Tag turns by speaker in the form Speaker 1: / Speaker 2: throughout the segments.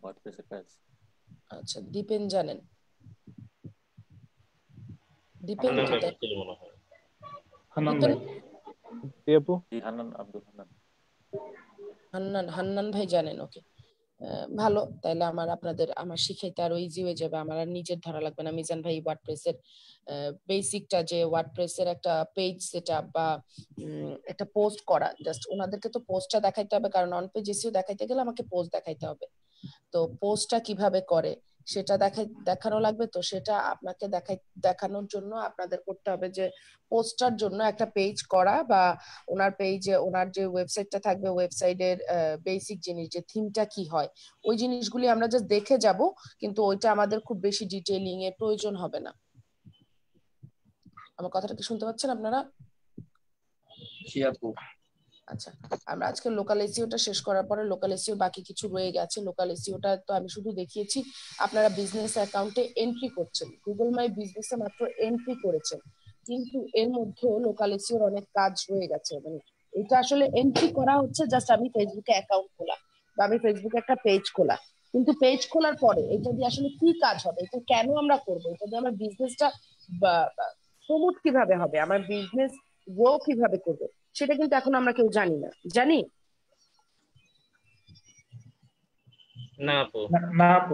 Speaker 1: ওয়ার্ডপ্রেসের কাজ।
Speaker 2: আচ্ছা, দীপেন জানেন? দীপেন
Speaker 3: হান্নান
Speaker 2: তো
Speaker 3: ভাই
Speaker 2: তাই,
Speaker 3: ছিল মনে হয়।
Speaker 4: হান্নান
Speaker 2: দীপেন,
Speaker 4: ভাই। জি আপু।
Speaker 1: জি, হান্নান, আব্দুল হান্নান।
Speaker 2: হান্নান ভাই জানেন, ওকে। ভালো, তাইলে আমার শিখাইতে আরো ইজি হয়ে যাবে, আমার আর নিজের ধরা লাগবে না। মিজান ভাই ওয়ার্ডপ্রেসের বেসিকটা, যে ওয়ার্ডপ্রেসের একটা পেজ সেটআপ বা একটা পোস্ট করা, জাস্ট ওনাদেরকে তো পোস্টটা দেখাইতে হবে, কারণ অন পেজ এসিও দেখাইতে গেলে আমাকে পোস্ট দেখাইতে হবে। তো পোস্টটা কিভাবে করে সেটা দেখানো লাগবে। তো সেটা আপনাকে দেখানোর জন্য আপনাদের করতে হবে যে পোস্টার জন্য একটা পেজ করা, বা ওনার পেজে ওনার যে ওয়েবসাইটটা থাকবে, ওয়েবসাইটের বেসিক জিনিস, যে থিমটা কি হয়, ওই জিনিসগুলি আমরা জাস্ট দেখে যাব, কিন্তু ওইটা আমাদের খুব বেশি ডিটেইলিং এর প্রয়োজন হবে না। আমার কথাটা কি শুনতে পাচ্ছেন আপনারা?
Speaker 5: জি আপু।
Speaker 2: আচ্ছা, আমরা আজকে লোকাল এসইওটা শেষ করার পরে লোকাল এসইও বাকি কিছু রয়ে গেছে। লোকাল এসইওটা তো আমি শুধু দেখিয়েছি আপনারা বিজনেস অ্যাকাউন্টে এন্ট্রি করছেন, গুগল মাই বিজনেসে মাত্র এন্ট্রি করেছেন, কিন্তু এর মধ্যেও লোকাল এসইওর অনেক কাজ রয়ে গেছে। মানে এটা আসলে এন্ট্রি করা হচ্ছে জাস্ট আমি ফেসবুকে অ্যাকাউন্ট খোলা বা আমি ফেসবুকে একটা পেজ খোলা, কিন্তু পেজ খোলার পরে এটা দিয়ে আসলে কি কাজ হবে, এটা কেন আমরা করবো, এটা দিয়ে আমার বিজনেসটা প্রমোট কিভাবে হবে, আমার বিজনেস গ্রো কিভাবে করবে, সেটা কিন্তু এখন আমরা কেউ জানি না। জানি?
Speaker 3: না আপু।
Speaker 4: না আপু।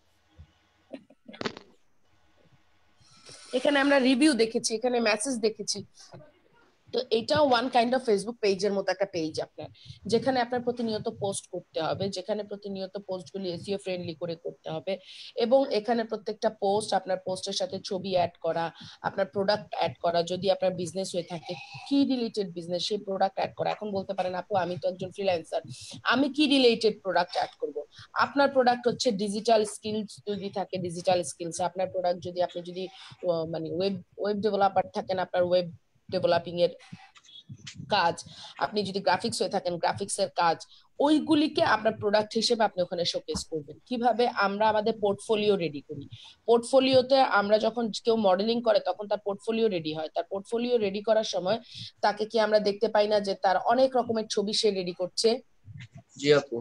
Speaker 2: এখানে আমরা রিভিউ দেখেছি, এখানে মেসেজ দেখেছি। তো এটাও ওয়ান কাইন্ড অফ ফেসবুক পেজের মতো একটা পেজ আপনার, যেখানে আপনার প্রতিনিয়ত পোস্ট করতে হবে, যেখানে প্রতিনিয়ত পোস্টগুলি এসইও ফ্রেন্ডলি করে করতে হবে, এবং এখানে প্রত্যেকটা পোস্ট, আপনার পোস্টের সাথে ছবি অ্যাড করা, আপনার প্রোডাক্ট অ্যাড করা, যদি আপনার বিজনেস হয়ে থাকে কি রিলেটেড বিজনেস সেই প্রোডাক্ট অ্যাড করা। এখন বলতে পারেন আপু আমি তো একজন ফ্রিল্যান্সার, আমি কি রিলেটেড প্রোডাক্ট অ্যাড করব? আপনার প্রোডাক্ট হচ্ছে ডিজিটাল স্কিলস, যদি থাকে ডিজিটাল স্কিলস আপনার প্রোডাক্ট, যদি আপনি যদি মানে ওয়েব ডেভেলপার থাকেন, আপনার ওয়েব ডেভেলপিং এর কাজ, আপনি যদি গ্রাফিক্স হয়ে থাকেন গ্রাফিক্স এর কাজ, ওইগুলিকে আপনার প্রোডাক্ট হিসেবে আপনি ওখানে শোকেস করবেন। কিভাবে আমরা আমাদের পোর্টফোলিও রেডি করি, পোর্টফোলিওতে আমরা যখন কেউ মডেলিং করে তখন তার পোর্টফোলিও রেডি হয়, তার পোর্টফোলিও রেডি করার সময় তাকে কি আমরা দেখতে পাই না যে তার অনেক রকমের ছবি সে রেডি করছে?
Speaker 5: জি আপু।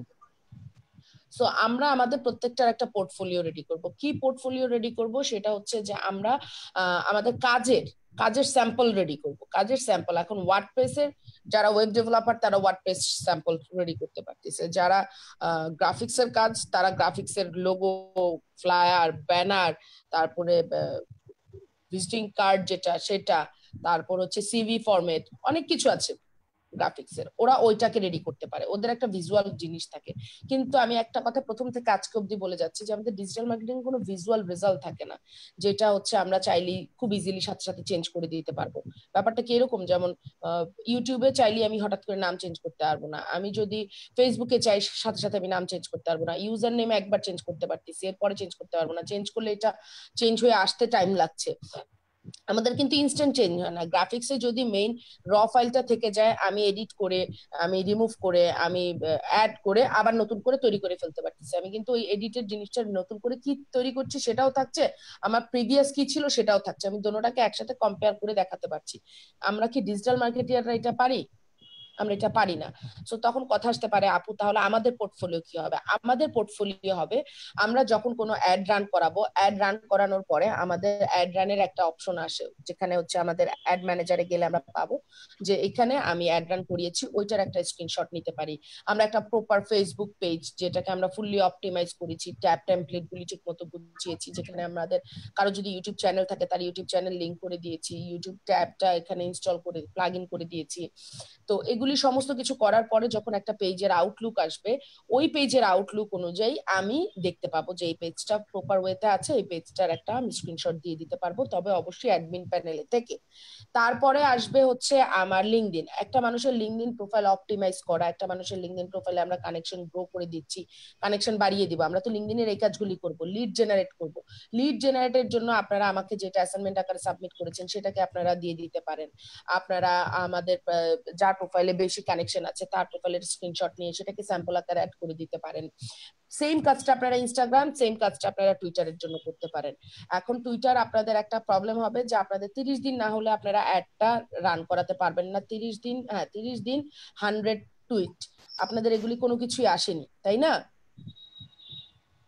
Speaker 2: সো আমরা আমাদের প্রত্যেকটার একটা পোর্টফোলিও রেডি করব। কি পোর্টফোলিও রেডি করব? সেটা হচ্ছে যে আমরা আমাদের কাজের স্যাম্পল রেডি করব, কাজের স্যাম্পল। এখন ওয়ার্ডপ্রেসের যারা ওয়েব ডেভেলপার তারা ওয়ার্ডপ্রেস স্যাম্পল রেডি করতে পারতেছে, যারা গ্রাফিক্স এর কাজ তারা গ্রাফিক্স এর লোগো, ফ্লায়ার, ব্যানার, তারপরে ভিজিটিং কার্ড যেটা সেটা, তারপর হচ্ছে সিভি ফরম্যাট, অনেক কিছু আছে গ্রাফিক্সের, ওরা ওইটাকে রেডি করতে পারে, ওদের একটা ভিজুয়াল জিনিস থাকে। কিন্তু আমি একটা কথা প্রথম থেকে আজকে অব্দি বলে যাচ্ছি যে আমাদের ডিজিটাল মার্কেটিং কোনো ভিজুয়াল রেজাল্ট থাকে না, যেটা হচ্ছে আমরা চাইলেই খুব ইজিলি সাথে সাথে চেঞ্জ করে দিতে পারবো। ব্যাপারটা কি এরকম, যেমন ইউটিউবে চাইলে আমি হঠাৎ করে নাম চেঞ্জ করতে পারবো না, আমি যদি ফেসবুকে চাই সাথে সাথে আমি নাম চেঞ্জ করতে পারবো না, ইউজার নেম একবার চেঞ্জ করতে পারতেছি, এরপরে চেঞ্জ করতে পারবো না, চেঞ্জ করলে এটা চেঞ্জ হয়ে আসতে টাইম লাগছে। আমাদের কিন্তু ইনস্ট্যান্ট চেঞ্জ হয় না। গ্রাফিক্সে যদি মেইন র ফাইলটা থেকে যায়, আমি এডিট করে, আমি রিমুভ করে, আমি অ্যাড করে আবার নতুন করে তৈরি করে ফেলতে পারতেছি। আমি কিন্তু ওই এডিটেড জিনিসটা নতুন করে কি তৈরি করছি সেটাও থাকছে, আমার প্রিভিয়াস কি ছিল সেটাও থাকছে, আমি দুটোটাকে একসাথে কম্পেয়ার করে দেখাতে পারছি। আমরা কি ডিজিটাল মার্কেটিয়াররা এটা পারি? আমরা এটা পারি না। সো তখন কথা আসতে পারে আপু তাহলে আমাদের পোর্টফোলিও কি হবে? আমাদের পোর্টফোলিও হবে আমরা যখন কোনো অ্যাড রান করাবো, অ্যাড রান করানোর পরে আমাদের অ্যাড রানের একটা অপশন আসে, যেখানে হচ্ছে আমাদের অ্যাড ম্যানেজারে গেলে আমরা পাবো যে এখানে আমি অ্যাড রান করিয়েছি, ওইটার একটা স্ক্রিনশট নিতে পারি। আমরা একটা প্রপার ফেসবুক পেজ যেটাকে আমরা ফুললি অপটিমাইজ করেছি, ট্যাব টেমপ্লেট গুলি ঠিক মতো বুঝিয়েছি, যেখানে আমাদের কারো যদি ইউটিউব চ্যানেল থাকে তার ইউটিউব চ্যানেল লিংক করে দিয়েছি, ইউটিউব ট্যাবটা এখানে ইনস্টল করে প্লাগ ইন করে দিয়েছি। তো এগুলি সমস্ত কিছু করার পরে যখন একটা পেজের আউটলুক আসবে, ওই পেজের আউটলুক অনুযায়ী আমি দেখতে পাবো যে এই পেজটা প্রপার ওয়েতে আছে, এই পেজটার একটা আমি স্ক্রিনশট দিয়ে দিতে পারবো, তবে অবশ্যই অ্যাডমিন প্যানেলে থেকে। তারপরে আসবে হচ্ছে আমার লিঙ্কডইন। একটা মানুষের লিঙ্কডইন প্রোফাইল অপটিমাইজ করা, একটা মানুষের লিঙ্কডইন প্রোফাইলে আমরা কানেকশন গ্রো করে দিচ্ছি, কানেকশন বাড়িয়ে দিব। আমরা তো লিঙ্কডইনের এই কাজগুলি করব, লিড জেনারেট করব। লিড জেনারেটের জন্য আপনারা আমাকে যেটা অ্যাসাইনমেন্ট আকারে সাবমিট করেছেন সেটাকে আপনারা দিয়ে দিতে পারেন। আপনারা আমাদের যার প্রোফাইলে বেশি কানেকশন আছে তার প্রোফাইলের স্ক্রিনশট নিয়ে সেটাকে স্যাম্পল আকারে অ্যাড করে দিতে পারেন। সেম কাজটা আপনারা ইনস্টাগ্রাম, সেম কাজটা আপনারা টুইটারের জন্য করতে পারেন। এখন টুইটার আপনাদের একটা প্রবলেম হবে যে আপনাদের 30 দিন না হলে আপনারা অ্যাডটা রান করাতে পারবেন না। 30 দিন, হ্যাঁ 30 দিন 100 টুইট, আপনাদের এগুলি কোনো কিছুই আসেনি, তাই না?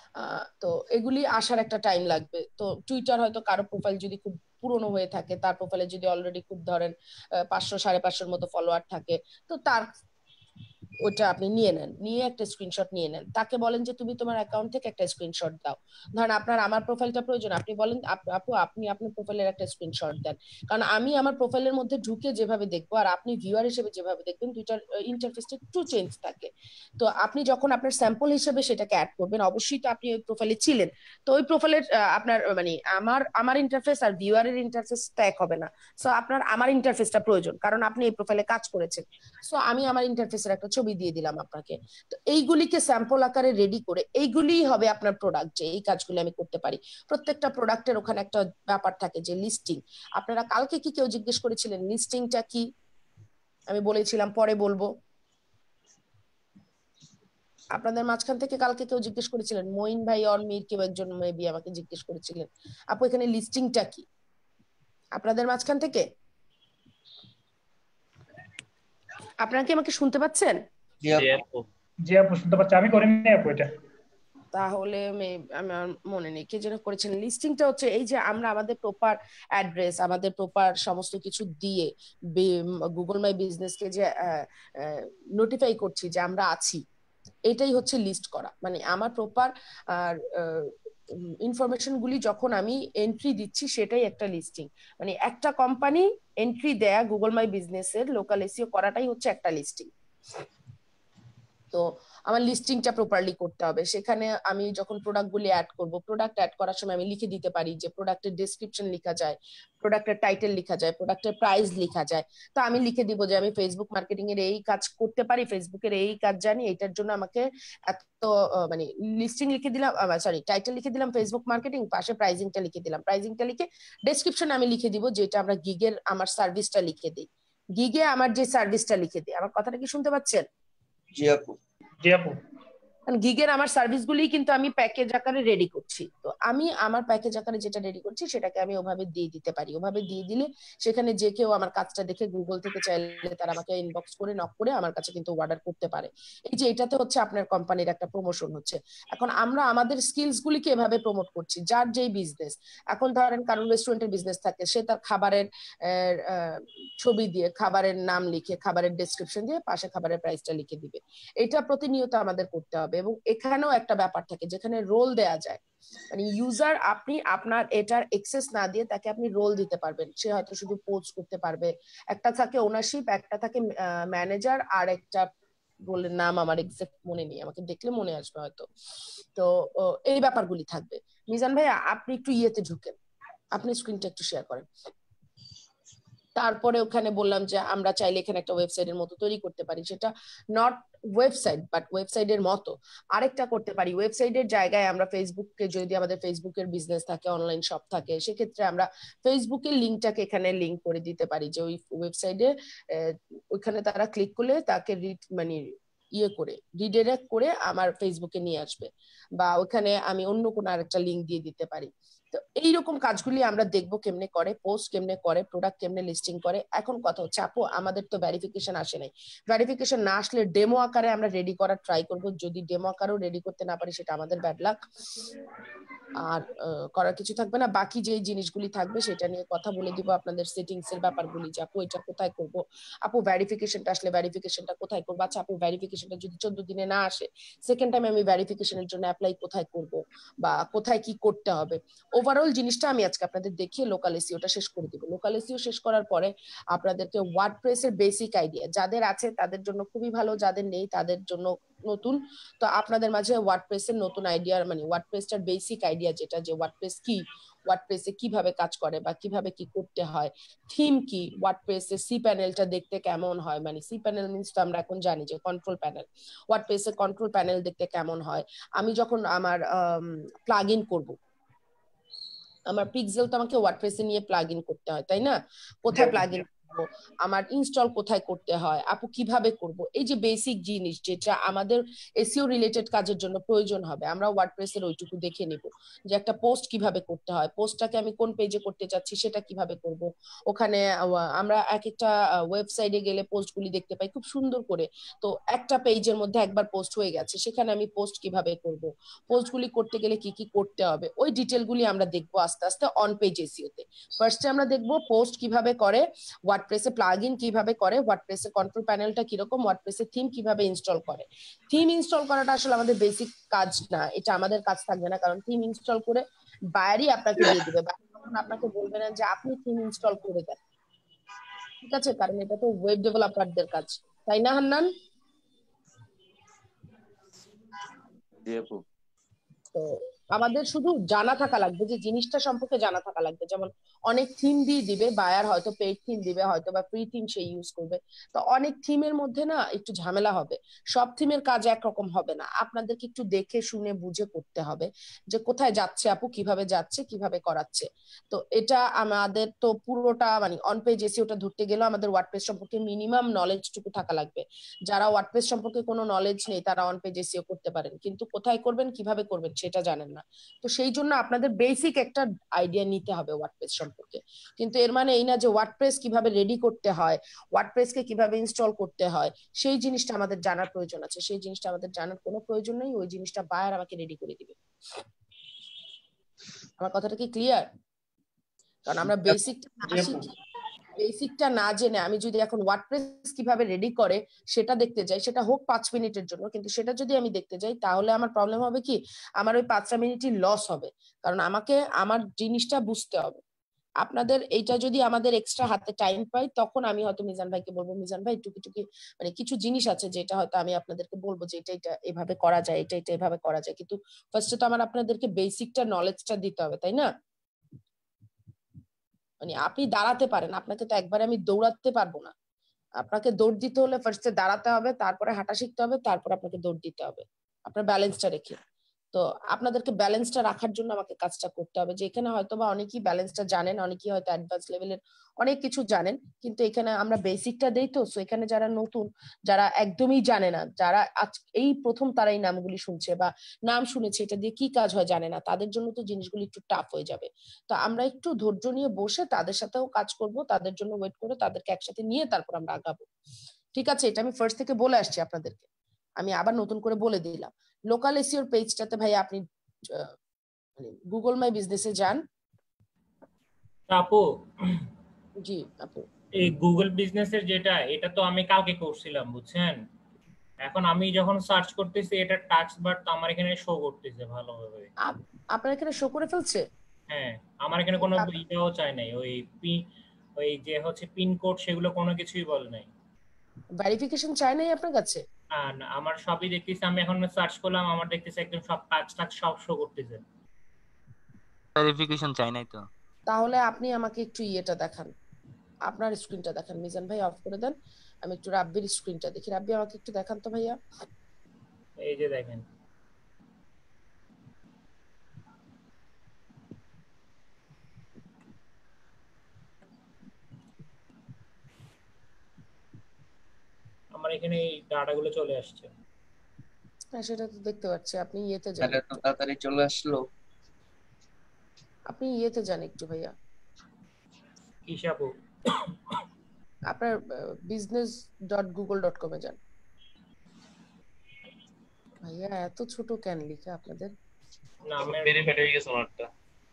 Speaker 2: তো এগুলি আসার একটা টাইম লাগবে। তো টুইটার হয়তো কারো প্রোফাইল যদি খুব পুরনো হয়ে থাকে, তার প্রোফাইলে যদি অলরেডি খুব ধরেন 500 550 মতো ফলোয়ার থাকে, তো তার ওটা আপনি নিয়ে নেন, নিয়ে একটা স্ক্রিনশট নিয়ে নেন, তাকে বলেন যে তুমি তোমার অ্যাকাউন্ট থেকে একটা স্ক্রিনশট দাও। ধরেন আপনার আমার প্রোফাইলটা প্রয়োজন, আপনি বলেন আপু আপনি আপনার প্রোফাইলের একটা স্ক্রিনশট দেন, কারণ আমি আমার প্রোফাইলের মধ্যে ঢুকে যেভাবে দেখবো আর আপনি ভিউয়ার হিসেবে যেভাবে দেখবেন দুইটার ইন্টারফেসটা একটু চেঞ্জ থাকে। তো আপনি যখন আপনার স্যাম্পল হিসেবে সেটাকে অ্যাড করবেন, অবশ্যই তো আপনি ওই প্রোফাইলে ছিলেন, তো ওই প্রোফাইলের আপনার মানে আমার ইন্টারফেস আর ভিউয়ারের ইন্টারফেসটা এক হবে না। সো আপনার আমার ইন্টারফেসটা প্রয়োজন, কারণ আপনি এই প্রোফাইলে কাজ করেছেন। সো আমি আমার ইন্টারফেসের একটা ছবি দিয়ে দিলাম আপনাকে। তো এইগুলিকে স্যাম্পল আকারে রেডি করে এইগুলিই হবে আপনার প্রোডাক্ট, যে এই কাজগুলি আমি করতে পারি। প্রত্যেকটা প্রোডাক্টের ওখানে একটা ব্যাপার থাকে যে লিস্টিং। আপনারা কালকে কি কেউ জিজ্ঞেস করেছিলেন লিস্টিংটা কি? আমি বলেছিলাম পরে বলবো। আপনাদের মাঝখান থেকে কালকে কেউ জিজ্ঞেস করেছিলেন, মঈন ভাই অর মীর কেউ একজন মেবি আমাকে জিজ্ঞেস করেছিলেন, আপু এখানে লিস্টিংটা কি? আপনাদের মাঝখান থেকে আপনারা কি আমাকে শুনতে পাচ্ছেন?
Speaker 1: জি আপু শুনতে পাচ্ছি, আমি করিনি আপু এটা।
Speaker 2: তাহলে আমার মনে নেই কে যেন করেছেন। লিস্টিংটা হচ্ছে এই যে আমরা আমাদের প্রপার অ্যাড্রেস, আমাদের প্রপার সমস্ত কিছু দিয়ে গুগল মাই বিজনেসকে যে নোটিফাই করছি যে আমরা আছি, এটাই হচ্ছে লিস্ট করা। মানে আমার প্রপার আর ইনফরমেশন গুলি যখন আমি এন্ট্রি দিচ্ছি সেটাই একটা লিস্টিং। মানে একটা কোম্পানি এন্ট্রি দেয়া গুগল মাই বিজনেসের লোকাল এসইও করাটাই হচ্ছে একটা লিস্টিং। তো আমার লিস্টিংটা প্রপারলি করতে হবে। সেখানে আমি যখন প্রোডাক্টগুলি অ্যাড করব, প্রোডাক্ট অ্যাড করার সময় আমি লিখে দিতে পারি যে প্রোডাক্টের ডেসক্রিপশন লেখা যায়, প্রোডাক্টের টাইটেল লেখা যায়, প্রোডাক্টের প্রাইস লেখা যায়। তো আমি লিখে দিব যে আমি ফেসবুক মার্কেটিং এর এই কাজ করতে পারি, ফেসবুকের এই কাজ জানি, এটার জন্য আমাকে এত মানে লিস্টিং লিখে দিলাম, সরি টাইটেল লিখে দিলাম ফেসবুক মার্কেটিং, পাশে প্রাইজিংটা লিখে দিলাম। প্রাইজিংটা লিখে ডেসক্রিপশনে আমি লিখে দিব যেটা আমরা গিগের আমার সার্ভিসটা লিখে দিই, গিগে আমার যে সার্ভিসটা লিখে দিই। আমার কথাটা কি শুনতে পাচ্ছেন?
Speaker 5: জি আপু।
Speaker 1: জি আপু।
Speaker 2: গিগের আমার সার্ভিসগুলি কিন্তু আমি প্যাকেজ আকারে রেডি করছি। তো আমি আমার প্যাকেজ আকারে যেটা রেডি করছি সেটাকে আমি ওভাবে দিয়ে দিতে পারি। ওভাবে দিয়ে দিলে সেখানে যে কেউ আমার কাজটা দেখে গুগল থেকে চাইলে তারা আমাকে ইনবক্স করে নক করে আমার কাছে কিন্তু অর্ডার করতে পারে। এই যে এটাতে হচ্ছে আপনার কোম্পানির একটা প্রমোশন হচ্ছে। এখন আমরা আমাদের স্কিলস গুলিকে এভাবে প্রমোট করছি। যার যেই বিজনেস, এখন ধরেন কারণ রেস্টুরেন্টের বিজনেস থাকে, সে তার খাবারের ছবি দিয়ে, খাবারের নাম লিখে, খাবারের ডেসক্রিপশন দিয়ে পাশে খাবারের প্রাইসটা লিখে দিবে। এটা প্রতিনিয়ত আমাদের করতে হবে। এবং এখানেও একটা ব্যাপার থাকে যেখানে রোল দেয়া যায়, মানে ইউজার আপনি আপনার এটার এক্সেস না দিয়ে তাকে আপনি রোল দিতে পারবেন। সে হয়তো শুধু পোস্ট করতে পারবে, একটা থাকে ওনারশিপ, একটা থাকে ম্যানেজার, আর একটা রোলের নাম আমার এক্সাক্ট মনে নেই, আমাকে দেখলে মনে আসবে হয়তো। তো এই ব্যাপারগুলি থাকবে। মিজান ভাই আপনি একটু ইয়েতে ঢুকেন, আপনি স্ক্রিনটা একটু শেয়ার করেন। তারপরে ওখানে বললাম যে আমরা চাইলে এখানে একটা ওয়েবসাইটের মতো তৈরি করতে পারি, সেটা নট ওয়েবসাইট বাট ওয়েবসাইটের মতো আরেকটা করতে পারি। ওয়েবসাইটের জায়গায় আমরা ফেসবুককে, যদি আমাদের ফেসবুকের বিজনেস থাকে, অনলাইন শপ থাকে, সেক্ষেত্রে আমরা ফেসবুকের লিঙ্কটাকে এখানে লিঙ্ক করে দিতে পারি যে ওই ওয়েবসাইটে ওইখানে তারা ক্লিক করলে তাকে মানে ইয়ে করে রিডাইরেক্ট করে আমার ফেসবুকে নিয়ে আসবে, বা ওখানে আমি অন্য কোনো আরেকটা লিঙ্ক দিয়ে দিতে পারি। তো এইরকম কাজগুলি আমরা দেখবো কেমনে করে, পোস্ট কেমনে করে, প্রোডাক্ট কেমনে লিস্টিং করে। এখন কথা হচ্ছে আপু আমাদের তো ভেরিফিকেশন আসে নাই, ভেরিফিকেশন না আসলে ডেমো আকারে আমরা রেডি করার ট্রাই করব। যদি ডেমো আকারেও রেডি করতে না পারি সেটা আমাদের ব্যাড লাক, আর করার কিছু থাকবে না। বাকি যে জিনিসগুলি থাকবে সেটা নিয়ে কথা বলে দিব, আপনাদের সেটিংস এর ব্যাপারগুলি, যে আপু এটা কোথায় করব, আপু ভেরিফিকেশনটা আসলে ভেরিফিকেশনটা কোথায় করবো, আচ্ছা আপু ভেরিফিকেশনটা যদি 14 দিনে না আসে সেকেন্ড টাইম আমি ভেরিফিকেশনের জন্য অ্যাপ্লাই কোথায় করব, বা কোথায় কি করতে হবে। ওভারঅল জিনিসটা আমি আজকে আপনাদের দেখিয়ে লোকাল এসইওটা শেষ করে দিব। লোকাল এসইও শেষ করার পরে আপনাদেরকে ওয়ার্ডপ্রেস এর বেসিক আইডিয়া, যাদের আছে তাদের জন্য খুবই ভালো, যাদের নেই তাদের জন্য নতুন। তো আপনাদের মাঝে ওয়ার্ডপ্রেস এর নতুন আইডিয়া, মানে ওয়ার্ডপ্রেসটার বেসিক আইডিয়া যেটা, যে ওয়ার্ডপ্রেস কি, ওয়ার্ডপ্রেসে কিভাবে কাজ করে বা কিভাবে কি করতে হয়, থিম কি, ওয়ার্ডপ্রেসে সি প্যানেলটা দেখতে কেমন হয়, মানে সি প্যানেল মিন্স তো আমরা এখন জানি যে কন্ট্রোল প্যানেল, ওয়ার্ডপ্রেসে কন্ট্রোল প্যানেল দেখতে কেমন হয়। আমি যখন আমার প্লাগ ইন করবো, আমার পিক্সেল তো আমাকে ওয়ার্ডপ্রেসে নিয়ে প্লাগ ইন করতে হয় তাই না, কোথায় প্লাগ ইন আমার ইনস্টল কোথায় করতে হয়, আপু কিভাবে করব, এই যে বেসিক জিনিস যেটা আমাদের এসইও রিলেটেড কাজের জন্য প্রয়োজন হবে, আমরা ওয়ার্ডপ্রেসের ওইটুকু দেখে নিব যে একটা পোস্ট কিভাবে করতে হয়, পোস্টটাকে আমি কোন পেজে করতে চাচ্ছি সেটা কিভাবে করব। ওখানে আমরা এক একটা ওয়েবসাইটে গেলে পোস্টগুলি দেখতে পাই খুব সুন্দর করে, তো একটা পেজের মধ্যে একবার পোস্ট হয়ে গেছে, সেখানে আমি পোস্ট কিভাবে করব, পোস্টগুলি করতে গেলে কি কি করতে হবে, ওই ডিটেলগুলি আমরা দেখবো আস্তে আস্তে অন পেজ এসইওতে। ফার্স্টে আমরা দেখবো পোস্ট কিভাবে করে, ওয়ার্ডপ্রেসে প্লাগইন কিভাবে করে, ওয়ার্ডপ্রেসে কন্ট্রোল প্যানেলটা কিরকম, ওয়ার্ডপ্রেসে থিম কিভাবে ইনস্টল করে। থিম ইনস্টল করাটা আসলে আমাদের বেসিক কাজ না, এটা আমাদের কাজ থাকবে না, কারণ থিম ইনস্টল করে বাইরেই আপনাকে দিয়ে দিবে, আপনাকে বলবে না যে আপনি থিম ইনস্টল করে দেন, ঠিক আছে, কারণ এটা তো ওয়েব ডেভেলপারদের কাজ, তাই না হান্নান?
Speaker 5: জি আপু।
Speaker 2: তো আমাদের শুধু জানা থাকা লাগবে, যে জিনিসটা সম্পর্কে জানা থাকা লাগবে, যেমন অনেক থিম দিয়ে দিবে বায়ার, হয়তো পেইড থিম দিবে, হয়তো বা ফ্রি থিম সে ইউজ করবে, তো অনেক থিমের মধ্যে না একটু ঝামেলা হবে, সব থিমের কাজ একরকম হবে না, আপনাদেরকে একটু দেখে শুনে বুঝে করতে হবে যে কোথায় যাচ্ছে আপু, কিভাবে যাচ্ছে, কিভাবে করাচ্ছে। তো এটা আমাদের তো পুরোটা মানে অন পেজ এসইওটা ধরতে গেলেও আমাদের ওয়ার্ডপ্রেস সম্পর্কে মিনিমাম নলেজটুকু থাকা লাগবে। যারা ওয়ার্ডপ্রেস সম্পর্কে কোনো নলেজ নেই তারা অন পেজ এসইও করতে পারেন, কিন্তু কোথায় করবেন কিভাবে করবেন সেটা জানেন না, তো সেই জন্য আপনাদের বেসিক একটা আইডিয়া নিতে হবে ওয়ার্ডপ্রেস সম্পর্কে। কিন্তু এর মানে এই না যে ওয়ার্ডপ্রেস কিভাবে রেডি করতে হয়, ওয়ার্ডপ্রেসকে কিভাবে ইনস্টল করতে হয় সেই জিনিসটা আমাদের জানার প্রয়োজন আছে, সেই জিনিসটা আমাদের জানার কোনো প্রয়োজন নেই, ওই জিনিসটা বায়ার আমাকে রেডি করে দিবে। আমার কথাটা কি ক্লিয়ার? কারণ আমরা বেসিকটা না জেনে আমি যদি এখন ওয়ার্ডপ্রেস কিভাবে রেডি করে সেটা দেখতে যাই, সেটা হোক 5 মিনিটের জন্য, কিন্তু সেটা যদি আমি দেখতে যাই তাহলে আমার প্রবলেম হবে কি, আমার ওই 5টা মিনিটই লস হবে, কারণ আমাকে আমার জিনিসটা বুঝতে হবে। আপনাদের এইটা যদি আমাদের এক্সট্রা হাতে টাইম পাই তখন আমি হয়তো মিজান ভাইকে বলবো, মিজান ভাই টুকি টুকি মানে কিছু জিনিস আছে যেটা হয়তো আমি আপনাদেরকে বলবো যে এটা এটা এভাবে করা যায়, এটা এটা এভাবে করা যায়, কিন্তু ফার্স্টে তো আমার আপনাদেরকে বেসিকটা নলেজটা দিতে হবে, তাই না? মানে আপনি দাঁড়াতে পারেন, আপনাকে তো একবারে আমি দৌড়াতে পারবো না, আপনাকে দৌড় দিতে হলে ফার্স্টে দাঁড়াতে হবে, তারপরে হাঁটা শিখতে হবে, তারপর আপনাকে দৌড় দিতে হবে আপনার ব্যালেন্সটা রেখে। তো আপনাদেরকে ব্যালেন্সটা রাখার জন্য আমাকে কাজটা করতে হবে, যে এখানে হয়তো বা অনেকেই ব্যালেন্সটা জানেন, অনেকেই হয়তো অ্যাডভান্স লেভেলের অনেক কিছু জানেন, কিন্তু এখানে আমরা বেসিকটা দেই, তো এখানে যারা নতুন, যারা একদমই জানে না, যারা আজ এই প্রথম তারা এই নামগুলি শুনছে বা নাম শুনেছে এটা দিয়ে কি কাজ হয় জানে না, তাদের জন্য তো জিনিসগুলি একটু টাফ হয়ে যাবে। তো আমরা একটু ধৈর্য নিয়ে বসে তাদের সাথেও কাজ করব, তাদের জন্য ওয়েট করে তাদেরকে একসাথে নিয়ে তারপর আমরা আগাবো, ঠিক আছে? এটা আমি ফার্স্ট থেকে বলে আসছি আপনাদেরকে, আমি আবার নতুন করে বলে দিলাম। লোকাল এসইওর পেজটাতে ভাই আপনি গুগল মাই বিজনেসে যান।
Speaker 3: আপু
Speaker 2: জি আপু,
Speaker 3: এই গুগল বিজনেসের যেটা, এটা তো আমি কালকে করছিলাম বুঝছেন, এখন আমি যখন সার্চ করতেছি এটা টাস্ক বার তো আমার এখানে শো করতেছে ভালোভাবে।
Speaker 2: আপনার এখানে শো করে ফেলছে?
Speaker 3: হ্যাঁ, আমার এখানে কোনো ইটাও চাই নাই, ওই যে হচ্ছে পিন কোড সেগুলো কোনো কিছুই বলে নাই।
Speaker 2: ভেরিফিকেশন চাই নাই আপনার কাছে?
Speaker 3: না না, আমার সবই দেখতেছি, আমি এখন সার্চ করলাম, আমার দেখতেছি একদম সব কাজ টাজ সব শো করতেছে।
Speaker 6: ভেরিফিকেশন চাই নাই তো।
Speaker 2: তাহলে আপনি আমাকে একটু ইয়েটা দেখান, আপনার স্ক্রিনটা দেখান, মিজান ভাই অফ করে দেন, আমি একটু রাব্বির স্ক্রিনটা দেখি। রাব্বি আমাকে একটু দেখান তো ভাইয়া।
Speaker 3: এই যে দেখেন, আমার এখানে এই ডাটাগুলো চলে আসছে।
Speaker 2: হ্যাঁ সেটা তো দেখতে পাচ্ছি, আপনি ইয়েতে যান,
Speaker 5: এত তাড়াতাড়ি চলে আসলো।
Speaker 2: আপনি ইয়েতে যান একটু ভাইয়া,
Speaker 3: হিসাবও
Speaker 2: আপনার business.google.com এ যান। ভাইয়া এত ছোট কেন লিখা আপনাদের?
Speaker 3: না, আমার ভেরিফাইড হয়ে গেছে আমারটা।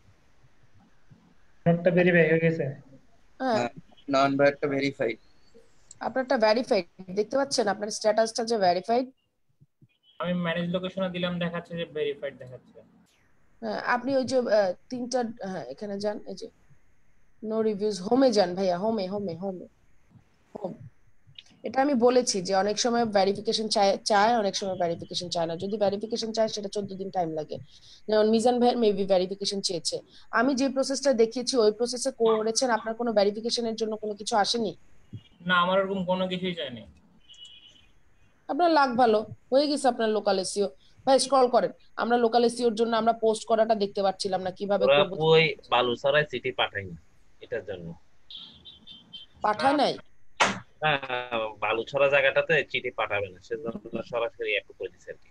Speaker 1: একটা ভেরিফাই হয়ে গেছে।
Speaker 2: হ্যাঁ
Speaker 5: নাম্বারটা ভেরিফাইড।
Speaker 2: আপনারটা ভেরিফাইড দেখতে পাচ্ছেন, আপনার স্ট্যাটাসটা যে ভেরিফাইড।
Speaker 3: আমি ম্যানেজ লোকেশনে দিলাম, দেখাচ্ছে যে ভেরিফাইড দেখাচ্ছে।
Speaker 2: হ্যাঁ আপনি ওই যে তিনটা, হ্যাঁ এখানে যান, এই যে নো রিভিউজ, হোমে যান ভাইয়া, হোমে হোমে হোমে হোম। এটা আমি বলেছি যে অনেক সময় ভেরিফিকেশন চায় অনেক সময় ভেরিফিকেশন চায় না, যদি ভেরিফিকেশন চায় সেটা 14 দিন টাইম লাগে, যেমন মিজান ভাইয়ের মেবি ভেরিফিকেশন চেয়েছে, আমি যে প্রসেসটা দেখিয়েছি ওই প্রসেসে করেছেন, আপনার কোনো ভেরিফিকেশনের জন্য কোনো কিছু আসেনি?
Speaker 3: না, আমার এরকম কোনো কিছুই চাইনি।
Speaker 2: আপনার লাক ভালো, হয়ে গেছে আপনার লোকাল এসইও। ভাই স্ক্রল করেন, আমরা লোকাল এসইওর জন্য আমরা পোস্ট করাটা দেখতে পাচ্ছিলাম না, কিভাবে
Speaker 3: ওরা
Speaker 2: করব।
Speaker 3: ওই বালুসরাই সিটি পাঠাইনি এটার জন্য।
Speaker 2: পাঠায় নাই?
Speaker 6: না, বালুছড়া জায়গাটাতে চিঠি পাঠাবে না, সেজন্য সরাসরি অ্যাপ্রুভ করে দিচ্ছে আর কি।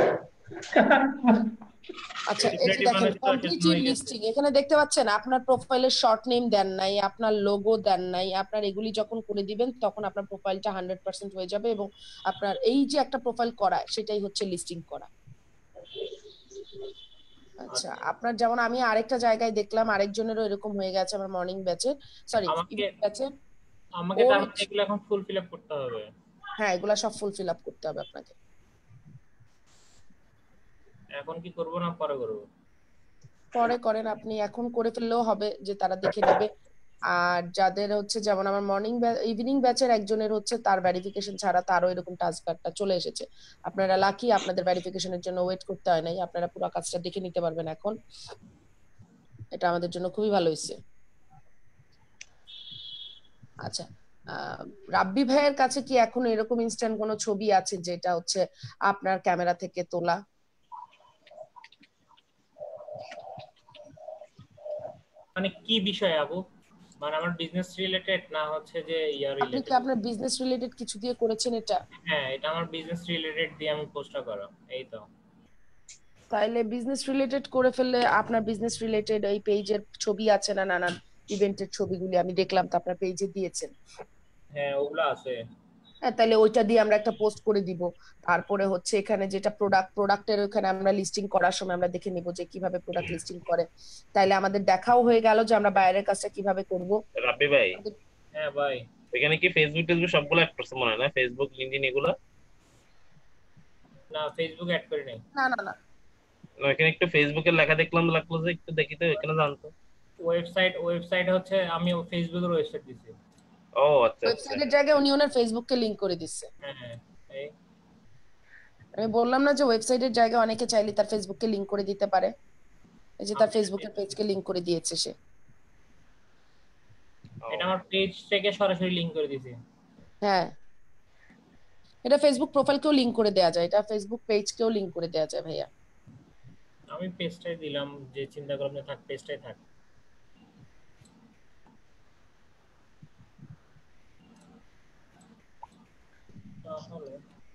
Speaker 2: আচ্ছা, এই যে
Speaker 3: Definitive
Speaker 2: দেখেন
Speaker 3: মানে তো শেষ
Speaker 2: কমপ্লিট
Speaker 3: হয়ে গেছে।
Speaker 2: লিস্টিং, এখানে দেখতে পাচ্ছেন আপনার প্রোফাইলের শর্ট নেম দেন নাই, আপনার লোগো দেন নাই, আপনার এগুলি যখন করে দিবেন তখন আপনার প্রোফাইলটা 100% হয়ে যাবে এবং আপনার এই যে একটা প্রোফাইল করা সেটাই হচ্ছে লিস্টিং করা। আচ্ছা, আপনার যেমন আমি আরেকটা জায়গায় দেখলাম আরেকজনেরও এরকম হয়ে গেছে, আমার মর্নিং ব্যাচের, সরি
Speaker 3: আমাকে
Speaker 2: ইভিনিং ব্যাচের।
Speaker 3: আমাকে
Speaker 2: ওর
Speaker 3: তার মানে এগুলো এখন ফুল ফিল আপ করতে হবে?
Speaker 2: হ্যাঁ, এগুলা সব ফুল ফিল আপ করতে হবে আপনাকে।
Speaker 3: এখন কি করব না পরে করব?
Speaker 2: পরে করেন, আপনি এখন করে ফেললেও হবে যে তারা দেখে নেবে। আর যাদের হচ্ছে যেমন আমার মর্নিং ইভিনিং ব্যাচের একজনের হচ্ছে তার ভেরিফিকেশন ছাড়া তারও এরকম টাস্ক বারটা চলে এসেছে। আপনারা লাকি, আপনাদের ভেরিফিকেশনের জন্য ওয়েট করতে হয় নাই, আপনারা পুরো কাজটা দেখে নিতে পারবেন এখন। এটা আমাদের জন্য খুবই ভালো হয়েছে। আচ্ছা, রাব্বি ভাইয়ের কাছে কি এখন এরকম ইনস্ট্যান্ট কোনো ছবি আছে যেটা হচ্ছে আপনার ক্যামেরা থেকে তোলা?
Speaker 3: মানে কি বিষয় আপু? মানে আমার বিজনেস রিলেটেড না হচ্ছে যে ইয়ার
Speaker 2: আপনি কি
Speaker 3: রিলেটেড?
Speaker 2: আপনার বিজনেস রিলেটেড কিছু দিয়ে করেছেন এটা?
Speaker 3: হ্যাঁ, এটা আমার বিজনেস রিলেটেড দিয়ে আমি পোস্টটা করা, এই তো।
Speaker 2: তাহলে বিজনেস রিলেটেড করে ফেললে আপনার বিজনেস রিলেটেড এই পেজের ছবি আছে না, নানান ইভেন্টের ছবিগুলি আমি দেখলাম তো আপনার পেজে দিয়েছেন।
Speaker 3: হ্যাঁ, ওগুলো আছে।
Speaker 2: হ্যাঁ, তাহলে ওইটা দিয়ে আমরা একটা পোস্ট করে দিব। তারপরে হচ্ছে এখানে যেটা প্রোডাক্টের ওখানে আমরা লিস্টিং করার সময় আমরা দেখে নিব যে কিভাবে প্রোডাক্ট লিস্টিং করে। তাইলে আমাদের দেখাও হয়ে গেল যে আমরা বাইরের কাজটা কিভাবে করব।
Speaker 6: রাব্বি ভাই,
Speaker 3: হ্যাঁ ভাই।
Speaker 6: এখানে কি ফেসবুক টেসবুক সবগুলো অ্যাড করছে মনে হয় না? ফেসবুক, লিঙ্কডইন এগুলো?
Speaker 3: না, ফেসবুক অ্যাড করি নাই।
Speaker 2: না না না,
Speaker 6: না, এখানে একটু ফেসবুকের লেখা দেখলাম, লাগলো যে একটু দেখি তো এখানে জানতো।
Speaker 3: ওয়েবসাইট হচ্ছে আমি ফেসবুকের ওয়েবসাইট দিছি।
Speaker 6: ও আচ্ছা আচ্ছা।
Speaker 2: ওয়েবসাইটের জায়গায় উনি ওনার ফেসবুককে লিংক করে দিচ্ছে।
Speaker 3: হ্যাঁ, এই
Speaker 2: আমি বললাম না যে ওয়েবসাইটের জায়গায় অনেকে চাইলে তার ফেসবুককে লিংক করে দিতে পারে। এই যে তার ফেসবুকের পেজকে লিংক করে দিয়েছে সে।
Speaker 3: এটা আমার পেজ থেকে সরাসরি লিংক করে দিছি।
Speaker 2: হ্যাঁ, এটা ফেসবুক প্রোফাইলকেও লিংক করে দেওয়া যায়, এটা ফেসবুক পেজকেও লিংক করে দেওয়া যায় ভাইয়া।
Speaker 3: আমি পেজটাই দিলাম, যে চিন্তা করলাম যে থাক পেজটাই থাক। তাহলে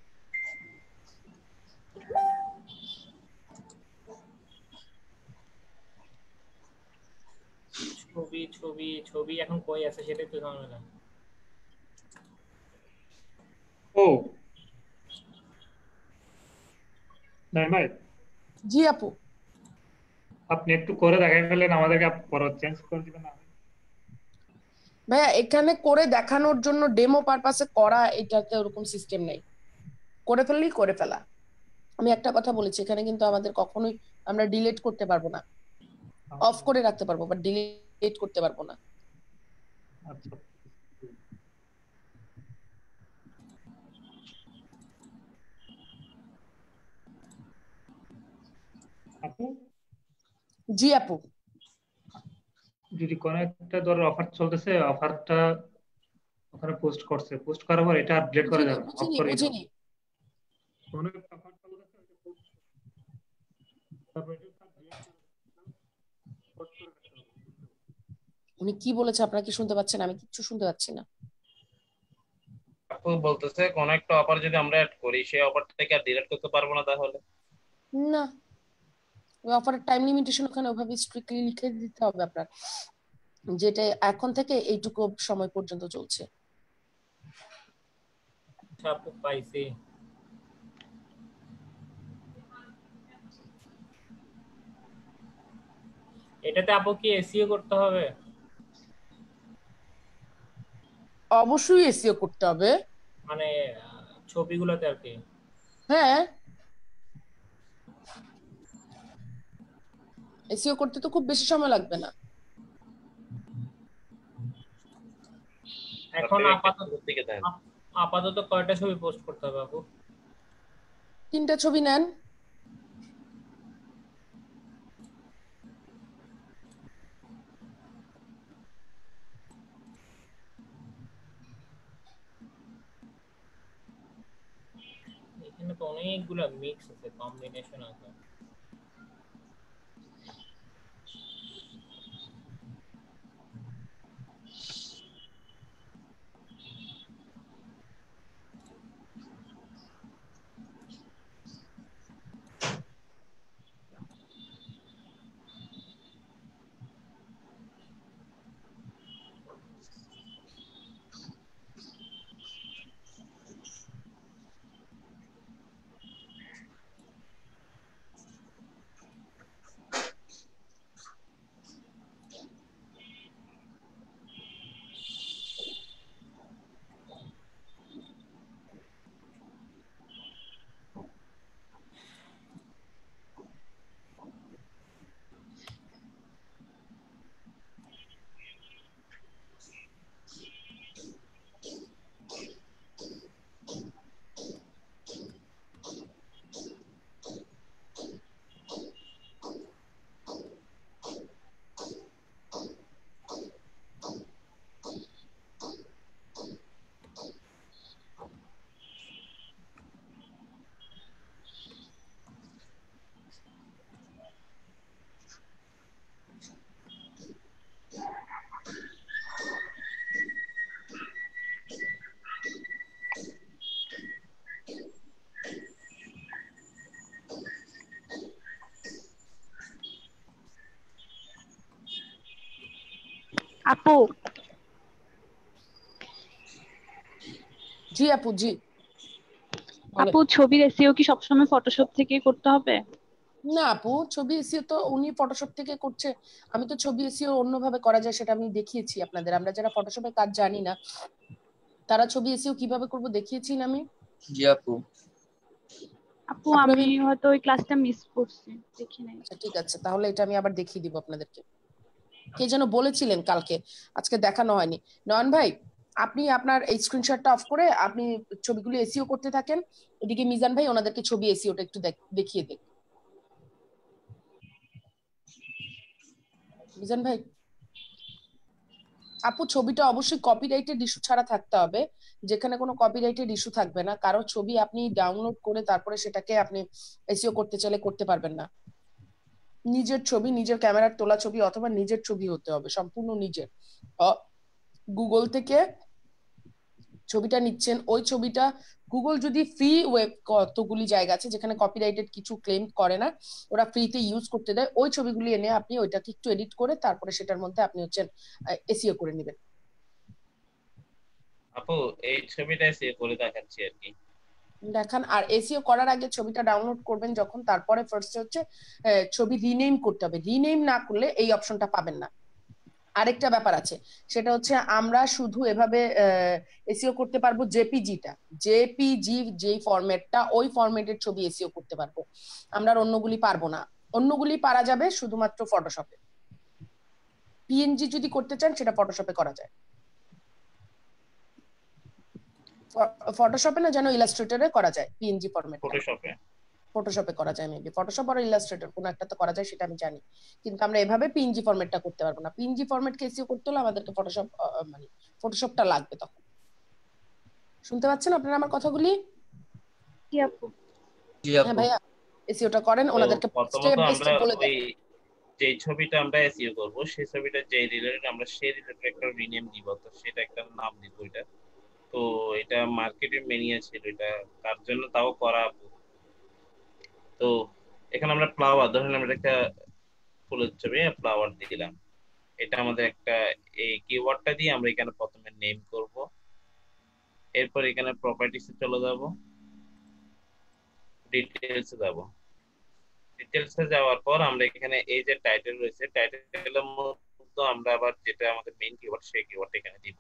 Speaker 3: ছবি ছবি ছবি এখন কই আছে সেটাই তো ঝামেলা।
Speaker 1: ও নাই ভাই,
Speaker 2: জি আপু,
Speaker 1: আপনি একটু করে দেখাই ফেলেন আমাদেরকে, পরে চেঞ্জ করে দিবেন না?
Speaker 2: ভাইয়া এখানে করে দেখানোর জন্য ডেমো পারপাসে করা, এটাতে ওরকম সিস্টেম নেই, করে ফেললেই করে ফেলা। আমি একটা কথা বলেছি, এখানে কিন্তু আমাদের কখনোই আমরা ডিলিট করতে পারবো না, অফ করে রাখতে পারবো বাট ডিলিট করতে পারবো না।
Speaker 1: আচ্ছা, আপু
Speaker 2: জি আপু,
Speaker 1: যদি কোনো একটা ধরো অফার চলতেছে, অফারটা ওখানে পোস্ট করছে, পোস্ট করার পর এটা আপডেট করা যাবে না, অফ
Speaker 2: বুঝিনি
Speaker 1: করে দিতে
Speaker 2: বুঝিনি।
Speaker 1: হবে। কোনো একটা অফার চলতেছে, ওটা post করছে, তারপর এটা delete করে post করে রাখতে হবে।
Speaker 2: উনি কি বলেছে আপনারা কি শুনতে পাচ্ছেন? আমি কিচ্ছু শুনতে পাচ্ছি না।
Speaker 6: আপু বলতেছে কোন একটা অফার যদি আমরা অ্যাড করি, সেই অফার থেকে আর ডিলিট করতে পারবো না তাহলে?
Speaker 2: না, ওই অফারের টাইম লিমিটেশন ওখানে ওভাবে স্ট্রিক্টলি লিখে দিতে হবে আপনার, যেটা এখন থেকে এইটুকু সময় পর্যন্ত চলছে।
Speaker 3: আচ্ছা আপু, পাইছি। এটাতে আপু কি এসইও করতে হবে?
Speaker 2: অবশ্যই এসইও করতে হবে।
Speaker 3: মানে ছবিগুলোতে আর কি?
Speaker 2: হ্যাঁ, এসইও করতে তো খুব বেশি সময় লাগবে না।
Speaker 3: এখন
Speaker 6: দিকে দেন।
Speaker 3: আপাতত কয়টা ছবি পোস্ট করতে হবে আপু?
Speaker 2: 3টা ছবি নেন।
Speaker 3: এখানে তো অনেকগুলা মিক্স আছে, কম্বিনেশন আছে।
Speaker 7: আপু
Speaker 2: জি আপু, জি বলেন।
Speaker 7: আপু ছবির এসইও কি সবসময় ফটোশপ থেকে করতে হবে?
Speaker 2: না আপু, ছবি এসইও তো উনি ফটোশপ থেকে করছে। আমি তো ছবি এসইও অন্যভাবে করা যায় সেটা আমি দেখিয়েছি আপনাদের। আমরা যারা ফটোশপের কাজ জানি না তারা ছবি এসইও কিভাবে করব দেখিয়েছি না আমি।
Speaker 5: জি আপু।
Speaker 7: আপু
Speaker 2: আপুর
Speaker 7: আমি
Speaker 2: আমি
Speaker 7: হয়তো ওই ক্লাসটা মিস করছি, দেখি নাই।
Speaker 2: আচ্ছা ঠিক আছে, তাহলে এটা আমি আবার দেখিয়ে দিব আপনাদেরকে। কে যেন বলেছিলেন কালকে, আজকে দেখানো হয়নি। নয়ন ভাই, আপনি আপনার এই স্ক্রিনশটটা অফ করে আপনি ছবিগুলো এসইও করতে থাকেন। এদিকে মিজান ভাই ওনাদেরকে ছবি এসইওটা একটু দেখিয়ে দেন। মিজান ভাই, আপু ছবিটা অবশ্যই কপিরাইটেড ইস্যু ছাড়া থাকতে হবে, যেখানে কোনো কপিরাইটেড ইস্যু থাকবে না। কারো ছবি আপনি ডাউনলোড করে তারপরে সেটাকে আপনি এসইও করতে চাইলে করতে পারবেন না। নিজের ছবি, নিজের ক্যামেরার তোলা ছবি অথবা নিজের ছবি হতে হবে, সম্পূর্ণ নিজের। গুগল থেকে ছবিটা নিচ্ছেন, ওই ছবিটা গুগল যদি ফ্রি ওয়েব, কতগুলি জায়গা আছে যেখানে কপিরাইটেড কিছু ক্লেম করে না, ওরা ফ্রিতে ইউজ করতে দেয়, ওই ছবিগুলি এনে আপনি ওইটাকে একটু এডিট করে তারপরে সেটার মধ্যে আপনি হচ্ছেন এসইও করে নেবেন।
Speaker 6: আপু এই ছবিটা সেভ করে দেখাচ্ছি আর কি।
Speaker 2: দেখান। আর এসইও করার আগে ছবিটা ডাউনলোড করবেন যখন, তারপরে ফার্স্ট হচ্ছে ছবি রিনেম করতে হবে। রিনেম না করলে এই অপশনটা পাবেন না। আরেকটা ব্যাপার আছে, সেটা হচ্ছে আমরা শুধু এভাবে এসইও করতে পারবো জেপিজিটা। জেপিজি যেই ফরম্যাটটা, ওই ফরম্যাটের ছবি এসইও করতে পারবো, আমরা আর অন্যগুলি পারবো না। অন্যগুলি পারা যাবে শুধুমাত্র ফটোশপে। পিএনজি যদি করতে চান সেটা ফটোশপে করা যায়। ফটোশপে না যেন ইলাস্ট্রেটরে করা যায় পিএনজি ফরম্যাট।
Speaker 6: ফটোশপে
Speaker 2: ফটোশপে করা যায়, মেবি ফটোশপ আর ইলাস্ট্রেটর কোনো একটা তো করা যায়, সেটা আমি জানি। কিন্তু আমরা এভাবে পিএনজি ফরম্যাটটা করতে পারবো না। পিএনজি ফরম্যাটকে এসইও করতে হলে আমাদেরকে ফটোশপ মানে ফটোশপটা লাগবে তখন। শুনতে পাচ্ছেন আপনারা আমার কথাগুলি?
Speaker 7: জি আপু।
Speaker 5: জি
Speaker 2: হ্যাঁ
Speaker 5: আপু।
Speaker 2: ভাইয়া, এসইওটা করেন,
Speaker 6: তো
Speaker 2: ওনাদেরকে স্টেপ
Speaker 6: প্রথমত
Speaker 2: বাই
Speaker 6: আমরা
Speaker 2: স্টেপ বলে
Speaker 6: ওই
Speaker 2: দেন।
Speaker 6: যে ছবিটা আমরা এসইও করব সেই ছবিটা যে রিলেটেড আমরা সেই রিলেটেড একটা রিনেম দিব, তো সেটা একটা নাম দিব এটা। তো এটা মার্কেটের মেনিয়া ছিল, এটা তার জন্য তাও করা আপু। তো এখানে আমরা ফ্লাওয়ার, ধরেন আমরা একটা ফুলের ছবি ফ্লাওয়ার দিলাম, এটা আমাদের একটা এই কিওয়ার্ডটা দিয়ে আমরা এখানে প্রথমে নেম করব। এরপর এখানে প্রপার্টিসে চলে যাব, ডিটেইলসে যাব। ডিটেইলসে যাওয়ার পর আমরা এখানে এই যে টাইটেল রয়েছে, টাইটেলের মধ্যে আমরা আবার যেটা আমাদের মেইন কিওয়ার্ড সেই কিওয়ার্ডটা এখানে দিব।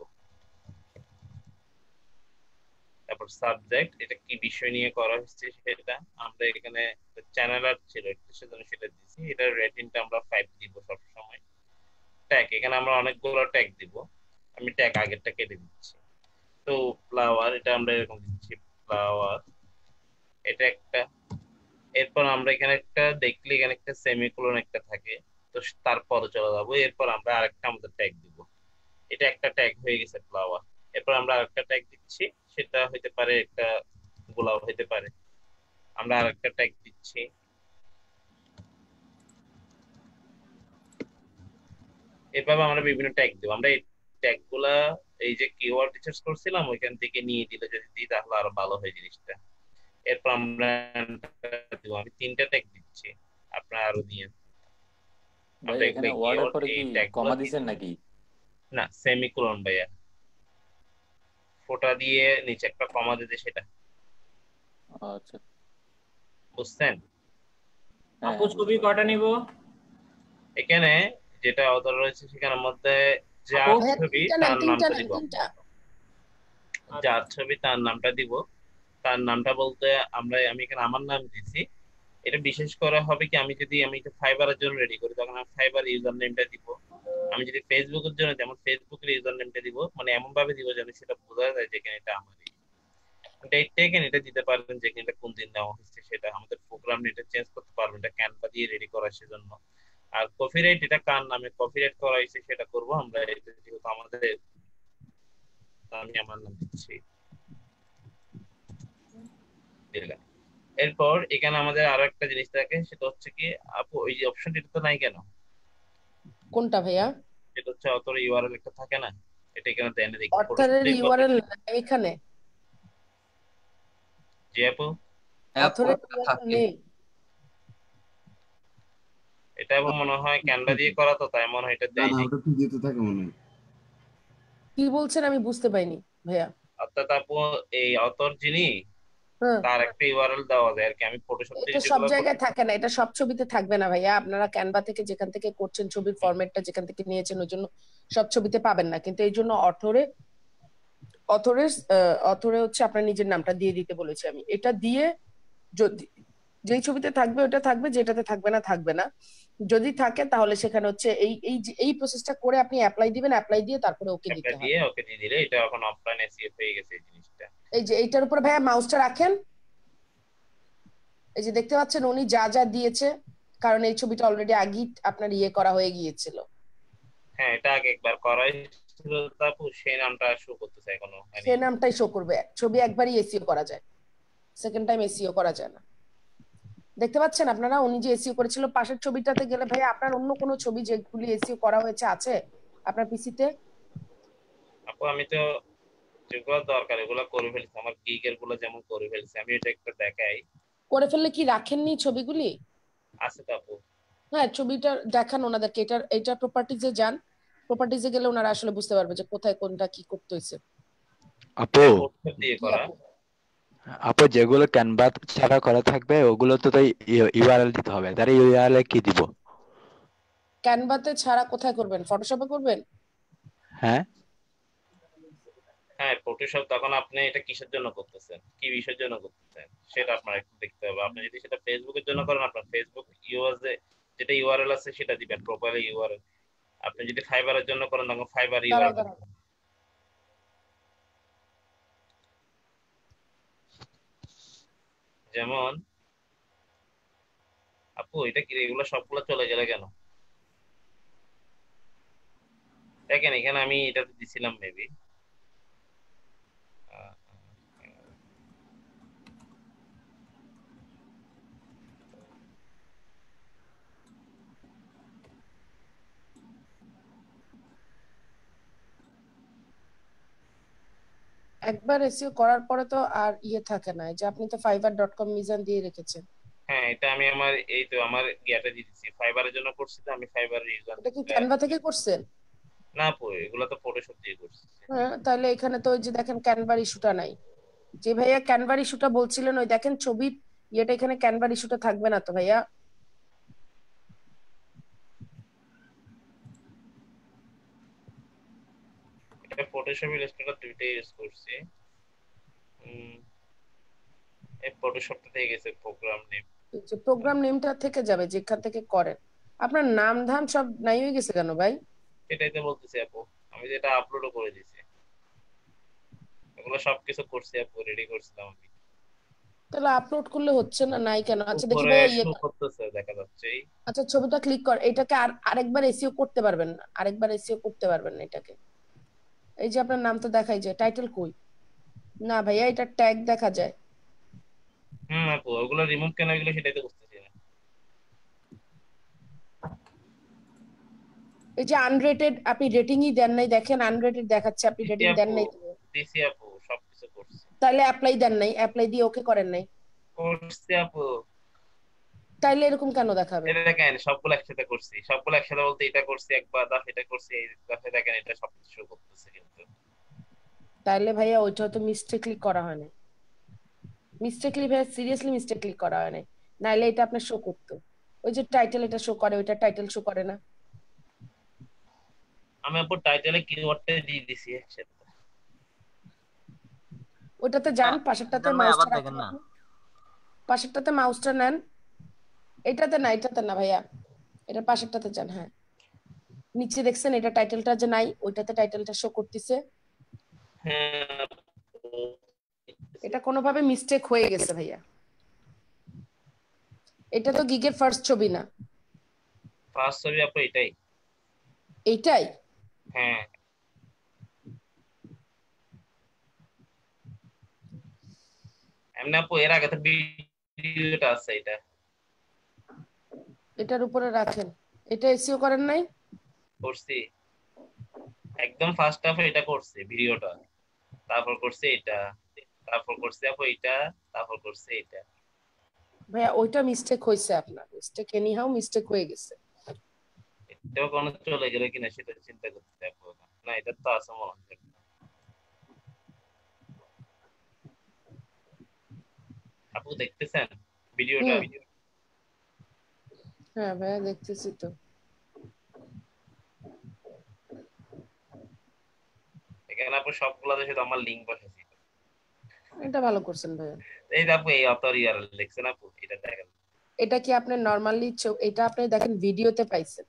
Speaker 6: তারপর সাবজেক্ট, এটা কি বিষয় নিয়ে করা হচ্ছে সেটা আমরা এখানে চ্যানেল আর ছিল সেজন্য সেটা দিয়েছি। এটার রেটিংটা আমরা 5 দিব সব সময়। ট্যাগ, এখানে আমরা অনেকগুলো ট্যাগ দিব, আমি ট্যাগ আগেরটা কেটে দিচ্ছি। তো ফ্লাওয়ার, এটা আমরা এরকম দিচ্ছি ফ্লাওয়ার, এটা একটা। এরপর আমরা এখানে একটা দেখলে এখানে একটা সেমিকোলন একটা থাকে, তো তারপরে চলে যাবো। এরপর আমরা আরেকটা আমাদের ট্যাগ দিব, এটা একটা ট্যাগ হয়ে গেছে ফ্লাওয়ার। এরপর আমরা আরেকটা ট্যাগ দিচ্ছি, সেটা হতে পারে একটা গোলাপ হতে পারে, আমরা আরেকটা ট্যাগ দিচ্ছি। এভাবে আমরা বিভিন্ন ট্যাগ দেবো। আমরা এই ট্যাগ গুলা এই যে কিওয়ার্ড রিসার্চ করছিলাম ওইখান থেকে নিয়ে দিলে, যদি দিই তাহলে আরো ভালো হয় জিনিসটা। এরপর আমরা দিব, আমি 3টা ট্যাগ দিচ্ছি, আপনারা আরো দিয়ে।
Speaker 8: ভাই
Speaker 6: আমরা
Speaker 8: এখানে
Speaker 6: এগুলো
Speaker 8: ওয়ার্ডের
Speaker 6: কিওয়ার্ড
Speaker 8: পরে
Speaker 6: এই
Speaker 8: কি
Speaker 6: ট্যাগ গুলো
Speaker 8: কমা দিছেন নাকি?
Speaker 6: না, সেমিকোলন ভাইয়া, ফোঁটা দিয়ে নিচে একটা কমা দিতে, সেটা
Speaker 8: আচ্ছা
Speaker 6: বুঝছেন?
Speaker 8: হ্যাঁ
Speaker 3: আপু
Speaker 8: হ্যাঁ বুঝতে
Speaker 3: ছবি কয়টা
Speaker 8: পারছি।
Speaker 3: নিব?
Speaker 6: এখানে যেটা অর্ডার রয়েছে সেখানের মধ্যে
Speaker 3: আপু
Speaker 6: যার
Speaker 2: ভাইয়া
Speaker 6: ছবি
Speaker 2: তিনটা নেন,
Speaker 6: তার
Speaker 2: তিনটা
Speaker 6: নামটা
Speaker 2: নেন,
Speaker 6: দিব,
Speaker 2: তিনটা।
Speaker 6: যার ছবি তার নামটা দিব। তার নামটা বলতে আমি এখানে আমার নাম দিছি। এটা বিশেষ করে হবে কি, আমি এটা ফাইবারের জন্য রেডি করি তখন আমি ফাইবার ইউজার নেমটা দিব। আমি যদি ফেসবুকের জন্য যেমন ফেসবুকের ইউজার নেমটা দিব, মানে এমন ভাবে দিব যেন সেটা বোঝা যায় যে এখানে এটা আমারই। ডেটটা এখানে এটা দিতে পারবেন যে এটা কোন দিন নেওয়া হচ্ছে, সেটা আমাদের প্রোগ্রাম এটা চেঞ্জ করতে পারবেন, এটা ক্যানভা দিয়ে রেডি করা সেজন্য। আর কপিরাইট, এটা কার নামে কপিরাইট করা হয়েছে সেটা করব আমরা, এটা যেহেতু আমাদের, আমি আমার নাম দিচ্ছি, দিলাম। এরপর এখানে আমাদের আরো একটা জিনিস থাকে, সেটা হচ্ছে কি আপু ওই যে অপশনটা তো নাই কেন?
Speaker 2: কোনটা ভাইয়া?
Speaker 6: সেটা হচ্ছে অথর ইউআরএল একটা থাকে না, এটা এখানে দেন দেখি
Speaker 2: অথরের ইউআরএল এখানে?
Speaker 6: জি আপু।
Speaker 5: হ্যাঁ আপু,
Speaker 2: অথরের
Speaker 5: ওটা
Speaker 2: ইউআরএল
Speaker 5: থাকে।
Speaker 2: নেই।
Speaker 6: এটা মনে হয় ক্যানভা দিয়ে করা, তো তাই মনে হয় এটা
Speaker 9: না না,
Speaker 6: দেয়নি।
Speaker 9: ওটা পিডিএফ তে থাকে মনে হয়।
Speaker 2: কি বলছেন আমি বুঝতে পাইনি ভাইয়া।
Speaker 6: অর্থাৎ আপু এই অথর যিনি
Speaker 2: হ্যাঁ,
Speaker 6: তার একটা ইউআরএল দেওয়া যায় আর কি। আমি ফটোশপ থেকে
Speaker 2: এটা সব
Speaker 6: যেগুলো
Speaker 2: জায়গায় থাকে না, এটা সব ছবিতে থাকবে না ভাইয়া। আপনারা ক্যানভা থেকে যেখান থেকে করছেন ছবির ফরম্যাটটা যেখান থেকে নিয়েছেন ওই জন্য সব ছবিতে পাবেন না, কিন্তু এই জন্য অথরে হচ্ছে আপনার নিজের নামটা দিয়ে দিতে বলেছি আমি। এটা দিয়ে যদি যেই ছবিতে থাকবে ওটা থাকবে, যেটাতে থাকবে না থাকবে না। যদি থাকে তাহলে সেখানে হচ্ছে এই প্রসেসটা করে আপনি অ্যাপ্লাই দিবেন, অ্যাপ্লাই দিয়ে তারপরে ওকে
Speaker 6: একটা
Speaker 2: দিতে হয়।
Speaker 6: দিয়ে ওকে দিয়ে দিলে এটা এখন অফলাইন এসিএফ হয়ে গেছে এই জিনিসটা।
Speaker 2: এই যে এইটার উপরে ভাইয়া মাউসটা রাখেন, এই যে দেখতে পাচ্ছেন উনি যা যা দিয়েছে, কারণ এই ছবিটা অলরেডি আগেই আপনার ইয়ে করা হয়ে গিয়েছিল।
Speaker 6: হ্যাঁ, এটা আগে একবার করাই ছিল, তারপর সেই নামটা শো করতেছে এখনো
Speaker 2: সে নামটাই শো করবে। ছবি একবারই এসইও করা যায়, সেকেন্ড টাইম এসইও করা যায় না। দেখতে পাচ্ছেন আপনারা উনি যে এসইও করেছিল। পাশের ছবিটাতে গেলে ভাই আপনার অন্য কোনো ছবি যেগুলি এসইও করা হয়েছে আছে আপনার পিসিতে?
Speaker 6: আপু আমি তো যেগুলো দরকার এগুলো করে ফেলছি, আমার গিগের গুলো যেমন করে ফেলছি। আমি এটা একটু দেখাই।
Speaker 2: করে ফেললে কি রাখেননি ছবিগুলি?
Speaker 6: আছে তো আপু।
Speaker 2: হ্যাঁ, ছবিটা দেখান ওনাদেরকে। এটা প্রপার্টিজে যান, প্রপার্টিজে গেলে ওনারা আসলে বুঝতে পারবে যে কোথায় কোনটা কি করতে হয়েছে।
Speaker 9: আপু
Speaker 6: ফটোশপ দিয়ে করা।
Speaker 9: আপু যেগুলো ক্যানভা ছাড়া করা থাকবে ওগুলো তো তাই ইউআরএল দিতে হবে, তার ইউআরএল কি দিব?
Speaker 2: ক্যানভাতে ছাড়া কোথায় করবেন? ফটোশপে করবেন?
Speaker 9: হ্যাঁ
Speaker 6: হ্যাঁ, ফটোশপ। তখন আপনি এটা কিসের জন্য করতেছেন, কি বিষয়ের জন্য করতেছেন সেটা আপনার একটু দেখতে হবে। আপনি যদি সেটা ফেসবুকের জন্য করেন আপনার ফেসবুক ইউআরএল যেটা ইউআরএল আছে সেটা দিবেন, প্রোফাইল ইউআরএল। আপনি যদি ফাইবারের জন্য করেন তখন ফাইবার
Speaker 2: দাঁড়াও
Speaker 6: ইউআরএল।
Speaker 2: দাঁড়াও,
Speaker 6: যেমন আপু এটা কি এগুলো সবগুলো চলে গেলে কেন? দেখেন এখানে আমি এটা দিছিলাম মেবি।
Speaker 2: একবার এসইও করার পরে তো আর ইয়ে থাকে না। এই যে আপনি তো fiverr.com মিজান দিয়ে রেখেছেন।
Speaker 6: হ্যাঁ, এটা আমি আমার এই তো আমার ইয়াটা দিয়ে দিচ্ছি, ফাইবারের জন্য করছি তো আমি ফাইবার ইউজার।
Speaker 2: এটা কি ক্যানভা থেকে করছেন?
Speaker 6: না আপু এগুলো তো ফটোশপ দিয়ে করছি।
Speaker 2: হ্যাঁ, তাহলে এখানে তো ওই যে দেখেন ক্যানভার ইস্যুটা নাই। যে ভাইয়া ক্যানভার ইস্যুটা বলছিলেন ওই দেখেন ছবির ইয়েটা, এখানে ক্যানভার ইস্যুটা থাকবে না তো ভাইয়া।
Speaker 6: এটা ফটোশপ ইলাস্ট্রেটর দুইটাই ইউজ করছি। এই ফটোশপটা থেকে গেছে প্রোগ্রাম নেম।
Speaker 2: যে প্রোগ্রাম নেমটা থেকে যাবে যেখান থেকে করেন। আপনার নাম ধাম সব নাই হয়ে গেছে কেন ভাই?
Speaker 6: এটাই তো বলতেছি আপু, আমি যেটা আপলোডও করে দিয়েছি এগুলো সবকিছু করছি আপু, রেডি করছিলাম আমি।
Speaker 2: তাহলে আপলোড করলে হচ্ছে না, নাই কেন? আচ্ছা দেখি
Speaker 6: উপরে
Speaker 2: ভাইয়া ইয়ে,
Speaker 6: শো করতেছে দেখা যাচ্ছে।
Speaker 2: আচ্ছা ছবিটা ক্লিক কর। এটাকে আরেকবার এসইও করতে পারবেন না, আরেকবার এসইও করতে পারবেন না এটাকে। এই যে আপনার নাম তো দেখাই যায়, টাইটেল কই? না ভাইয়া এটা ট্যাগ দেখা যায়।
Speaker 6: আপু ওগুলো রিমুভ কেন এগুলো সেটাই তো বুঝতেছি না।
Speaker 2: এই যে আনরেটেড, আপনি রেটিংই দেন নাই, দেখেন আনরেটেড দেখাচ্ছে, আপনি রেটিং দেন নাই তো।
Speaker 6: দিছি আপু, সবকিছু করছি।
Speaker 2: তাহলে অ্যাপ্লাই দেন নাই, অ্যাপ্লাই দিয়ে ওকে করেন নাই?
Speaker 6: করছি আপু।
Speaker 2: তাইলে এরকম কেন দেখাবে?
Speaker 6: এটা দেখেন সবগুলো একসাথে করছি, সবগুলো একসাথে বলতে এটা করছি একবার, দাফ এটা করছি, এই দাফে দেখেন এটা সবকিছু show করতেছে কিন্তু।
Speaker 2: তাইলে ভাইয়া ওইটা তো মিস্টেকলি করা হয় না, মিস্টেকলি ভাইয়া সিরিয়াসলি মিস্টেকলি করা হয় না। নাইলে এটা আপনার শো করতো। ওই যে টাইটেল এটা শো করে, ওইটা টাইটেল শো করে না।
Speaker 6: আমি আপু টাইটেলে কিওয়ার্ডটা দিয়ে দিছি একসাথে।
Speaker 2: ওইটাতে যান, পাশেরটাতে মাউসটা রাখেন, পাশেরটাতে মাউসটা নেন। এটাতে না, এটাতে না ভাইয়া, এটা পাশেরটাতে যান। হ্যাঁ, নিচে দেখছেন এটা টাইটেলটা যে নাই, ওইটাতে টাইটেলটা শো করতেছে।
Speaker 6: হ্যাঁ,
Speaker 2: এটা কোনোভাবে মিস্টেক হয়ে গেছে ভাইয়া। এটা তো গিগের ফার্স্ট ছবি না।
Speaker 6: ফার্স্ট ছবি আপু এটাই।
Speaker 2: এইটাই?
Speaker 6: হ্যাঁ, এমনি আপু এর আগে তো ভিডিওটা আছে এটা।
Speaker 2: এটার উপরে রাখেন। এটা এসইও করেন নাই?
Speaker 6: করছি একদম ফার্স্ট হাফে এটা করছি ভিডিওটা, তারপর করছি এটা, তারপর করছি আপু এটা, তারপর করছি এটা।
Speaker 2: ভাইয়া ওইটা মিস্টেক হয়েছে, আপনার মিস্টেক এনিহাউ মিস্টেক হয়ে গেছে।
Speaker 6: এটাও কোনো চলে গেলে কিনা সেটা চিন্তা করতে আপু। না, এটা তো আছে মনে হয়। আপু দেখতেছেন ভিডিওটা?
Speaker 2: হ্যাঁ ভাইয়া দেখতেছি তো।
Speaker 6: এখানে আপু সবগুলোতে শুধু আমার লিংক বসাইছি।
Speaker 2: এটা ভালো করছেন ভাইয়া।
Speaker 6: এই আপু এই অথর ইউআরএল দেখছেন আপু? এটা দেখেন।
Speaker 2: এটা কি আপনি নরমালি এটা আপনি দেখেন ভিডিওতে পাইছেন?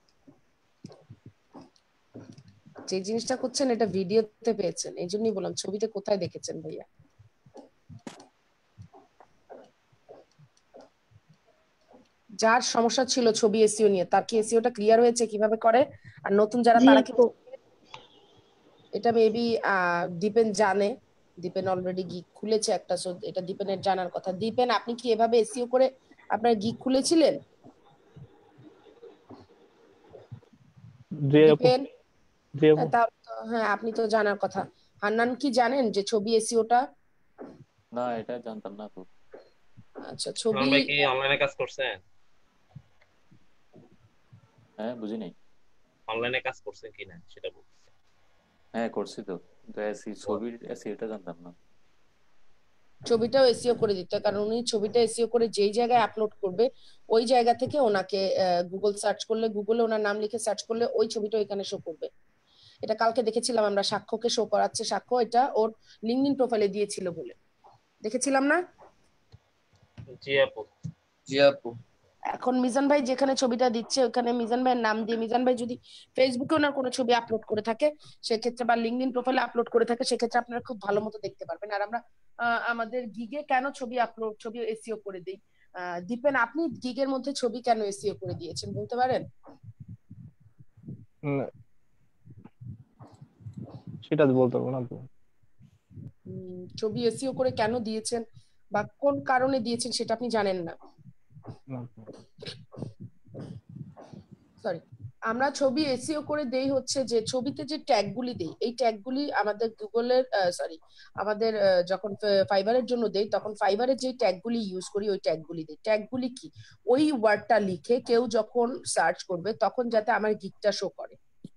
Speaker 2: যে জিনিসটা করছেন এটা ভিডিওতে পেয়েছেন, এই জন্যই বললাম ছবিতে কোথায় দেখেছেন ভাইয়া? যার সমস্যা ছিল ছবি এসইও নিয়ে, তার কি এসইওটা ক্লিয়ার হয়েছে কিভাবে করে? আর নতুন যারা তারা কি এটা মেবি দীপেন জানে, দীপেন অলরেডি গিগ খুলেছে একটা, সো এটা দীপেনের জানার কথা। দীপেন আপনি কি এভাবে এসইও করে আপনার গিগ খুলেছিলেন? দীপেন হ্যাঁ আপনি তো জানার কথা। হান্নান কি জানেন যে ছবি এসইওটা?
Speaker 8: না এটা জানতাম না তো।
Speaker 2: আচ্ছা ছবি
Speaker 6: আমরা কি অনলাইনে কাজ করছেন?
Speaker 8: হ্যাঁ বুঝি নাই।
Speaker 6: অনলাইনে কাজ করছেন কিনা সেটা বলুন।
Speaker 8: হ্যাঁ করছি তো, কিন্তু ছবির এটা জানতাম না।
Speaker 2: ছবিটাও এসইও করে দিতে, কারণ উনি ছবিটা এসইও করে যেই জায়গায় আপলোড করবে ওই জায়গা থেকে ওনাকে গুগল সার্চ করলে, গুগলে ওনার নাম লিখে সার্চ করলে ওই ছবিটা এখানে শো করবে। এটা কালকে দেখেছিলাম আমরা, সাক্ষ্যকে শো করাচ্ছে, সাক্ষ্য এটা ওর লিঙ্কডইন প্রোফাইলে দিয়েছিল বলে দেখেছিলাম না?
Speaker 6: জি আপু।
Speaker 5: জি আপু।
Speaker 2: এখন মিজান ভাই যেখানে ছবিটা দিচ্ছে ওখানে মিজান ভাইয়ের নাম দিয়ে, মিজান ভাই যদি ফেসবুকে ওনার কোনো ছবি আপলোড করে থাকে সেক্ষেত্রে, বা লিঙ্কডইন প্রোফাইলে আপলোড করে থাকে সেক্ষেত্রে আপনারা খুব ভালো মতো দেখতে পারবেন। আর আমরা আমাদের গিগে কেন ছবি এসইও করে দিই, দীপেন আপনি গিগের মধ্যে ছবি কেন এসইও করে দিয়েছেন বলতে পারেন?
Speaker 4: সেটা বলতে পারবো না তো।
Speaker 2: ছবি এসইও করে কেন দিয়েছেন বা কোন কারণে দিয়েছেন সেটা আপনি জানেন না? সরি, আমরা ছবি এসইও করে দেই হচ্ছে যে ছবিতে যে ট্যাগগুলি দেই, এই ট্যাগগুলি আমাদের গুগলের আমাদের যখন ফাইবারের জন্য দেই তখন ফাইবারের যে ট্যাগগুলি ইউজ করি ওই ট্যাগগুলি দেই। ট্যাগগুলি কি? ওই ওয়ার্ডটা লিখে কেউ যখন সার্চ করবে তখন যাতে আমার গিগটা শো করে,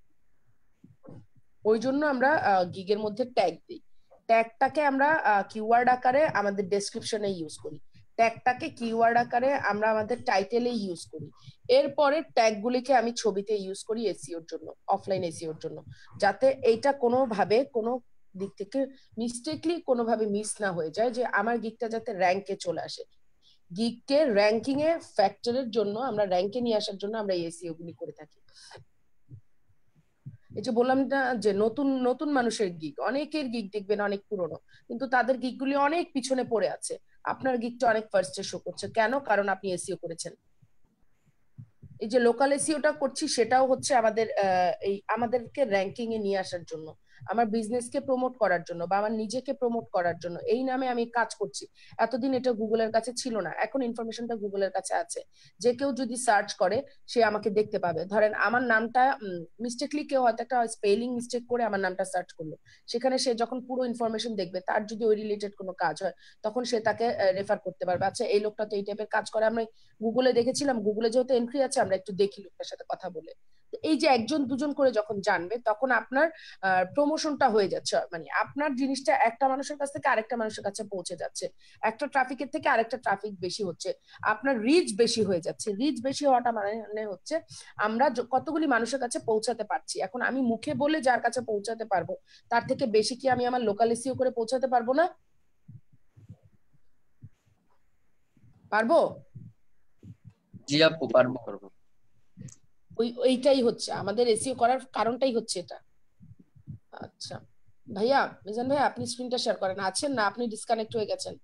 Speaker 2: ওই জন্য আমরা গিগের মধ্যে ট্যাগ দিই। ট্যাগটাকে আমরা কিওয়ার্ড আকারে আমাদের ডেসক্রিপশনে ইউজ করি, ট্যাগটাকে কিওয়ার্ড আকারে আমরা আমাদের টাইটেলে ইউজ করি। এরপরে ট্যাগগুলিকে আমি ছবিতে ইউজ করি এসইওর জন্য, অফলাইন এসইওর জন্য, যাতে এইটা কোনোভাবে কোনো দিক থেকে মিস্টেকলি কোনোভাবে মিস না হয়ে যায়, যে আমার গিগটা যাতে র্যাঙ্কে চলে আসে। গিগকে র্যাঙ্কিং এ ফ্যাক্টরের জন্য, আমরা র্যাঙ্কে নিয়ে আসার জন্য আমরা এসইও গুলি করে থাকি। এই যে বললাম না যে নতুন নতুন মানুষের গিগ, অনেকের গিগ দেখবেন অনেক পুরনো, কিন্তু তাদের গিগ গুলি অনেক পিছনে পড়ে আছে। আপনার গিগটা অনেক ফার্স্টে শো করছে কেন? কারণ আপনি এসইও করেছেন। এই যে লোকাল এসইওটা করছি সেটাও হচ্ছে আমাদের এই আমাদেরকে র্যাঙ্কিং এ নিয়ে আসার জন্য, আমার বিজনেসকে প্রমোট করার জন্য বা আমার নিজেকে প্রমোট করার জন্য, এই নামে আমি কাজ করছি। এতদিন এটা গুগলের কাছে ছিল না, এখন ইনফরমেশনটা গুগলের কাছে আছে। যে কেউ যদি সার্চ করে সে আমাকে দেখতে পাবে। ধরেন আমার নামটা মিস্টেকলি কেউ হয়তো একটা স্পেলিং মিস্টেক করে আমার নামটা সার্চ করলো, সেখানে সে যখন পুরো ইনফরমেশন দেখবে তার যদি ওই রিলেটেড কোনো কাজ হয় তখন সে তাকে রেফার করতে পারবে, আচ্ছা এই লোকটা তো এই টাইপের কাজ করে, আমরা গুগলে দেখেছিলাম, গুগলে যেহেতু এন্ট্রি আছে আমরা একটু দেখি লোকটার সাথে কথা বলে। এই যে একজন দুজন করে যখন জানবে তখন আপনার প্রমোশনটা হয়ে যাচ্ছে, মানে আপনার জিনিসটা একটা মানুষের কাছ থেকে আরেকটা মানুষের কাছে পৌঁছে যাচ্ছে, একটা ট্রাফিকের থেকে আরেকটা ট্রাফিক বেশি হচ্ছে, আপনার রিচ বেশি হয়ে যাচ্ছে। রিচ বেশি হওয়াটা মানে হচ্ছে আমরা কতগুলি মানুষের কাছে পৌঁছাতে পারছি। এখন আমি মুখে বলে যার কাছে পৌঁছাতে পারবো তার থেকে বেশি কি আমি আমার লোকাল এসইও করে পৌঁছাতে পারবো না? পারবো?
Speaker 5: জি আপু পারবো।
Speaker 2: ওইটাই হচ্ছে আমাদের এসইও করার কারণটাই হচ্ছে এটা। আচ্ছা ভাইয়া, মিজান ভাই আপনি স্ক্রিনটা শেয়ার করেন, আছেন না আপনি ডিসকানেক্ট হয়ে গেছেন?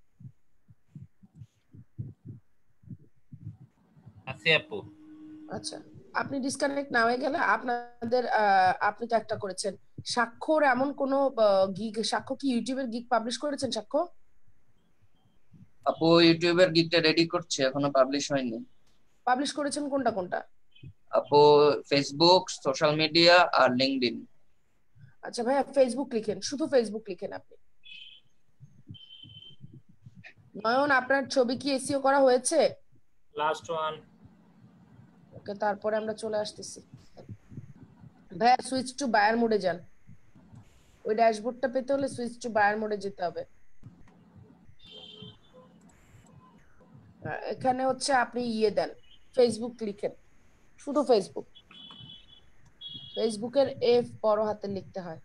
Speaker 6: আছি আপু।
Speaker 2: আচ্ছা, আপনি ডিসকানেক্ট না হয়ে গেলে আপনাদের আপনি তো একটা করেছেন সাক্ষ্যর, এমন কোন গিগ, সাক্ষ্য কি ইউটিউবের গিগ পাবলিশ করেছেন সাক্ষ্য?
Speaker 5: আপু ইউটিউবের গিগটা রেডি করছে, এখনো পাবলিশ হয়নি।
Speaker 2: পাবলিশ করেছেন কোনটা কোনটা?
Speaker 5: আপু ফেসবুক, সোশ্যাল মিডিয়া আর লিংকডইন।
Speaker 2: আচ্ছা ভাইয়া ফেসবুক লিখেন, শুধু ফেসবুক লিখেন আপনি। নয়ন আপনার ছবি কি এসইও করা হয়েছে?
Speaker 3: Last one.
Speaker 2: ওকে, তারপরে আমরা চলে আসতেছি। ভাইয়া সুইচ টু বায়ার মোডে যান, ওই ড্যাশবোর্ডটা পেতে হলে সুইচ টু বায়ার মোডে যেতে হবে। এখানে হচ্ছে আপনি দেন ফেসবুক লিখেন, শুধু ফেসবুক, ফেসবুকের এফ বড় হাতে লিখতে হয়।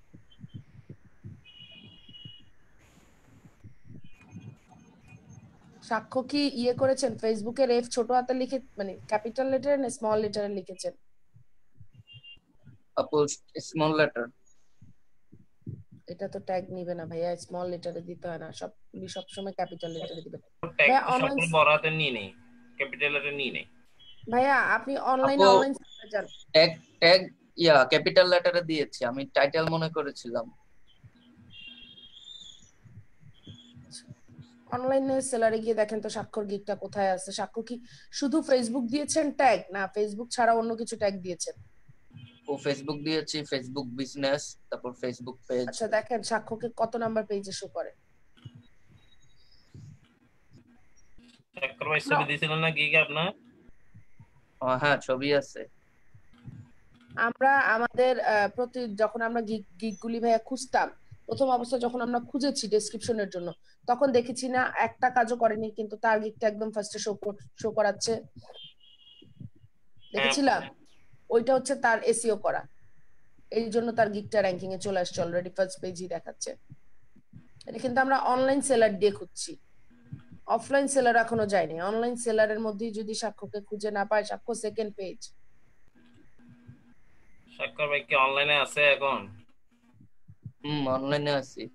Speaker 2: সাক্ষ্য কি করেছেন ফেসবুকের এফ ছোট হাতে লিখে মানে ক্যাপিটাল লেটারে না স্মল লেটারে লিখেছেন?
Speaker 5: আপু স্মল লেটার।
Speaker 2: এটা তো ট্যাগ নিবে না ভাইয়া, স্মল লেটারে দিতে হয় না, সব সময় ক্যাপিটাল লেটারে দিবেন।
Speaker 6: ট্যাগ
Speaker 2: ভাইয়া
Speaker 6: তো
Speaker 2: অনলাইন,
Speaker 6: সকল বড় হাতে নিয়ে নেই, ক্যাপিটাল লেটার নিয়ে নেই।
Speaker 2: ভাইয়া আপনি অনলাইন
Speaker 5: আপু
Speaker 2: যান,
Speaker 5: ট্যাগ ক্যাপিটাল লেটারে দিয়েছি, আমি টাইটেল মনে করেছিলাম।
Speaker 2: অনলাইনে সেলারে গিয়ে দেখেন তো স্বাক্ষর গিকটা কোথায় আছে। সাক্ষ্য কি শুধু ফেসবুক দিয়েছেন ট্যাগ, না ফেসবুক ছাড়া অন্য কিছু ট্যাগ দিয়েছেন?
Speaker 5: ও ফেসবুক দিয়েছি, ফেসবুক বিজনেস, তারপর ফেসবুক পেজ।
Speaker 2: আচ্ছা দেখেন সাক্ষ্যকে কত নাম্বার পেজে শো করে।
Speaker 6: সাক্ষর ভাই ছবি দিয়েছিলেন না গিগে আপনার?
Speaker 5: হ্যাঁ ছবি আছে।
Speaker 2: আমরা আমাদের যখন আমরা গিগগুলি ভাইয়া খুঁজতাম, প্রথম অবস্থা যখন আমরা খুঁজেছি ডেসক্রিপশনের জন্য, তখন দেখেছি না একটা কাজও করেনি, কিন্তু তার গিগটা একদম ফার্স্টে শো করাচ্ছে, দেখেছিলাম। ওইটা হচ্ছে তার এসইও করা, এই জন্য তার গিগটা র্যাঙ্কিং এ চলে আসছে, অলরেডি ফার্স্ট পেজই দেখাচ্ছে। এটা কিন্তু আমরা অনলাইন সেলার দিয়ে খুঁজছি, অফলাইন সেলার এখনো যায়নি। অনলাইন সেলারের মধ্যেই যদি সাক্ষ্যকে খুঁজে না পায়, সাক্ষ্য সেকেন্ড পেজ।
Speaker 6: সাক্ষর ভাই কি অনলাইনে আছে এখন?
Speaker 5: অনলাইনে আছি।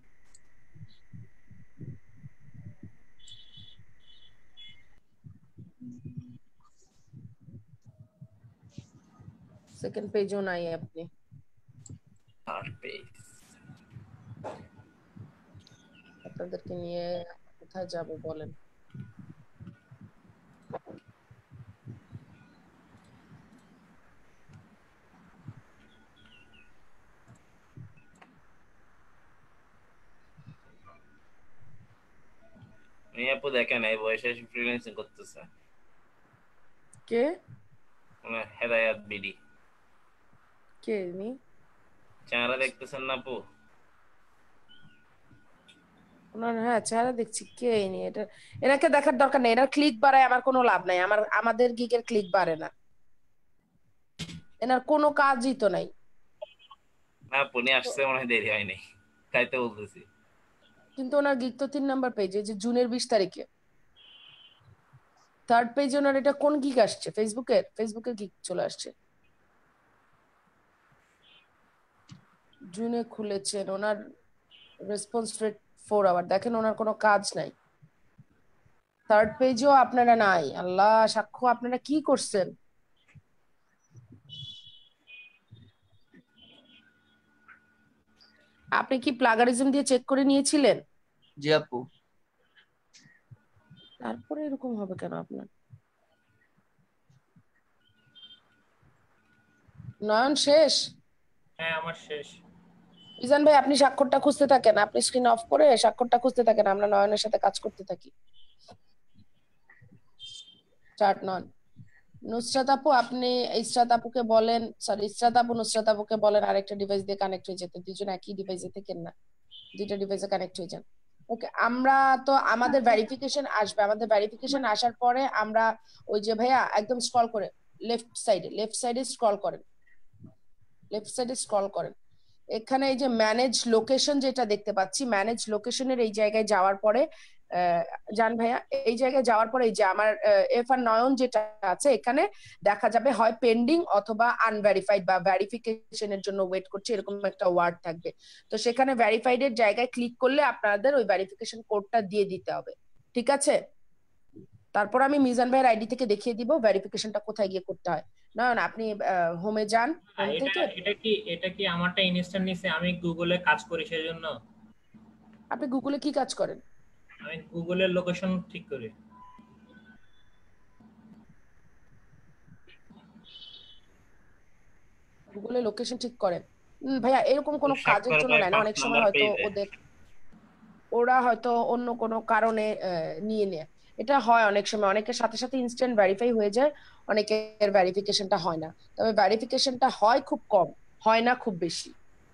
Speaker 2: সেকেন্ড পেজও নাই আপনি।
Speaker 6: Third page.
Speaker 2: আপনাদেরকে নিয়ে কোথায় যাব বলেন?
Speaker 6: আপু দেখেন এই বয়সে ফ্রিল্যান্সিং করতেছে
Speaker 2: কে?
Speaker 6: হেদায়েত বিডি।
Speaker 2: কে নি?
Speaker 6: চেহারা দেখতেছেন না আপু?
Speaker 2: হ্যাঁ চেহারা দেখছি, কে নি? এটা এনাকে দেখার দরকার নেই, এনার ক্লিক বাড়ায় আমার কোনো লাভ নাই, আমাদের গিগের ক্লিক বাড়ে না, এনার কোনো কাজই তো নাই।
Speaker 6: না আপু নি আসছে মনে হয় দেরি হয় নাই, তাই তো বলতেছি।
Speaker 2: কিন্তু ওনার গিগ তো 3 নাম্বার পেজে, যে জুনের 20 তারিখে থার্ড পেজে ওনার এটা কোন গিগ আসছে? ফেসবুকের গিগ চলে আসছে, জুনে খুলেছেন, ওনার রেসপন্স রেট 4 আওয়ার, দেখেন ওনার কোনো কাজ নাই। থার্ড পেজেও আপনারা নাই। আল্লাহ, সাক্ষ্য আপনারা কি করছেন? আপনি কি প্লাগারিজম দিয়ে চেক করে নিয়েছিলেন?
Speaker 5: জি আপু।
Speaker 2: তারপরে এরকম হবে কেন আপনার? নয়ন শেষ?
Speaker 3: হ্যাঁ আমার শেষ।
Speaker 2: মিজান ভাই আপনি স্বাক্ষরটা খুঁজতে থাকেন, আপনি স্ক্রিন অফ করে স্বাক্ষরটা খুঁজতে থাকেন, আমরা নয়নের সাথে কাজ করতে থাকি। চার্ট নন। নুসরাত আপু, আপনি ইসরাত আপুকে বলেন, সরি ইসরাত আপু নুসরাত আপুকে বলেন আরেকটা ডিভাইস দিয়ে কানেক্ট হয়ে যেতে, দুজন একই ডিভাইসে থাকেন না, দুইটা ডিভাইসে কানেক্ট হয়ে যান। ওকে, আমরা তো আমাদের ভেরিফিকেশন আসবে, আমাদের ভেরিফিকেশন আসার পরে আমরা ওই যে ভাইয়া একদম স্ক্রল করে লেফট সাইডে স্ক্রল করেন, লেফট সাইডে স্ক্রল করেন, এখানে এই যে ম্যানেজ লোকেশন যেটা দেখতে পাচ্ছি, ম্যানেজ লোকেশনের এই জায়গায় যাওয়ার পরে জান ভাইয়া, এই জায়গায় যাওয়ার পরে এই যে আমার এফ আর নয়ন যেটা আছে, এখানে দেখা যাবে হয় পেন্ডিং অথবা আনভেরিফাইড বা ভেরিফিকেশনের জন্য ওয়েট করছে, এরকম একটা ওয়ার্ড থাকবে। তো সেখানে ভেরিফাইড এর জায়গায় ক্লিক করলে আপনাদের ওই ভেরিফিকেশন কোডটা দিয়ে দিতে হবে, ঠিক আছে? তারপর আমি মিজান ভাইয়ের আইডি থেকে দেখিয়ে দিব ভেরিফিকেশনটা কোথায় গিয়ে করতে হয়। নয়ন আপনি হোমে যান, হোম থেকে
Speaker 3: এটা কি আমারটা ইনস্ট্যান্ট নিছে, আমি গুগলে কাজ করি সেজন্য।
Speaker 2: আপনি গুগলে কি কাজ করেন?
Speaker 3: আমি গুগলের লোকেশন ঠিক করি।
Speaker 2: গুগলে লোকেশন ঠিক করেন? ভাইয়া এরকম কোনো কাজের জন্য নেয় না, অনেক সময় হয়তো ওরা হয়তো অন্য কোনো কারণে নিয়ে নেয়। এটা হয় অনেক সময়, অনেকের সাথে সাথে ইনস্ট্যান্ট ভেরিফাই হয়ে যায়, অনেকের ভেরিফিকেশনটা হয় না। তবে ভেরিফিকেশনটা হয় খুব কম, হয় না খুব বেশি।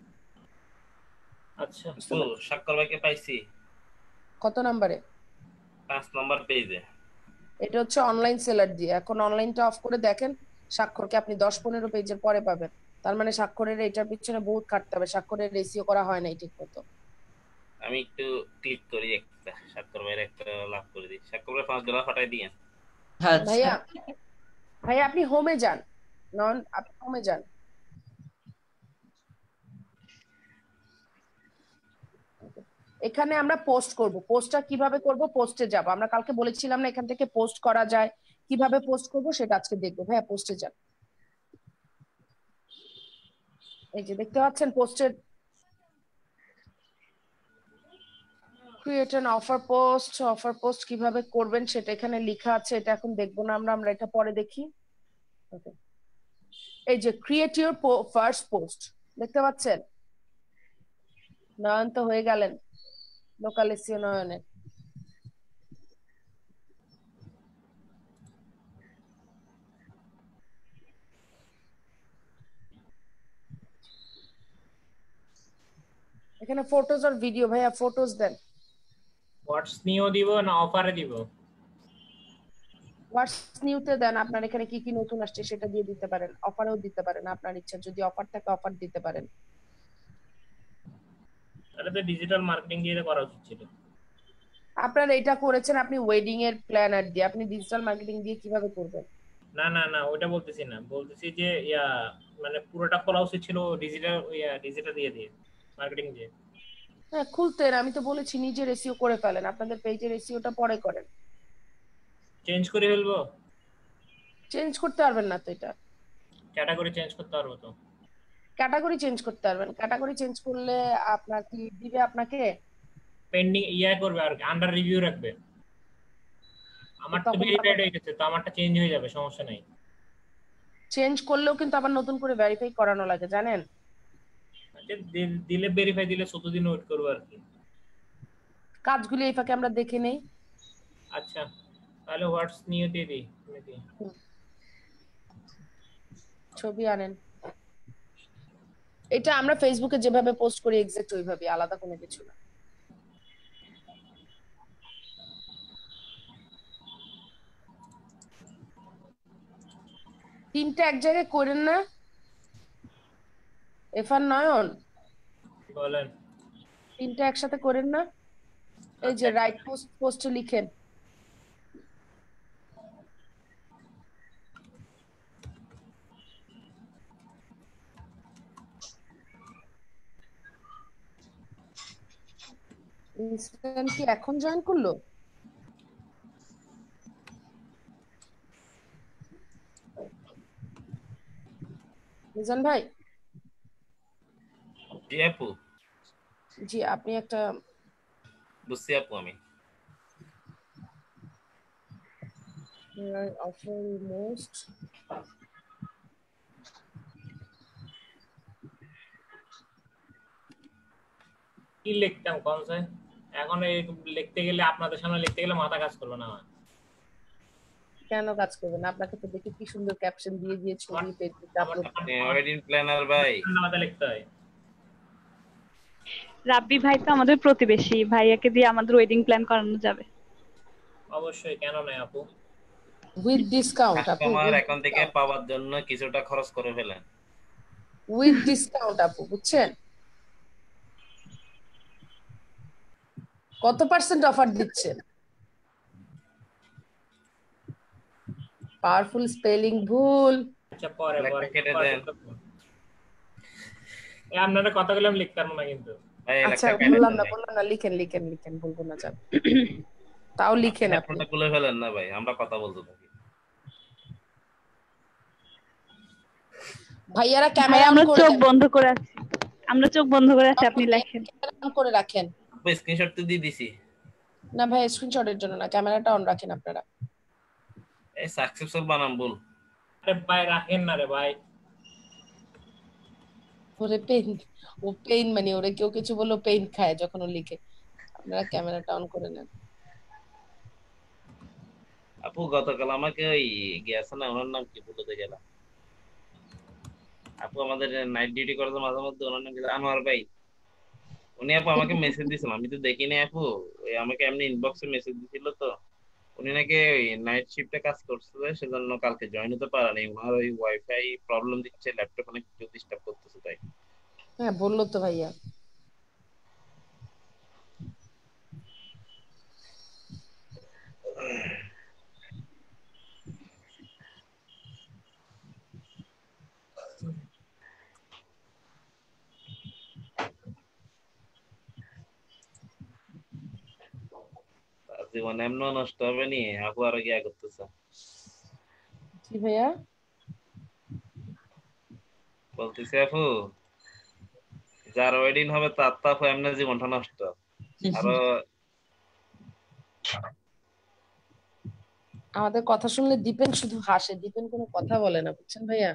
Speaker 3: আচ্ছা
Speaker 6: স্বাক্ষর ভাইকে পাইছি।
Speaker 2: কত নম্বরে?
Speaker 6: 5 নম্বর পেজে।
Speaker 2: এটা হচ্ছে অনলাইন সেলার দিয়ে। এখন অনলাইনটা অফ করে দেখেন, স্বাক্ষরকে আপনি 10-15 পেজের পরে পাবেন। তার মানে স্বাক্ষরের এটার পিছনে বহুত খাটতে হবে, স্বাক্ষরের রেসিও করা হয় না ঠিক মতো।
Speaker 6: আমি একটু ক্লিক করি, একটা স্বাক্ষর ভাইয়ের একটা লাভ করে দিই। স্বাক্ষর ভাই $5 পাঠাই দিয়েন।
Speaker 2: ভাইয়া ভাইয়া আপনি হোমে যান, নন আপনি হোমে যান। এখানে আমরা পোস্ট করব। পোস্টটা কিভাবে করব? পোস্টে যাব। আমরা কালকে বলেছিলাম না এখান থেকে পোস্ট করা যায়, কিভাবে পোস্ট করব সেটা আজকে দেখবো। ভাইয়া পোস্টে যান। এই যে দেখতে পাচ্ছেন পোস্টের create an offer post. Offer post কিভাবে করবেন সেটা এখানে লেখা আছে। এটা এখন দেখবো না আমরা এটা পরে দেখি। এই যে ক্রিয়েট ইউর ফার্স্ট পোস্ট দেখতে পাচ্ছেন। নয়ন তো হয়ে গেলেন, লোকাল এসইও নয়নের। এখানে ফটোজ আর ভিডিও। ভাইয়া ফটোজ দেন।
Speaker 3: হোয়াটস নিউ দিব না অফারে দিব?
Speaker 2: হোয়াটস নিউতে দেন। আপনার এখানে কি কি নতুন আসছে সেটা দিয়ে দিতে পারেন, অফারেও দিতে পারেন আপনার ইচ্ছা। যদি অফার থাকে অফার দিতে পারেন।
Speaker 3: তাহলে তো ডিজিটাল মার্কেটিং দিয়ে করা উচিত ছিল।
Speaker 2: আপনারা এটা করেছেন আপনি ওয়েডিং এর প্ল্যানার দিয়ে, আপনি ডিজিটাল মার্কেটিং দিয়ে কিভাবে করবেন?
Speaker 3: না না না, ওটা বলতেছি না, বলতেছি যে মানে পুরোটা খোলা উচিত ছিল ডিজিটাল ডিজিটাল দিয়ে মার্কেটিং দিয়ে।
Speaker 2: হ্যাঁ খুলতেন, আমি তো বলেছি নিজের এসইও করে ফেলেন, আপনাদের পেজের এসইওটা পরে করেন।
Speaker 3: চেঞ্জ করে ফেলবো?
Speaker 2: চেঞ্জ করতে পারবেন না তো, এটা
Speaker 3: ক্যাটাগরি চেঞ্জ করতে পারবো তো?
Speaker 2: ক্যাটাগরি চেঞ্জ করতে পারবেন। ক্যাটাগরি চেঞ্জ করলে আপনার কি দিবে আপনাকে?
Speaker 3: পেন্ডিং করবে আর আন্ডার রিভিউ রাখবে। আমার তো ভেরিফাইড হয়ে গেছে, তো আমারটা চেঞ্জ হয়ে যাবে, সমস্যা নাই।
Speaker 2: চেঞ্জ করলেও কিন্তু আবার নতুন করে ভেরিফাই করানো লাগে জানেন।
Speaker 3: দিলে ভেরিফাই দিলে 14 দিন ওয়েট করব আর কি।
Speaker 2: কাজগুলি এই ফাঁকে আমরা দেখে নেই।
Speaker 3: আচ্ছা তাহলে হোয়াটস নিউ দিয়ে দিই।
Speaker 2: ছবি আনেন। এটা আমরা ফেসবুকে যেভাবে পোস্ট করি এক্সাক্ট ওইভাবে, আলাদা কোনো কিছু না। তিনটা এক জায়গায় করেন না এফআর নয়ন?
Speaker 3: বলেন।
Speaker 2: তিনটা একসাথে করেন না? এই যে রাইট পোস্টে লিখেন ইনস্ট্যান্ট কি এখন জয়েন করলো? মিজান ভাই।
Speaker 6: জি আপু।
Speaker 2: জি আপনি একটা
Speaker 6: বুঝছি আপু। আমি
Speaker 2: অফার মোস্ট
Speaker 3: কি লিখতাম কোন স্যার? এখন এই লিখতে গেলে আপনাদের সামনে লিখতে গেলে মাথা কাজ করবে না আমার।
Speaker 2: কেন কাজ করবে না? আপনাকে তো দেখি কি সুন্দর ক্যাপশন দিয়ে দিয়ে ছবি পেজে আপলোড
Speaker 6: আপনি ওয়েডিং প্ল্যানার ভাই।
Speaker 3: মাথা লিখতে হয়।
Speaker 7: রাব্বি ভাই তো আমাদের প্রতিবেশী, ভাইয়াকে দিয়ে আমাদের ওয়েডিং প্ল্যান করানো যাবে।
Speaker 3: অবশ্যই, কেন নয় আপু।
Speaker 2: উইথ ডিসকাউন্ট আপু।
Speaker 6: কাস্টমার এখন থেকে পাওয়ার জন্য কিছুটা খরচ করে ফেলেন।
Speaker 2: উইথ ডিসকাউন্ট আপু, বুঝছেন? কত পার্সেন্ট অফার দিচ্ছেন? পাওয়ারফুল স্পেলিং ভুল।
Speaker 3: আচ্ছা পরে
Speaker 6: কেটে দেন।
Speaker 3: আপনারা কথাগুলো আমি লিখতে পারবো না কিন্তু।
Speaker 2: আচ্ছা বললাম না, লিখেন বলবো না যাব। তাও লিখেন আপনি।
Speaker 6: ফোনটা খুলে ফেলেন না ভাই, আমরা কথা বলতে থাকি।
Speaker 2: ভাইয়ারা ক্যামেরা
Speaker 7: আমরা চোখ বন্ধ করে আছি, আপনি লেখেন।
Speaker 2: অন করে রাখেন।
Speaker 6: আপু স্ক্রিনশট তো দিয়ে দিছি।
Speaker 2: না ভাই স্ক্রিনশটের জন্য না, ক্যামেরাটা অন রাখেন আপনারা।
Speaker 6: এই সাকসেসফুল বানাম বল।
Speaker 3: আরে ভাই রাখেন না রে ভাই।
Speaker 2: ওরে পেইন, ও পেইন মানে ওরে কেউ কিছু বললো পেইন খায় যখন ও লিখে। আপনারা ক্যামেরাটা অন করে নেন।
Speaker 6: আপু গতকাল আমাকে ওই গেছে না, ওনার নাম কি বলতে গেলাম, আপু আমাদের নাইট ডিউটি করে তো মাঝে মধ্যে, ওনার নাম কি আনোয়ার ভাই, উনি আপু আমাকে মেসেজ দিয়েছিল, আমি তো দেখিনি আপু, ওই আমাকে এমনি ইনবক্সে মেসেজ দিছিল তো, উনি নাকি ওই নাইট শিফটে কাজ করছে, সেজন্য কালকে জয়েন হতে পারেনি, ওনার ওই ওয়াইফাই প্রবলেম দিচ্ছে, ল্যাপটপ অনেক কিছু ডিস্টার্ব করতেছে তাই।
Speaker 2: হ্যাঁ বললো তো ভাইয়া।
Speaker 6: তার জীবন এমন নষ্ট হবে নি, আপু আরো গিয়া করতেছে।
Speaker 2: কি ভাইয়া
Speaker 6: বলতেছি আপু, যার ওয়েডিং হবে তার তো আপু এমনি জীবনটা নষ্ট। আরো
Speaker 2: আমাদের কথা শুনলে দীপেন শুধু হাসে, দীপেন কোনো কথা বলে না, বুঝছেন ভাইয়া।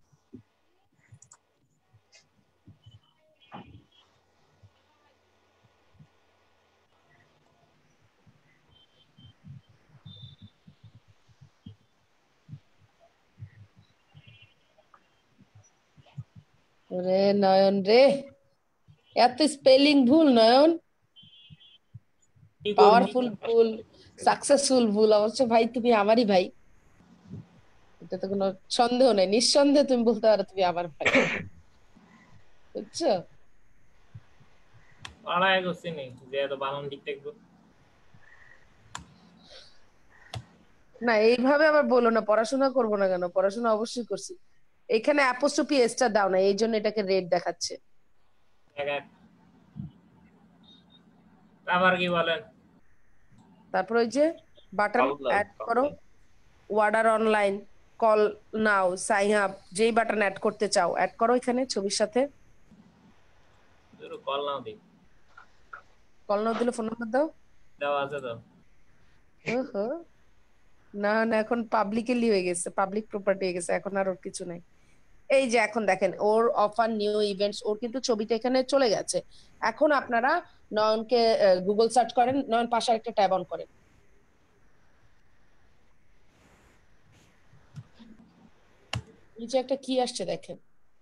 Speaker 2: ওরে নয়ন রে, এত স্পেলিং ভুল নয়ন,
Speaker 3: কি করবো?
Speaker 2: পাওয়ারফুল ভুল, সাকসেসফুল ভুল। অবশ্য ভাই তুমি আমারই ভাই, এটা তো কোনো সন্দেহ নেই, নিঃসন্দেহে তুমি বলতে পারো তুমি আমার ভাই, বুঝছো।
Speaker 3: পাড়ায় গেছি নি যে এত বানান দিক দেখবো।
Speaker 2: না এইভাবে আবার বলো না, পড়াশোনা করবো না কেন, পড়াশোনা অবশ্যই করছি। এখানে অ্যাপোস্ট্রফি এসটা দাও না, এই জন্য এটাকে রেড দেখাচ্ছে।
Speaker 3: এক এক। আবার কি বলেন?
Speaker 2: তারপর ওই যে বাটন
Speaker 6: কাউলা
Speaker 2: অ্যাড করো, order online, call now, sign up, যেই বাটন অ্যাড করতে চাও অ্যাড করো এখানে ছবির সাথে।
Speaker 3: কল নাও দিই,
Speaker 2: কল নাও দিলে ফোন নাম্বার দাও।
Speaker 3: দেওয়া আছে তো।
Speaker 2: ওহো, না না এখন পাবলিকলি হয়ে গেছে, পাবলিক প্রপার্টি হয়ে গেছে, এখন আর ওর কিছু নাই। এই যে এখন দেখেন ওর অফার, নিউ ইভেন্টস, ওর কিন্তু ছবিটা এখানে চলে গেছে। এখন আপনারা নয়নকে গুগল সার্চ করেন, নয়ন পাশে একটা ট্যাব অন করেন, নিচে একটা কি আসছে দেখেন,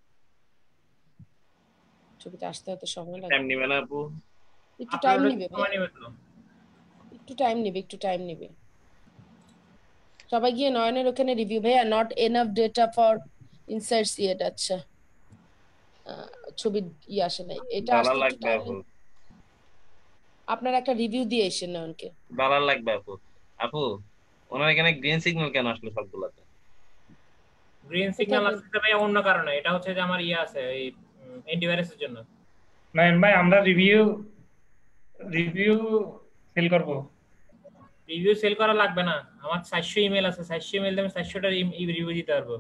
Speaker 2: ছবিটা আসতে হয়তো সময় লাগবে,
Speaker 6: টাইম নিবে না আপু?
Speaker 2: একটু টাইম
Speaker 3: আপলোডে
Speaker 2: নিবে
Speaker 3: সময় নেবে তো।
Speaker 2: একটু টাইম নিবে, একটু টাইম নিবে। সবাই গিয়ে নয়নের ওখানে রিভিউ, ভাইয়া not enough data for insights yet. আচ্ছা ছবি আসে নাই, এটা
Speaker 6: ডলার
Speaker 2: আসতে একটু
Speaker 6: লাগবে
Speaker 2: টাইম।
Speaker 6: আপু,
Speaker 2: আপনার একটা রিভিউ দিয়ে এসেন নয়নকে।
Speaker 6: ডলার লাগবে আপু। আপু ওনার এখানে গ্রিন সিগন্যাল কেন আসলো সবগুলাতে?
Speaker 3: গ্রিন সিগন্যাল আসছে ভাই অন্য কারণে, এটা হচ্ছে যে আমার ইয়ে আছে এই অ্যান্টিভাইরাসের জন্য।
Speaker 1: নয়ন ভাই আমরা রিভিউ সেল করব।
Speaker 3: রিভিউ সেল করা লাগবে না, আমার 400 ইমেল আছে, 400 ইমেল দিয়ে আমি 400টা রিভিউ দিতে পারবো।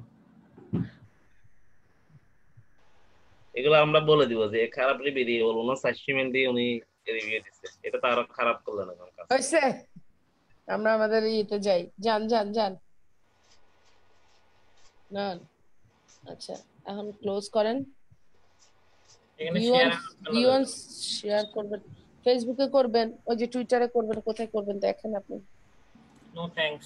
Speaker 6: এগুলো আমরা বলে দিব যে খারাপ রিভিউ দিয়ে বলবো না, 400 ইমেল দিয়ে উনি রিভিউ দিচ্ছে, এটা তো আরো খারাপ করলেন এখন কাজ।
Speaker 2: হয়েছে, আমরা আমাদের ইয়েতে যাই, যান যান যান না। আচ্ছা এখন ক্লোজ করেন।
Speaker 3: এখানে শেয়ার
Speaker 2: ভিউয়ার্স শেয়ার করবেন, ফেসবুকে করবেন, ওই যে টুইটারে করবেন, কোথায় করবেন দেখেন আপনি।
Speaker 3: No thanks.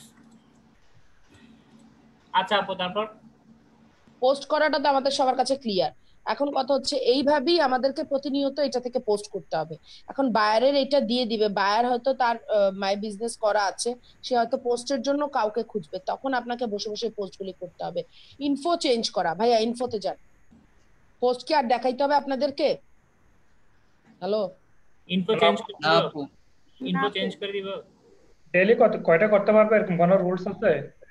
Speaker 3: আচ্ছা আপু তারপর
Speaker 2: পোস্ট করাটা তো আমাদের সবার কাছে ক্লিয়ার। এখন কথা হচ্ছে এইভাবেই আমাদেরকে প্রতিনিয়ত এটা থেকে পোস্ট করতে হবে। এখন বায়ারের এটা দিয়ে দিবে, বায়ার হয়তো তার মাই বিজনেস করা আছে, সে হয়তো পোস্টের জন্য কাউকে খুঁজবে, তখন আপনাকে বসে বসে পোস্টগুলি করতে হবে। ইনফো চেঞ্জ করা, ভাইয়া ইনফোতে যান, পোস্ট কি আর দেখাইতে হবে আপনাদেরকে? হ্যালো,
Speaker 3: ইনফো চেঞ্জ করে
Speaker 5: না
Speaker 3: দিব,
Speaker 5: আপু,
Speaker 3: ইনফো চেঞ্জ করে দিব।
Speaker 1: ডেইলি কয়টা করতে পারবে এরকম কোনো রুলস আছে?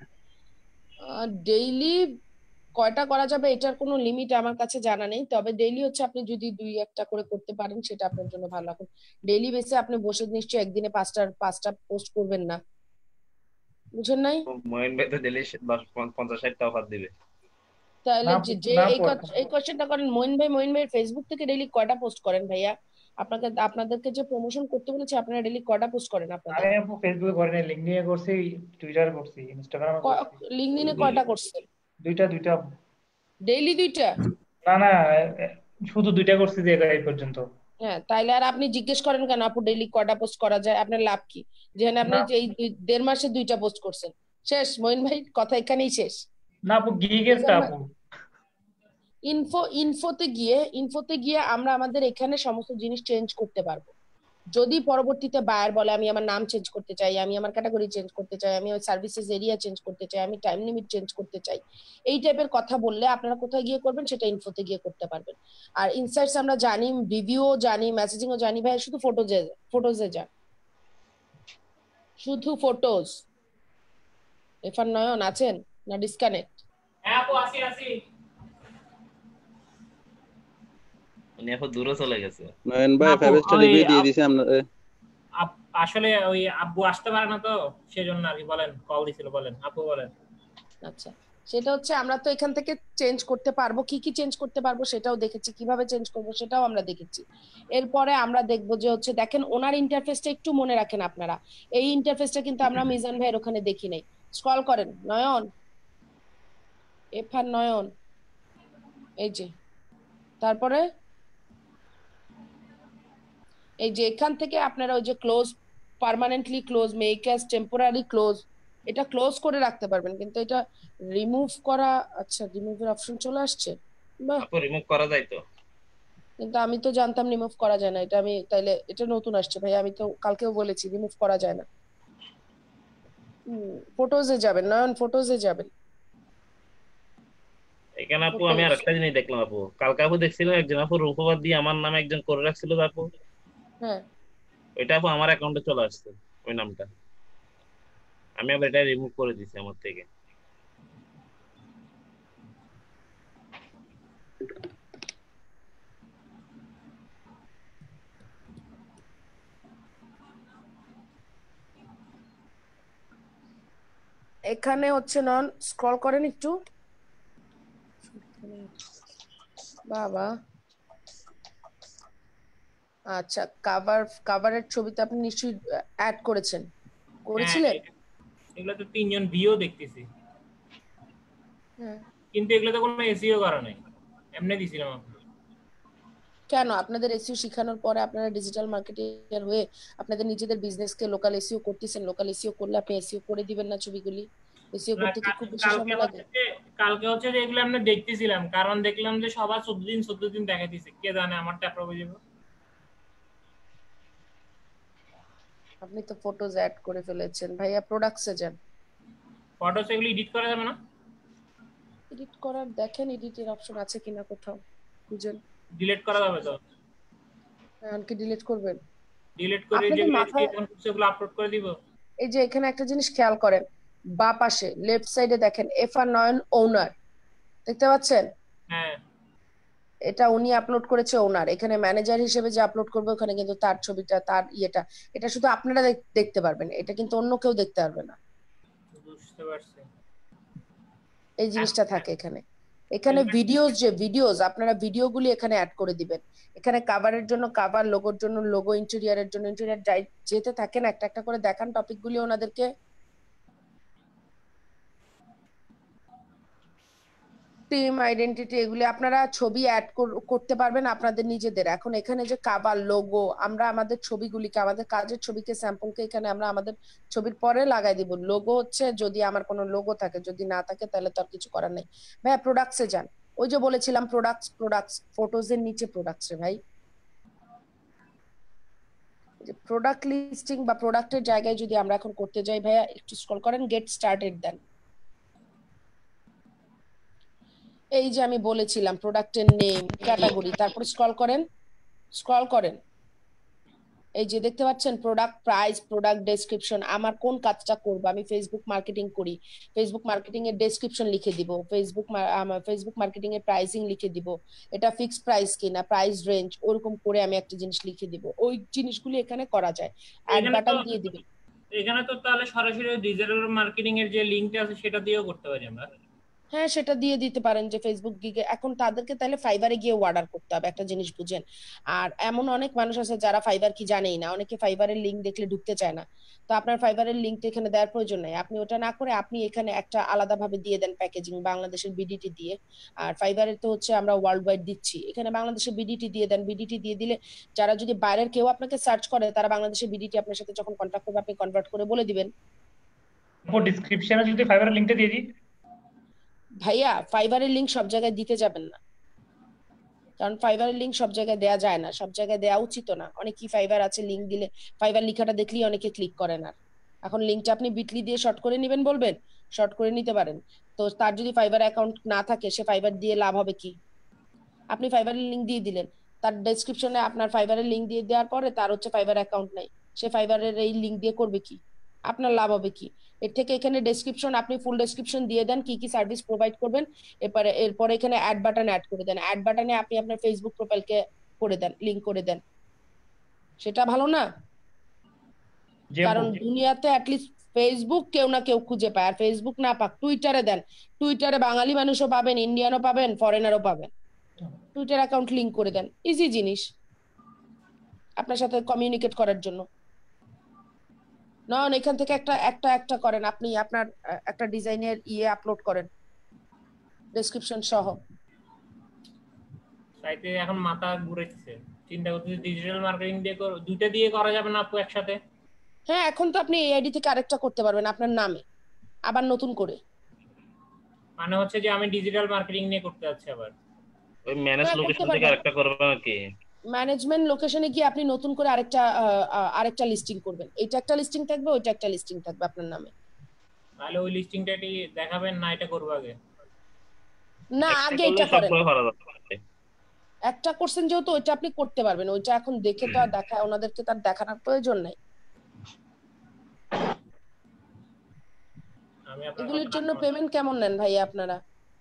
Speaker 2: ডেইলি কয়টা করা যাবে এটার কোনো লিমিট আমার কাছে জানা নেই, তবে ডেইলি হচ্ছে আপনি যদি 2-1টা করে করতে পারেন সেটা আপনার জন্য ভালো। এখন ডেইলি বেসে আপনি বসে নিশ্চয়ই একদিনে 5টা পোস্ট করবেন না, বুঝেন নাই?
Speaker 6: মহিন ভাই তো ডেলি 50-60টা অফার দিবে।
Speaker 2: তাহলে
Speaker 1: না
Speaker 2: যে
Speaker 1: না
Speaker 2: এই কোশ্চেনটা করেন, মইন ভাই ফেসবুক থেকে ডেইলি কয়টা পোস্ট করেন ভাইয়া? আপনাদেরকে যে প্রমোশন করতে বলেছে আপনারা ডেইলি কয়টা পোস্ট করেন আপনাদের?
Speaker 1: আমি আপু ফেসবুকে করিনি, লিঙ্কডইনে করছি, টুইটারে করছি, ইনস্টাগ্রামে করছি।
Speaker 2: লিঙ্কডইনে কয়টা করছেন?
Speaker 1: দুইটা
Speaker 2: ডেইলি 2টা?
Speaker 1: না না, শুধু 2টা করছি যে এই পর্যন্ত।
Speaker 2: হ্যাঁ তাইলে আর আপনি জিজ্ঞেস করেন কেন আপু ডেইলি কয়টা পোস্ট করা যায়? আপনার লাভ কি যেখানে আপনি
Speaker 1: না
Speaker 2: এই 1.5 মাসে 2টা পোস্ট করছেন? শেষ মঈন ভাই, কথা এখানেই শেষ।
Speaker 1: না আপু, গিগেরটা আপু।
Speaker 2: ইনফোতে গিয়ে আমরা আমাদের এখানে সমস্ত জিনিস চেঞ্জ করতে পারবো। যদি পরবর্তীতে বায়ার বলে আমি আমার নাম চেঞ্জ করতে চাই, আমি আমার ক্যাটাগরি চেঞ্জ করতে চাই, আমি ওই সার্ভিসেস এরিয়া চেঞ্জ করতে চাই, আমি টাইম লিমিট চেঞ্জ করতে চাই, এই টাইপের কথা বললে আপনারা কোথায় গিয়ে করবেন? সেটা ইনফোতে গিয়ে করতে পারবেন। আর ইনসাইটস আমরা জানি, রিভিউও জানি, মেসেজিংও জানি ভাই, শুধু ফটোজে যান, শুধু ফটোজ। এফার নয়ন আছেন না ডিসকানেক্ট?
Speaker 3: হ্যাঁ আপু, আসি।
Speaker 6: উনি এখন দূরে চলে গেছে।
Speaker 4: নয়ন ভাই ফাইভস্টার রিভিউ দিয়ে দিয়েছি আমরা।
Speaker 3: আসলে ওই আব্বু আসতে পারে না তো, সেজন্য আর কি। বলেন, কল দিছিল, বলেন আপু বলেন।
Speaker 2: আচ্ছা, সেটা হচ্ছে আমরা তো এখান থেকে চেঞ্জ করতে পারবো, কি কি চেঞ্জ করতে পারবো সেটাও দেখেছি, কিভাবে চেঞ্জ করবো সেটাও আমরা দেখেছি। এরপরে আমরা দেখবো যে হচ্ছে দেখেন ওনার ইন্টারফেসটা একটু মনে রাখেন আপনারা, এই ইন্টারফেসটা কিন্তু আমরা মিজান ভাইয়ের ওখানে দেখি নাই। স্ক্রল করেন নয়ন, এফআর নয়ন, এই যে, তারপরে এই যে এখান থেকে আপনারা ওই যে close, permanently close, make as temporary close, এটা ক্লোজ করে রাখতে পারবেন, কিন্তু এটা রিমুভ করা, আচ্ছা রিমুভের অপশন চলে আসছে, বাহ।
Speaker 6: আপু রিমুভ করা যায় তো?
Speaker 2: কিন্তু আমি তো জানতাম রিমুভ করা যায় না, এটা আমি তাইলে এটা নতুন আসছে ভাই, আমি তো কালকেও বলেছি রিমুভ করা যায় না। ফটোজে যাবেন নয়ন, ফটোজে যাবেন।
Speaker 6: এখানে আপু আমি আরেকটা জিনিস দেখলাম আপু, কালকে আপু দেখছিলাম একজন আপু রূপবাদ দিয়ে আমার নামে একজন করে রাখছিল আপু।
Speaker 2: হ্যাঁ,
Speaker 6: ওইটা আপু আমার অ্যাকাউন্টে চলে আসছে ওই নামটা, আমি আবার এটা রিমুভ করে দিয়েছি আমার থেকে।
Speaker 2: এখানে হচ্ছে নন, স্ক্রল করেন একটু বাবা। আচ্ছা, কাভারের ছবিতে আপনি নিশ্চয়ই অ্যাড করেছিলেন?
Speaker 3: এগুলো তো 3 জন ভিও দেখতেছি, কিন্তু এগুলো তো কোনো এসইও করা নাই, এমনি দিছিলাম আপনি।
Speaker 2: কেন? আপনাদের এসইও শেখানোর পরে আপনারা ডিজিটাল মার্কেটিং হয়ে আপনাদের নিজেদের বিজনেসকে লোকাল এসইও করতেছেন, লোকাল এসইও করলে আপনি এসইও করে দিবেন না ছবিগুলি? এসইও করতে কি খুব বেশি সময় লাগে?
Speaker 3: কালকে হচ্ছে যে এগুলো আমরা দেখতেছিলাম, কারণ দেখলাম যে সবার 14 দিন দেখাইতেছে, কে জানে আমারটা অ্যাপ্রুভ হয়ে যাবে।
Speaker 2: আপনি তো ফটোজ অ্যাড করে ফেলেছেন ভাইয়া, প্রোডাক্টসে যান।
Speaker 3: ফটোস এগুলো এডিট করা যাবে না?
Speaker 2: এডিট করার দেখেন, এডিটের অপশন আছে কিনা কোথাও খুঁজেন।
Speaker 3: ডিলিট করা যাবে তো?
Speaker 2: এখন কি ডিলিট করবেন?
Speaker 3: ডিলিট করে যেগুলো আপলোড করে দিব।
Speaker 2: এই যে এখানে একটা জিনিস খেয়াল করেন, বাঁ পাশে লেফট সাইডে দেখেন এফআর নয়ন ওনার, দেখতে পাচ্ছেন?
Speaker 3: হ্যাঁ,
Speaker 2: এটা উনি আপলোড করেছে ওনার। এখানে ম্যানেজার হিসেবে যে আপলোড করবে ওখানে কিন্তু তার ছবিটা, তার ইয়েটা, এটা শুধু আপনারা দেখতে পারবেন, এটা কিন্তু অন্য কেউ দেখতে পারবে না।
Speaker 3: বুঝতে পারছি।
Speaker 2: এই জিনিসটা থাকে এখানে। এখানে ভিডিওস আপনারা ভিডিওগুলি এখানে অ্যাড করে দিবেন। এখানে কভারের জন্য কভার, লোগোর জন্য লোগো, ইন্টেরিয়রের জন্য ইন্টেরিয়র, যেতে থাকেন একটা একটা করে দেখান টপিকগুলি ওনাদেরকে। টিম আইডেন্টিটি, এগুলি আপনারা ছবি অ্যাড করতে পারবেন আপনাদের নিজেদের। এখন এখানে যে কভার, লোগো, আমরা আমাদের ছবিগুলিকে, আমাদের কাজের ছবিকে, স্যাম্পলকে এখানে আমরা আমাদের ছবির পরে লাগাই দিব। লোগো হচ্ছে যদি আমার কোনো লোগো থাকে, যদি না থাকে তাহলে তো আর কিছু করার নেই। ভাইয়া প্রোডাক্টসে যান, ওই যে বলেছিলাম প্রোডাক্টস, ফটোজের নিচে প্রোডাক্টস রে ভাই, প্রোডাক্ট লিস্টিং বা প্রোডাক্টের জায়গায় যদি আমরা এখন করতে যাই ভাইয়া, একটু স্ক্রল করেন, গেট স্টার্টেড দেন। এই যে আমি বলেছিলাম প্রোডাক্টের নেম, ক্যাটাগরি, তারপর স্ক্রল করেন, এই যে দেখতে পাচ্ছেন প্রোডাক্ট প্রাইস, প্রোডাক্ট ডেসক্রিপশন। আমার কোন কাজটা করব, আমি ফেসবুক মার্কেটিং করি, ফেসবুক মার্কেটিং এর ডেসক্রিপশন লিখে দিব, ফেসবুক মার্কেটিং এর প্রাইসিং লিখে দিব, এটা ফিক্সড প্রাইস কিনা, প্রাইস রেঞ্জ, ওরকম করে আমি একটা জিনিস লিখে দিব। ওই জিনিসগুলি এখানে করা যায়, অ্যাড বাটন দিয়ে দিবেন।
Speaker 3: এখানে তো তাহলে সরাসরি ডিজিটাল মার্কেটিং এর যে লিংকটা আছে সেটা দিয়েও করতে পারি আমরা।
Speaker 2: হ্যাঁ, সেটা দিয়ে দিতে পারেন যে ফেসবুক গিগে। এখন তাদেরকে তাহলে ফাইবারে গিয়ে অর্ডার করতে হবে, একটা জিনিস বুঝেন। আর এমন অনেক মানুষ আছে যারা ফাইবার কি জানেই না, অনেকে ফাইবারের লিংক দেখলে ঢুকতে চায় না। তো আপনার ফাইবারের লিংকটা এখানে দেওয়ার প্রয়োজন নাই, আপনি ওটা না করে আপনি এখানে একটা আলাদাভাবে দিয়ে দেন প্যাকেজিং, বাংলাদেশের বিডিটি দিয়ে। আর ফাইবারের তো হচ্ছে আমরা ওয়ার্ল্ড ওয়াইড দিচ্ছি, এখানে বাংলাদেশের বিডিটি দিয়ে দেন। বিডিটি দিয়ে দিলে যারা যদি বাইরের কেউ আপনাকে সার্চ করে, তারা বাংলাদেশের বিডিটি আপনার সাথে যখন কন্ট্যাক্ট করবে আপনি কনভার্ট করে বলে দিবেন
Speaker 1: আপু ডেসক্রিপশনে যদি ফাইবারের লিংকটা দিয়ে দিই।
Speaker 2: ভাইয়া ফাইবারের লিংক সব জায়গায় দিতে যাবেন না, কারণ ফাইবারের লিংক সব জায়গায় দেয়া যায় না, সব জায়গায় দেওয়া উচিত না। অনেকই ফাইবার আছে লিংক দিলে ফাইবার লেখাটা দেখলেই অনেকে ক্লিক করেন। আর এখন লিংকটা আপনি বিটলি দিয়ে শর্ট করে নেবেন বলবেন, শর্ট করে নিতে পারেন। তো তার যদি ফাইবার অ্যাকাউন্ট না থাকে সে ফাইবার দিয়ে লাভ হবে কি? আপনি ফাইবারের লিংক দিয়ে দিলেন, তার ডেসক্রিপশনে আপনার ফাইবারের লিংক দিয়ে দেওয়ার পরে তার হচ্ছে ফাইবার অ্যাকাউন্ট নাই, সে ফাইবারের এই লিংক দিয়ে করবে কি? আপনার লাভ হবে কি? এর থেকে এখানে ডেসক্রিপশন আপনি ফুল ডেসক্রিপশন দিয়ে দেন, কি কি সার্ভিস প্রোভাইড করবেন, এরপরে এখানে অ্যাড বাটন অ্যাড করে দেন, অ্যাড বাটনে আপনি আপনার ফেসবুক প্রোফাইলকে করে দেন, লিংক করে দেন। সেটা ভালো না? কারণ দুনিয়াতে অ্যাটলিস্ট ফেসবুক কেউ না কেউ খুঁজে পায়, আর ফেসবুক না পাক টুইটারে দেন, টুইটারে বাঙালি মানুষও পাবেন, ইন্ডিয়ানও পাবেন, ফরেনারও পাবেন। টুইটার অ্যাকাউন্ট লিংক করে দেন, ইজি জিনিস আপনার সাথে কমিউনিকেট করার জন্য। নন এখান থেকে একটা একটা একটা করেন, আপনি আপনার একটা ডিজাইনের আপলোড করেন ডেসক্রিপশন সহ।
Speaker 3: সাইতে এখন মাথা ঘুরেছে, চিন্তা করতেছি ডিজিটাল মার্কেটিং দিয়ে দুইটা দিয়ে করা যাবে না আপু একসাথে?
Speaker 2: হ্যাঁ, এখন তো আপনি এই আইডি থেকে আরেকটা করতে পারবেন আপনার নামে, আবার নতুন করে।
Speaker 3: মানে হচ্ছে যে আমি ডিজিটাল মার্কেটিং নিয়ে করতে যাচ্ছি আবার,
Speaker 6: ওই ম্যানেজ লোকেশন থেকে আরেকটা করবে নাকি?
Speaker 2: ম্যানেজমেন্ট লোকেশনে গিয়ে আপনি নতুন করে আরেকটা লিস্টিং করবেন, এইটা একটা লিস্টিং থাকবে, ওইটা একটা লিস্টিং থাকবে আপনার নামে।
Speaker 3: তাহলে ওই লিস্টিংটা কি দেখাবেন না এটা করব আগে?
Speaker 2: না, আগে এটা করেন। একটা করছেন যেহেতু ওইটা আপনি করতে পারবেন, ওইটা এখন দেখে তো আর দেখা ওনাদেরকে তার দেখানোর প্রয়োজন নাই। এগুলোর জন্য পেমেন্ট কেমন নেন ভাই আপনারা?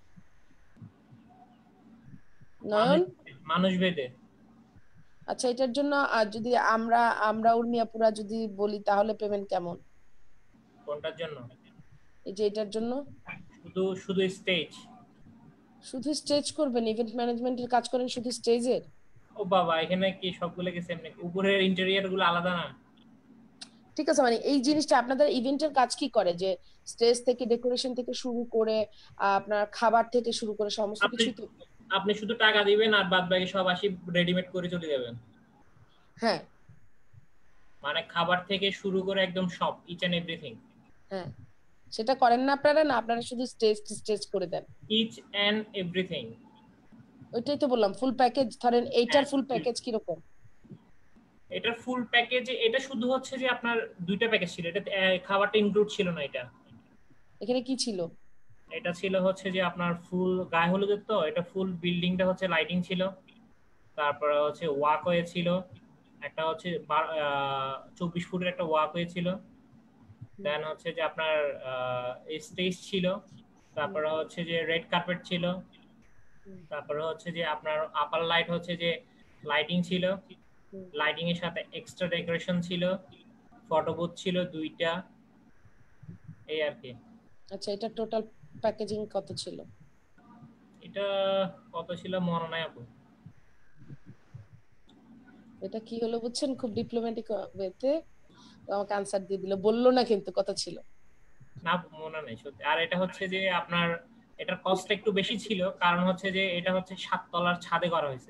Speaker 2: নয়ন
Speaker 3: মানুষ ভেদে।
Speaker 2: আচ্ছা, এটার জন্য যদি আমরা উর্মিয়াপুরা যদি বলি তাহলে পেমেন্ট কেমন?
Speaker 3: কোনটার জন্য?
Speaker 2: এই যে এটার জন্য
Speaker 3: শুধু স্টেজ।
Speaker 2: শুধু স্টেজ করবেন? ইভেন্ট ম্যানেজমেন্টের কাজ করেন শুধু স্টেজের?
Speaker 3: ও বাবা, এখানে কি সবগুলো কি সেম নাকি? উপরের ইন্টেরিয়র গুলো আলাদা না?
Speaker 2: ঠিক আছে, মানে এই জিনিসটা আপনাদের ইভেন্টের কাজ কি করে, যে স্টেজ থেকে ডেকোরেশন থেকে শুরু করে আপনার খাবার থেকে শুরু করে সমস্ত কিছু তো
Speaker 3: আপনি শুধু টাকা দিবেন আর বাদ বাকি সব আসি রেডিমেড করে চলে যাবেন?
Speaker 2: হ্যাঁ,
Speaker 3: মানে খাবার থেকে শুরু করে একদম সব ইচ এন্ড এভরিথিং?
Speaker 2: হ্যাঁ, সেটা করেন না আপনারা? না, আপনারা শুধু স্টেজ করে দেন?
Speaker 3: ইচ এন্ড এভরিথিং,
Speaker 2: ওইটাই তো বললাম ফুল প্যাকেজ। ধরেন এইটার ফুল প্যাকেজ কি রকম?
Speaker 3: এটার ফুল প্যাকেজ এটা শুধু হচ্ছে যে আপনার দুইটা প্যাকেজ ছিল, এটা খাবারটা ইনক্লুড ছিল না। এটা
Speaker 2: এখানে কি ছিল?
Speaker 3: এটা ছিল হচ্ছে যে আপনার ফুল গায়ে হলুদের, তো এটা ফুল বিল্ডিংটা হচ্ছে লাইটিং ছিল, তারপরে হচ্ছে ওয়াকওয়ে ছিল, একটা হচ্ছে 24 ফুটের একটা ওয়াকওয়ে ছিল, দেন হচ্ছে যে আপনার স্টেজ ছিল, তারপরে হচ্ছে যে রেড কার্পেট ছিল, তারপরে হচ্ছে যে আপনার আপার লাইট হচ্ছে যে লাইটিং ছিল, লাইটিং এর সাথে এক্সট্রা ডেকোরেশন ছিল, ফটো বুথ ছিল 2টা, এই আর কি।
Speaker 2: আচ্ছা, এটা টোটাল প্যাকেজিং কত ছিল?
Speaker 3: এটা কত ছিল মনে নাই আপু।
Speaker 2: এটা কি হলো বুঝছেন, খুব ডিপ্লোম্যাটিক ওয়েতে আমাকে আনসার দিয়ে দিল, বললো না কিন্তু কত ছিল।
Speaker 3: না মনে নাই সত্যি। আর এটা হচ্ছে যে আপনার এটার কস্ট একটু বেশি ছিল, কারণ হচ্ছে যে এটা হচ্ছে 7 তলার ছাদে করা হয়েছে।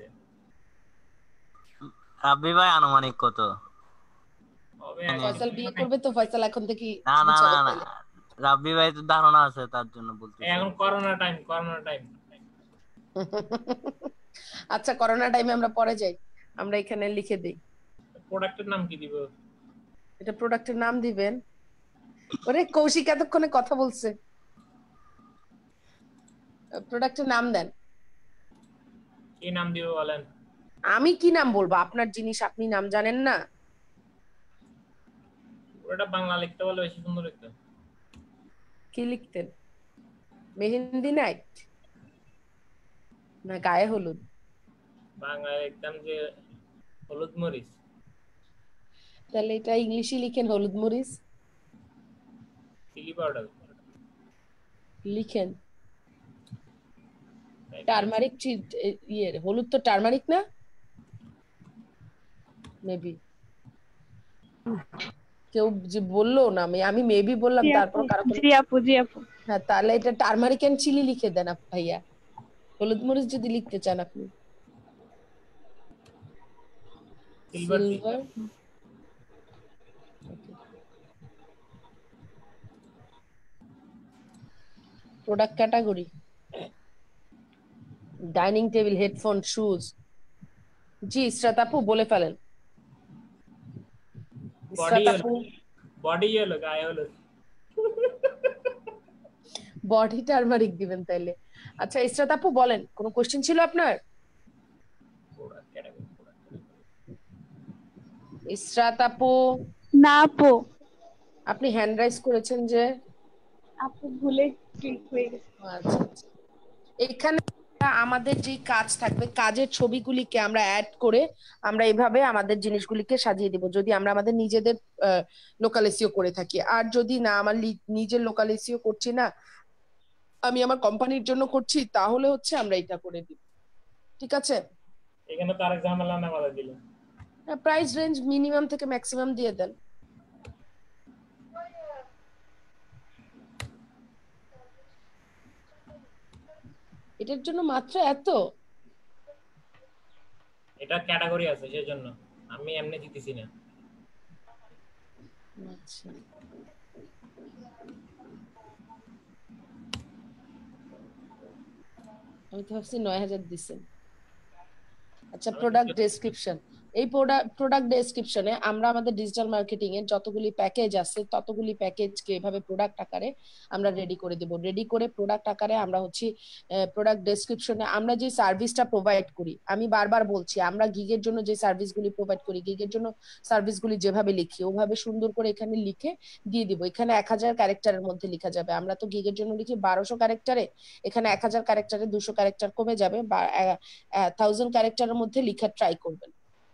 Speaker 10: রাব্বি ভাই আনুমানিক কত?
Speaker 2: ফয়সাল বিয়ে করবে তো, ফয়সাল এখন থেকে
Speaker 10: না না না না, রাব্বি ভাই তো ধারণা আছে তার জন্য বলতে।
Speaker 3: এখন করোনা টাইম।
Speaker 2: আচ্ছা, করোনা টাইমে আমরা পরে যাই, আমরা এখানে লিখে দেই।
Speaker 3: প্রোডাক্টের নাম কি দিব?
Speaker 2: এটা প্রোডাক্টের নাম দিবেন। ওরে কৌশিক এতক্ষণে কথা বলছে, প্রোডাক্টের নাম দেন।
Speaker 3: কি নাম দিব বলেন?
Speaker 2: আমি কি নাম বলবো? আপনার জিনিস, আপনি নাম জানেন না?
Speaker 3: ওটা বাংলা লিখতে বলে বেশি সুন্দর লিখতে।
Speaker 2: কি লিখতেন? মেহেন্দি নাইট না গায়ে হলুদ?
Speaker 3: বাংলায় লিখতাম যে হলুদ মরিচ।
Speaker 2: তাহলে এটা ইংলিশে লিখেন হলুদ মরিচ।
Speaker 3: চিলি পাউডার
Speaker 2: লিখেন। টারমারিক হলুদ তো টারমারিক না? মেবি কেউ যে বললো না, আমি মেবি বললাম, তারপর কারো
Speaker 7: জি আপু।
Speaker 2: হ্যাঁ, তাহলে এটা টারমারিক এন্ড চিলি লিখে দেন ভাইয়া, হলুদ মরিচ যদি লিখতে চান আপনি। Silver. Product category, dining table, headphone, shoes. জি ইসরাত আপু বলে ফেলেন।
Speaker 3: বডি
Speaker 2: ইসরাত আপু
Speaker 3: বডি হলো গায়ে হলো
Speaker 2: বডি টারমারিক দিবেন তাইলে। আচ্ছা ইসরাত আপু বলেন, কোনো কোশ্চেন ছিল আপনার? ইসরাত আপু
Speaker 7: না আপু,
Speaker 2: আপনি হ্যান্ড রাইজ করেছেন যে?
Speaker 7: আপু ভুলে ক্লিক হয়ে গেছে।
Speaker 2: আচ্ছা আচ্ছা। এখানে আমাদের যে কাজ থাকবে, কাজের ছবিগুলিকে আমরা অ্যাড করে আমরা এভাবে আমাদের জিনিসগুলিকে সাজিয়ে দিব, যদি আমরা আমাদের নিজেদের লোকাল এসইও করে থাকি। আর যদি না আমার নিজের লোকাল এসইও করছি না, আমি আমার কোম্পানির জন্য করছি, তাহলে হচ্ছে আমরা এটা করে দিব। ঠিক আছে?
Speaker 3: এখানে তো আরেক ঝামেলা না বাধা দিলেন।
Speaker 2: প্রাইস রেঞ্জ মিনিমাম থেকে ম্যাক্সিমাম দিয়ে দেন। এটার জন্য মাত্র এত?
Speaker 3: এটা ক্যাটাগরি আছে সেজন্য, আমি এমনি দিতেছি না।
Speaker 2: আচ্ছা আমি তো ভাবছি 9000 দিছেন। আচ্ছা প্রোডাক্ট ডেসক্রিপশন, এই প্রোডাক্ট ডেসক্রিপশনে আমরা আমাদের ডিজিটাল মার্কেটিং এর যতগুলি প্যাকেজ আছে ততগুলি প্যাকেজকে এভাবে প্রোডাক্ট আকারে আমরা রেডি করে দেব। রেডি করে প্রোডাক্ট আকারে আমরা হচ্ছে প্রোডাক্ট ডেসক্রিপশনে আমরা যে সার্ভিসটা প্রোভাইড করি, আমি বারবার বলছি আমরা গিগের জন্য যে সার্ভিসগুলি প্রোভাইড করি, গিগের জন্য সার্ভিসগুলি যেভাবে লিখি ওভাবে সুন্দর করে এখানে লিখে দিয়ে দিব। এখানে 1000 ক্যারেক্টারের মধ্যে লেখা যাবে। আমরা তো গিগের জন্য লিখি 1200 ক্যারেক্টারে, এখানে 1000 ক্যারেক্টারে 200 ক্যারেক্টার কমে যাবে, বা 1000 ক্যারেক্টারের মধ্যে লিখা ট্রাই করবেন।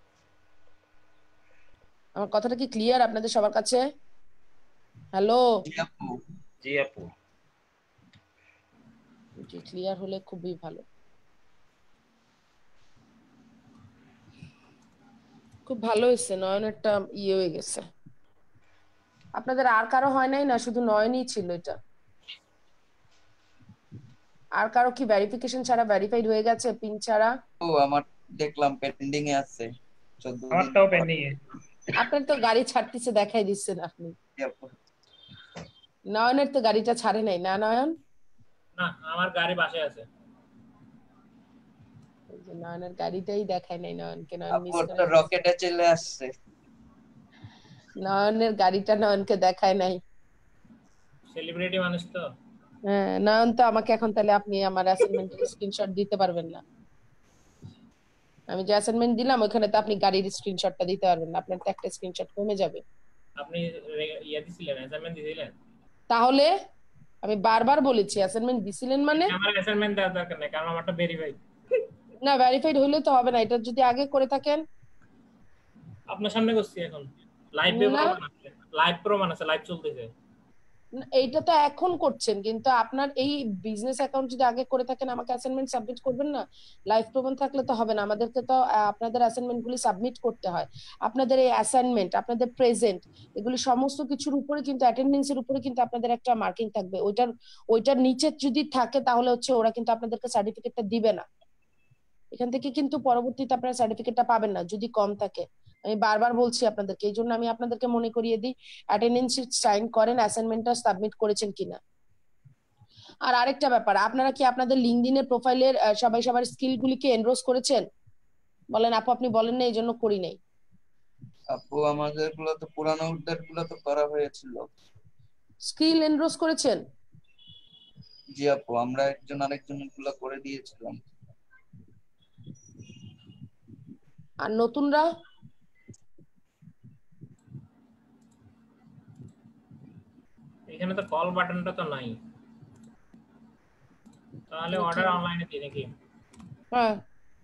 Speaker 2: আমার কথাটা কি ক্লিয়ার আপনাদের সবার কাছে? হ্যালো
Speaker 6: জি আপু,
Speaker 2: জি ক্লিয়ার হলে খুবই ভালো। খুব ভালো হয়েছে, নয়নেরটা ইয়ে হয়ে গেছে। আপনাদের আর কারো হয় নাই না? শুধু নয়নই ছিল এটা? আর কারো কি ভেরিফিকেশন ছাড়া ভেরিফাইড হয়ে গেছে পিন ছাড়া?
Speaker 5: ও আমার দেখলাম পেন্ডিং এ আছে 14 দিন।
Speaker 1: আমারটাও পেন্ডিং এ।
Speaker 2: আপনার তো গাড়ি ছাড়তেছে দেখাই দিচ্ছেন আপনি। নয়নের তো গাড়িটা ছাড়ে নাই না নয়ন?
Speaker 3: না আমার গাড়ি বাসায় আছে।
Speaker 2: নয়নের গাড়িটাই দেখায় নাই নয়নকে, নয়ন মিস
Speaker 5: আপু
Speaker 2: করে
Speaker 5: তো রকেটে চলে আসছে।
Speaker 2: নয়নের গাড়িটা নয়নকে দেখায় নাই।
Speaker 3: সেলিব্রিটি মানুষ তো।
Speaker 2: হ্যাঁ নয়ন তো আমাকে এখন তাহলে আপনি আমার অ্যাসাইনমেন্টের স্ক্রিনশট দিতে পারবেন না। আমি যে অ্যাসাইনমেন্ট দিলাম ওখানে তো আপনি গাড়ির স্ক্রিনশটটা দিতে পারবেন না, আপনার তো একটা স্ক্রিনশট কমে যাবে।
Speaker 3: আপনি ইয়া দিছিলেন, অ্যাসাইনমেন্ট দিছিলেন?
Speaker 2: তাহলে আমি বারবার বলেছি অ্যাসাইনমেন্ট দিছিলেন মানে?
Speaker 3: আমার অ্যাসাইনমেন্ট দেওয়ার দরকার নেই, কারণ আমারটা ভেরিফাইড।
Speaker 2: না ভেরিফাইড হলে তো হবে না, এটা যদি আগে করে থাকেন।
Speaker 3: আপনার সামনে করছি এখন, লাইভ প্রমাণ আছে, লাইভ প্রমাণ আছে, লাইভ চলতেছে।
Speaker 2: এইটা তো এখন করছেন, কিন্তু আপনার এই বিজনেস অ্যাকাউন্ট যদি আগে করে থাকেন আমাকে অ্যাসাইনমেন্ট সাবমিট করবেন না? লাইভ প্রমাণ থাকলে তো হবে না, আমাদেরকে তো আপনাদের অ্যাসাইনমেন্ট গুলি সাবমিট করতে হয়। আপনাদের এই অ্যাসাইনমেন্ট, আপনাদের প্রেজেন্ট, এগুলি সমস্ত কিছুর উপরে কিন্তু অ্যাটেন্ডেন্সের উপরে কিন্তু আপনাদের একটা মার্কিং থাকবে। ওইটার নিচে যদি থাকে তাহলে হচ্ছে ওরা কিন্তু আপনাদেরকে সার্টিফিকেটটা দিবে না। এখান থেকে কিন্তু পরবর্তীতে আপনারা সার্টিফিকেটটা পাবেন না যদি কম থাকে। আমি বারবার বলছি আপনাদেরকে, এই জন্য আমি আপনাদেরকে মনে করিয়ে দিই অ্যাটেন্ডেন্স শিট সাইন করেন, অ্যাসাইনমেন্টটা সাবমিট করেছেন কিনা। আর আরেকটা ব্যাপার, আপনারা কি আপনাদের লিঙ্কডইনের প্রোফাইলের সবাই সবার স্কিল গুলিকে এনরোজ করেছেন? বলেন আপু, আপনি বলেন না এই জন্য করি নাই।
Speaker 5: আপু আমাদের গুলো তো পুরানো উদ্ধার গুলো তো করা হয়েছিল।
Speaker 2: স্কিল এনরোজ করেছেন?
Speaker 5: জি আপু, আমরা একজন আরেকজনের গুলো করে দিয়েছিলাম।
Speaker 2: আর নতুনরা?
Speaker 3: এখানে তো কল বাটনটা তো নাই, তাহলে অর্ডার অনলাইনে দিই নাকি?
Speaker 2: হ্যাঁ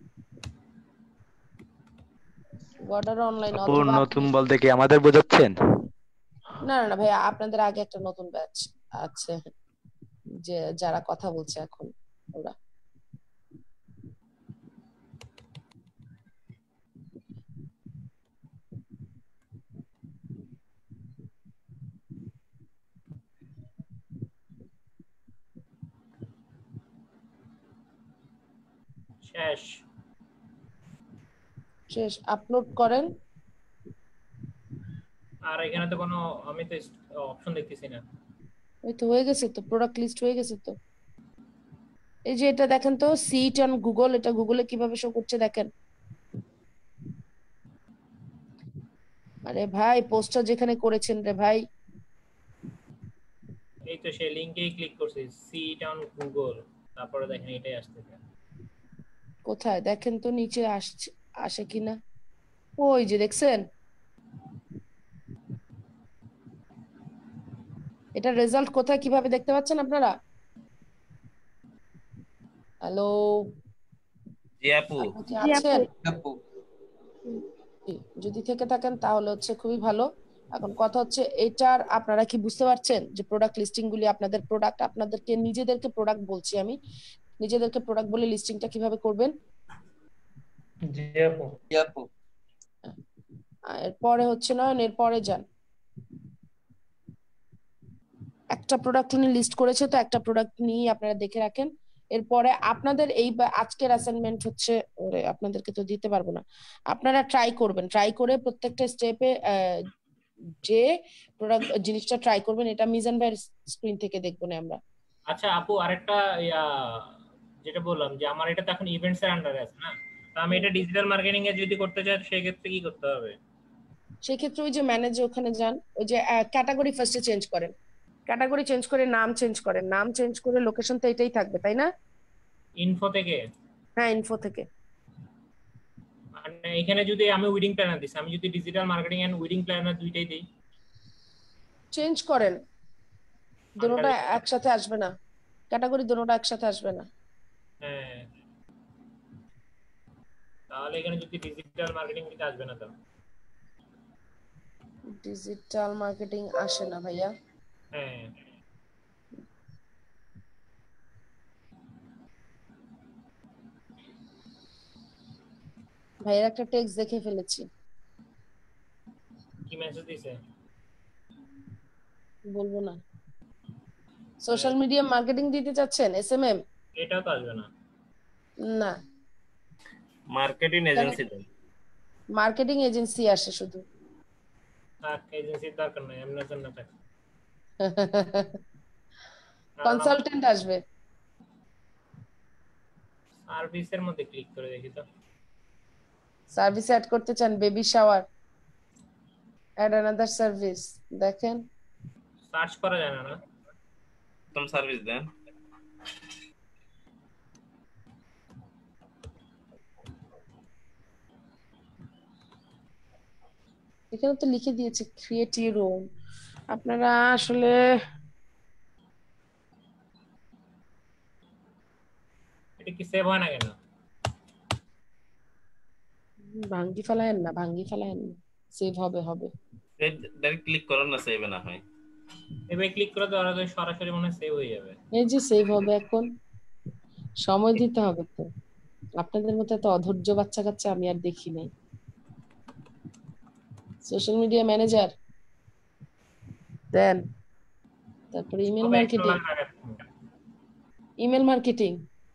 Speaker 2: অর্ডার অনলাইন।
Speaker 9: আপু নতুন বলতে কি আমাদের বোঝাচ্ছেন?
Speaker 2: না না না ভাই, আপনাদের আগে একটা নতুন ব্যাচ আছে যে যারা কথা বলছে এখন ওরা।
Speaker 3: শেষ
Speaker 2: শেষ, আপলোড করেন।
Speaker 3: আর এখানে তো কোনো, আমি তো অপশন দেখতেছি না।
Speaker 2: ওই তো হয়ে গেছে তো, প্রোডাক্ট লিস্ট হয়ে গেছে তো। এই যে এটা দেখেন তো, সিট অন গুগল, এটা গুগলে কিভাবে শো করছে দেখেন। আরে ভাই পোস্টটা যেখানে করেছেন রে ভাই,
Speaker 3: এই তো সেই লিংকেই ক্লিক করছি, সি ইট অন গুগল, তারপরে দেখেন এটাই আসতেছে।
Speaker 2: কোথায় দেখেন তো নিচে আসছে, আসে কিনা। ওই যে দেখছেন, এটা রেজাল্ট কোথায় কিভাবে দেখতে পাচ্ছেন আপনারা? হ্যালো
Speaker 6: জি আপু।
Speaker 2: কি আছেন? যদি থেকে থাকেন তাহলে হচ্ছে খুবই ভালো। এখন কথা হচ্ছে এটার আপনারা কি বুঝতে পারছেন যে প্রোডাক্ট লিস্টিং গুলি আপনাদের প্রোডাক্ট, আপনাদেরকে নিজেদেরকে প্রোডাক্ট বলছি আমি, নিজেদেরকে প্রোডাক্ট বলে লিস্টিংটা কিভাবে করবেন?
Speaker 1: জি আপু।
Speaker 5: জি আপু।
Speaker 2: এরপরে হচ্ছে নয়ন, এরপরে যান। একটা প্রোডাক্ট উনি লিস্ট করেছে, তো একটা প্রোডাক্ট নিয়ে আপনারা দেখে রাখেন। এরপরে আপনাদের এই আজকের অ্যাসাইনমেন্ট হচ্ছে, আপনাদেরকে তো দিতে পারবো না, আপনারা ট্রাই করবেন, ট্রাই করে প্রত্যেকটা স্টেপে যে প্রোডাক্ট জিনিসটা ট্রাই করবেন, এটা মিজান ভাইয়ের স্ক্রিন থেকে দেখবো না আমরা।
Speaker 3: আচ্ছা আপু, আরেকটা যেটা বললাম যে আমার এটা তো এখন ইভেন্টস এর আন্ডারে আছে না, তো আমি এটা ডিজিটাল মার্কেটিং এ যদি করতে চাই সেই ক্ষেত্রে কি করতে হবে?
Speaker 2: সেই ক্ষেত্রে ওই যে ম্যানেজার ওখানে যান, ওই যে ক্যাটাগরি ফার্স্টে চেঞ্জ করেন, ক্যাটাগরি চেঞ্জ করে নাম চেঞ্জ করেন, নাম চেঞ্জ করে লোকেশন তো এটাই থাকবে তাই না?
Speaker 3: ইনফো থেকে?
Speaker 2: হ্যাঁ ইনফো থেকে।
Speaker 3: মানে এখানে যদি আমি উইডিং প্ল্যানার দিছি, আমি যদি digital marketing and wedding planner দুইটাই দেই,
Speaker 2: চেঞ্জ করেন, দুটোটা একসাথে আসবে না, ক্যাটাগরি দুটোটা একসাথে আসবে না।
Speaker 3: হ্যাঁ, তাহলে এখানে যদি ডিজিটাল মার্কেটিং দিতে আসবে না তো?
Speaker 2: ডিজিটাল মার্কেটিং আসে না ভাইয়া।
Speaker 3: হ্যাঁ
Speaker 2: ভাইয়ের একটা টেক্সট দেখে ফেলেছি।
Speaker 3: কি মেসেজ দিছে?
Speaker 2: বলবো না। সোশ্যাল মিডিয়া মার্কেটিং দিতে চাচ্ছেন এসএমএম?
Speaker 3: এটাও তো আসবে না।
Speaker 2: না,
Speaker 6: মার্কেটিং এজেন্সি দেন।
Speaker 2: মার্কেটিং এজেন্সি আসে শুধু।
Speaker 3: থাক, এজেন্সির দরকার নাই, এমনি জন্য থাক।
Speaker 2: কনসালটেন্ট আসবে।
Speaker 3: সার্ভিসের মধ্যে ক্লিক করে দেখি তো।
Speaker 2: সার্ভিস অ্যাড করতে চান, baby shower, add another service, দেখেন
Speaker 3: সার্চ করা যায় না?
Speaker 6: কোন সার্ভিস দেন?
Speaker 2: এখানে তো লিখে দিয়েছে ক্রিয়েট ইউর ওন। আপনারা আসলে
Speaker 3: এটা কি সেভ হয় না কেন?
Speaker 2: ভাঙ্গি ফেলায়েন না, ভাঙ্গি ফেলায়েন না, সেভ হবে হবে।
Speaker 6: ডাইরেক্ট ক্লিক করুন না, সেভ না হয়।
Speaker 3: এবারে ক্লিক করে দেওয়ার আগে সরাসরি মনে সেভ হয়ে যাবে।
Speaker 2: এই যে সেভ হবে, এখন সময় দিতে হবে তো, আপনাদের মতো এত অধৈর্য বাচ্চা কাচ্চা আমি আর দেখি নাই। সোশ্যাল মিডিয়া ম্যানেজার দেন, তারপরে ইমেল মার্কেটিং, ইমেল মার্কেটিং,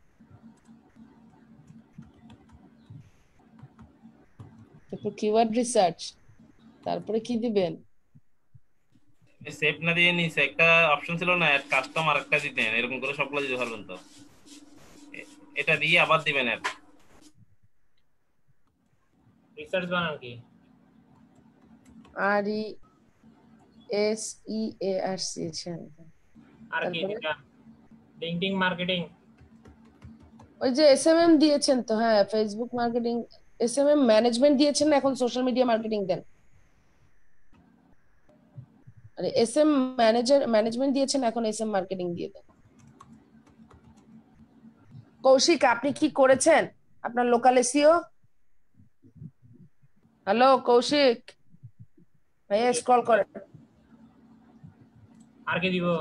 Speaker 2: তারপর কিওয়ার্ড রিসার্চ, তারপরে কি দিবেন?
Speaker 6: সেভ না দিয়ে নিচে একটা অপশন ছিল না, অ্যাড কাস্টমার, একটা দিতেন, এরকম করে সবগুলো দিতে পারবেন তো। এটা দিয়ে আবার দিবেন অ্যাড।
Speaker 3: রিসার্চ বানান কি?
Speaker 2: আর ই এস ই এ আর সি।
Speaker 3: আর কি দিটা? লিংকডিন মার্কেটিং,
Speaker 2: ওই যে এসএমএম দিয়েছেন তো, হ্যাঁ ফেসবুক মার্কেটিং, এসএমএম ম্যানেজমেন্ট দিয়েছেন না, এখন সোশ্যাল মিডিয়া মার্কেটিং দেন। আরে এসএম ম্যানেজমেন্ট দিয়েছেন, এখন এসএম মার্কেটিং দিয়ে দেন। কৌশিক আপনি কি করেছেন আপনার লোকাল এসইও? হ্যালো কৌশিক ভাইয়া, স্ক্রল করেন।
Speaker 3: আর কি দিব?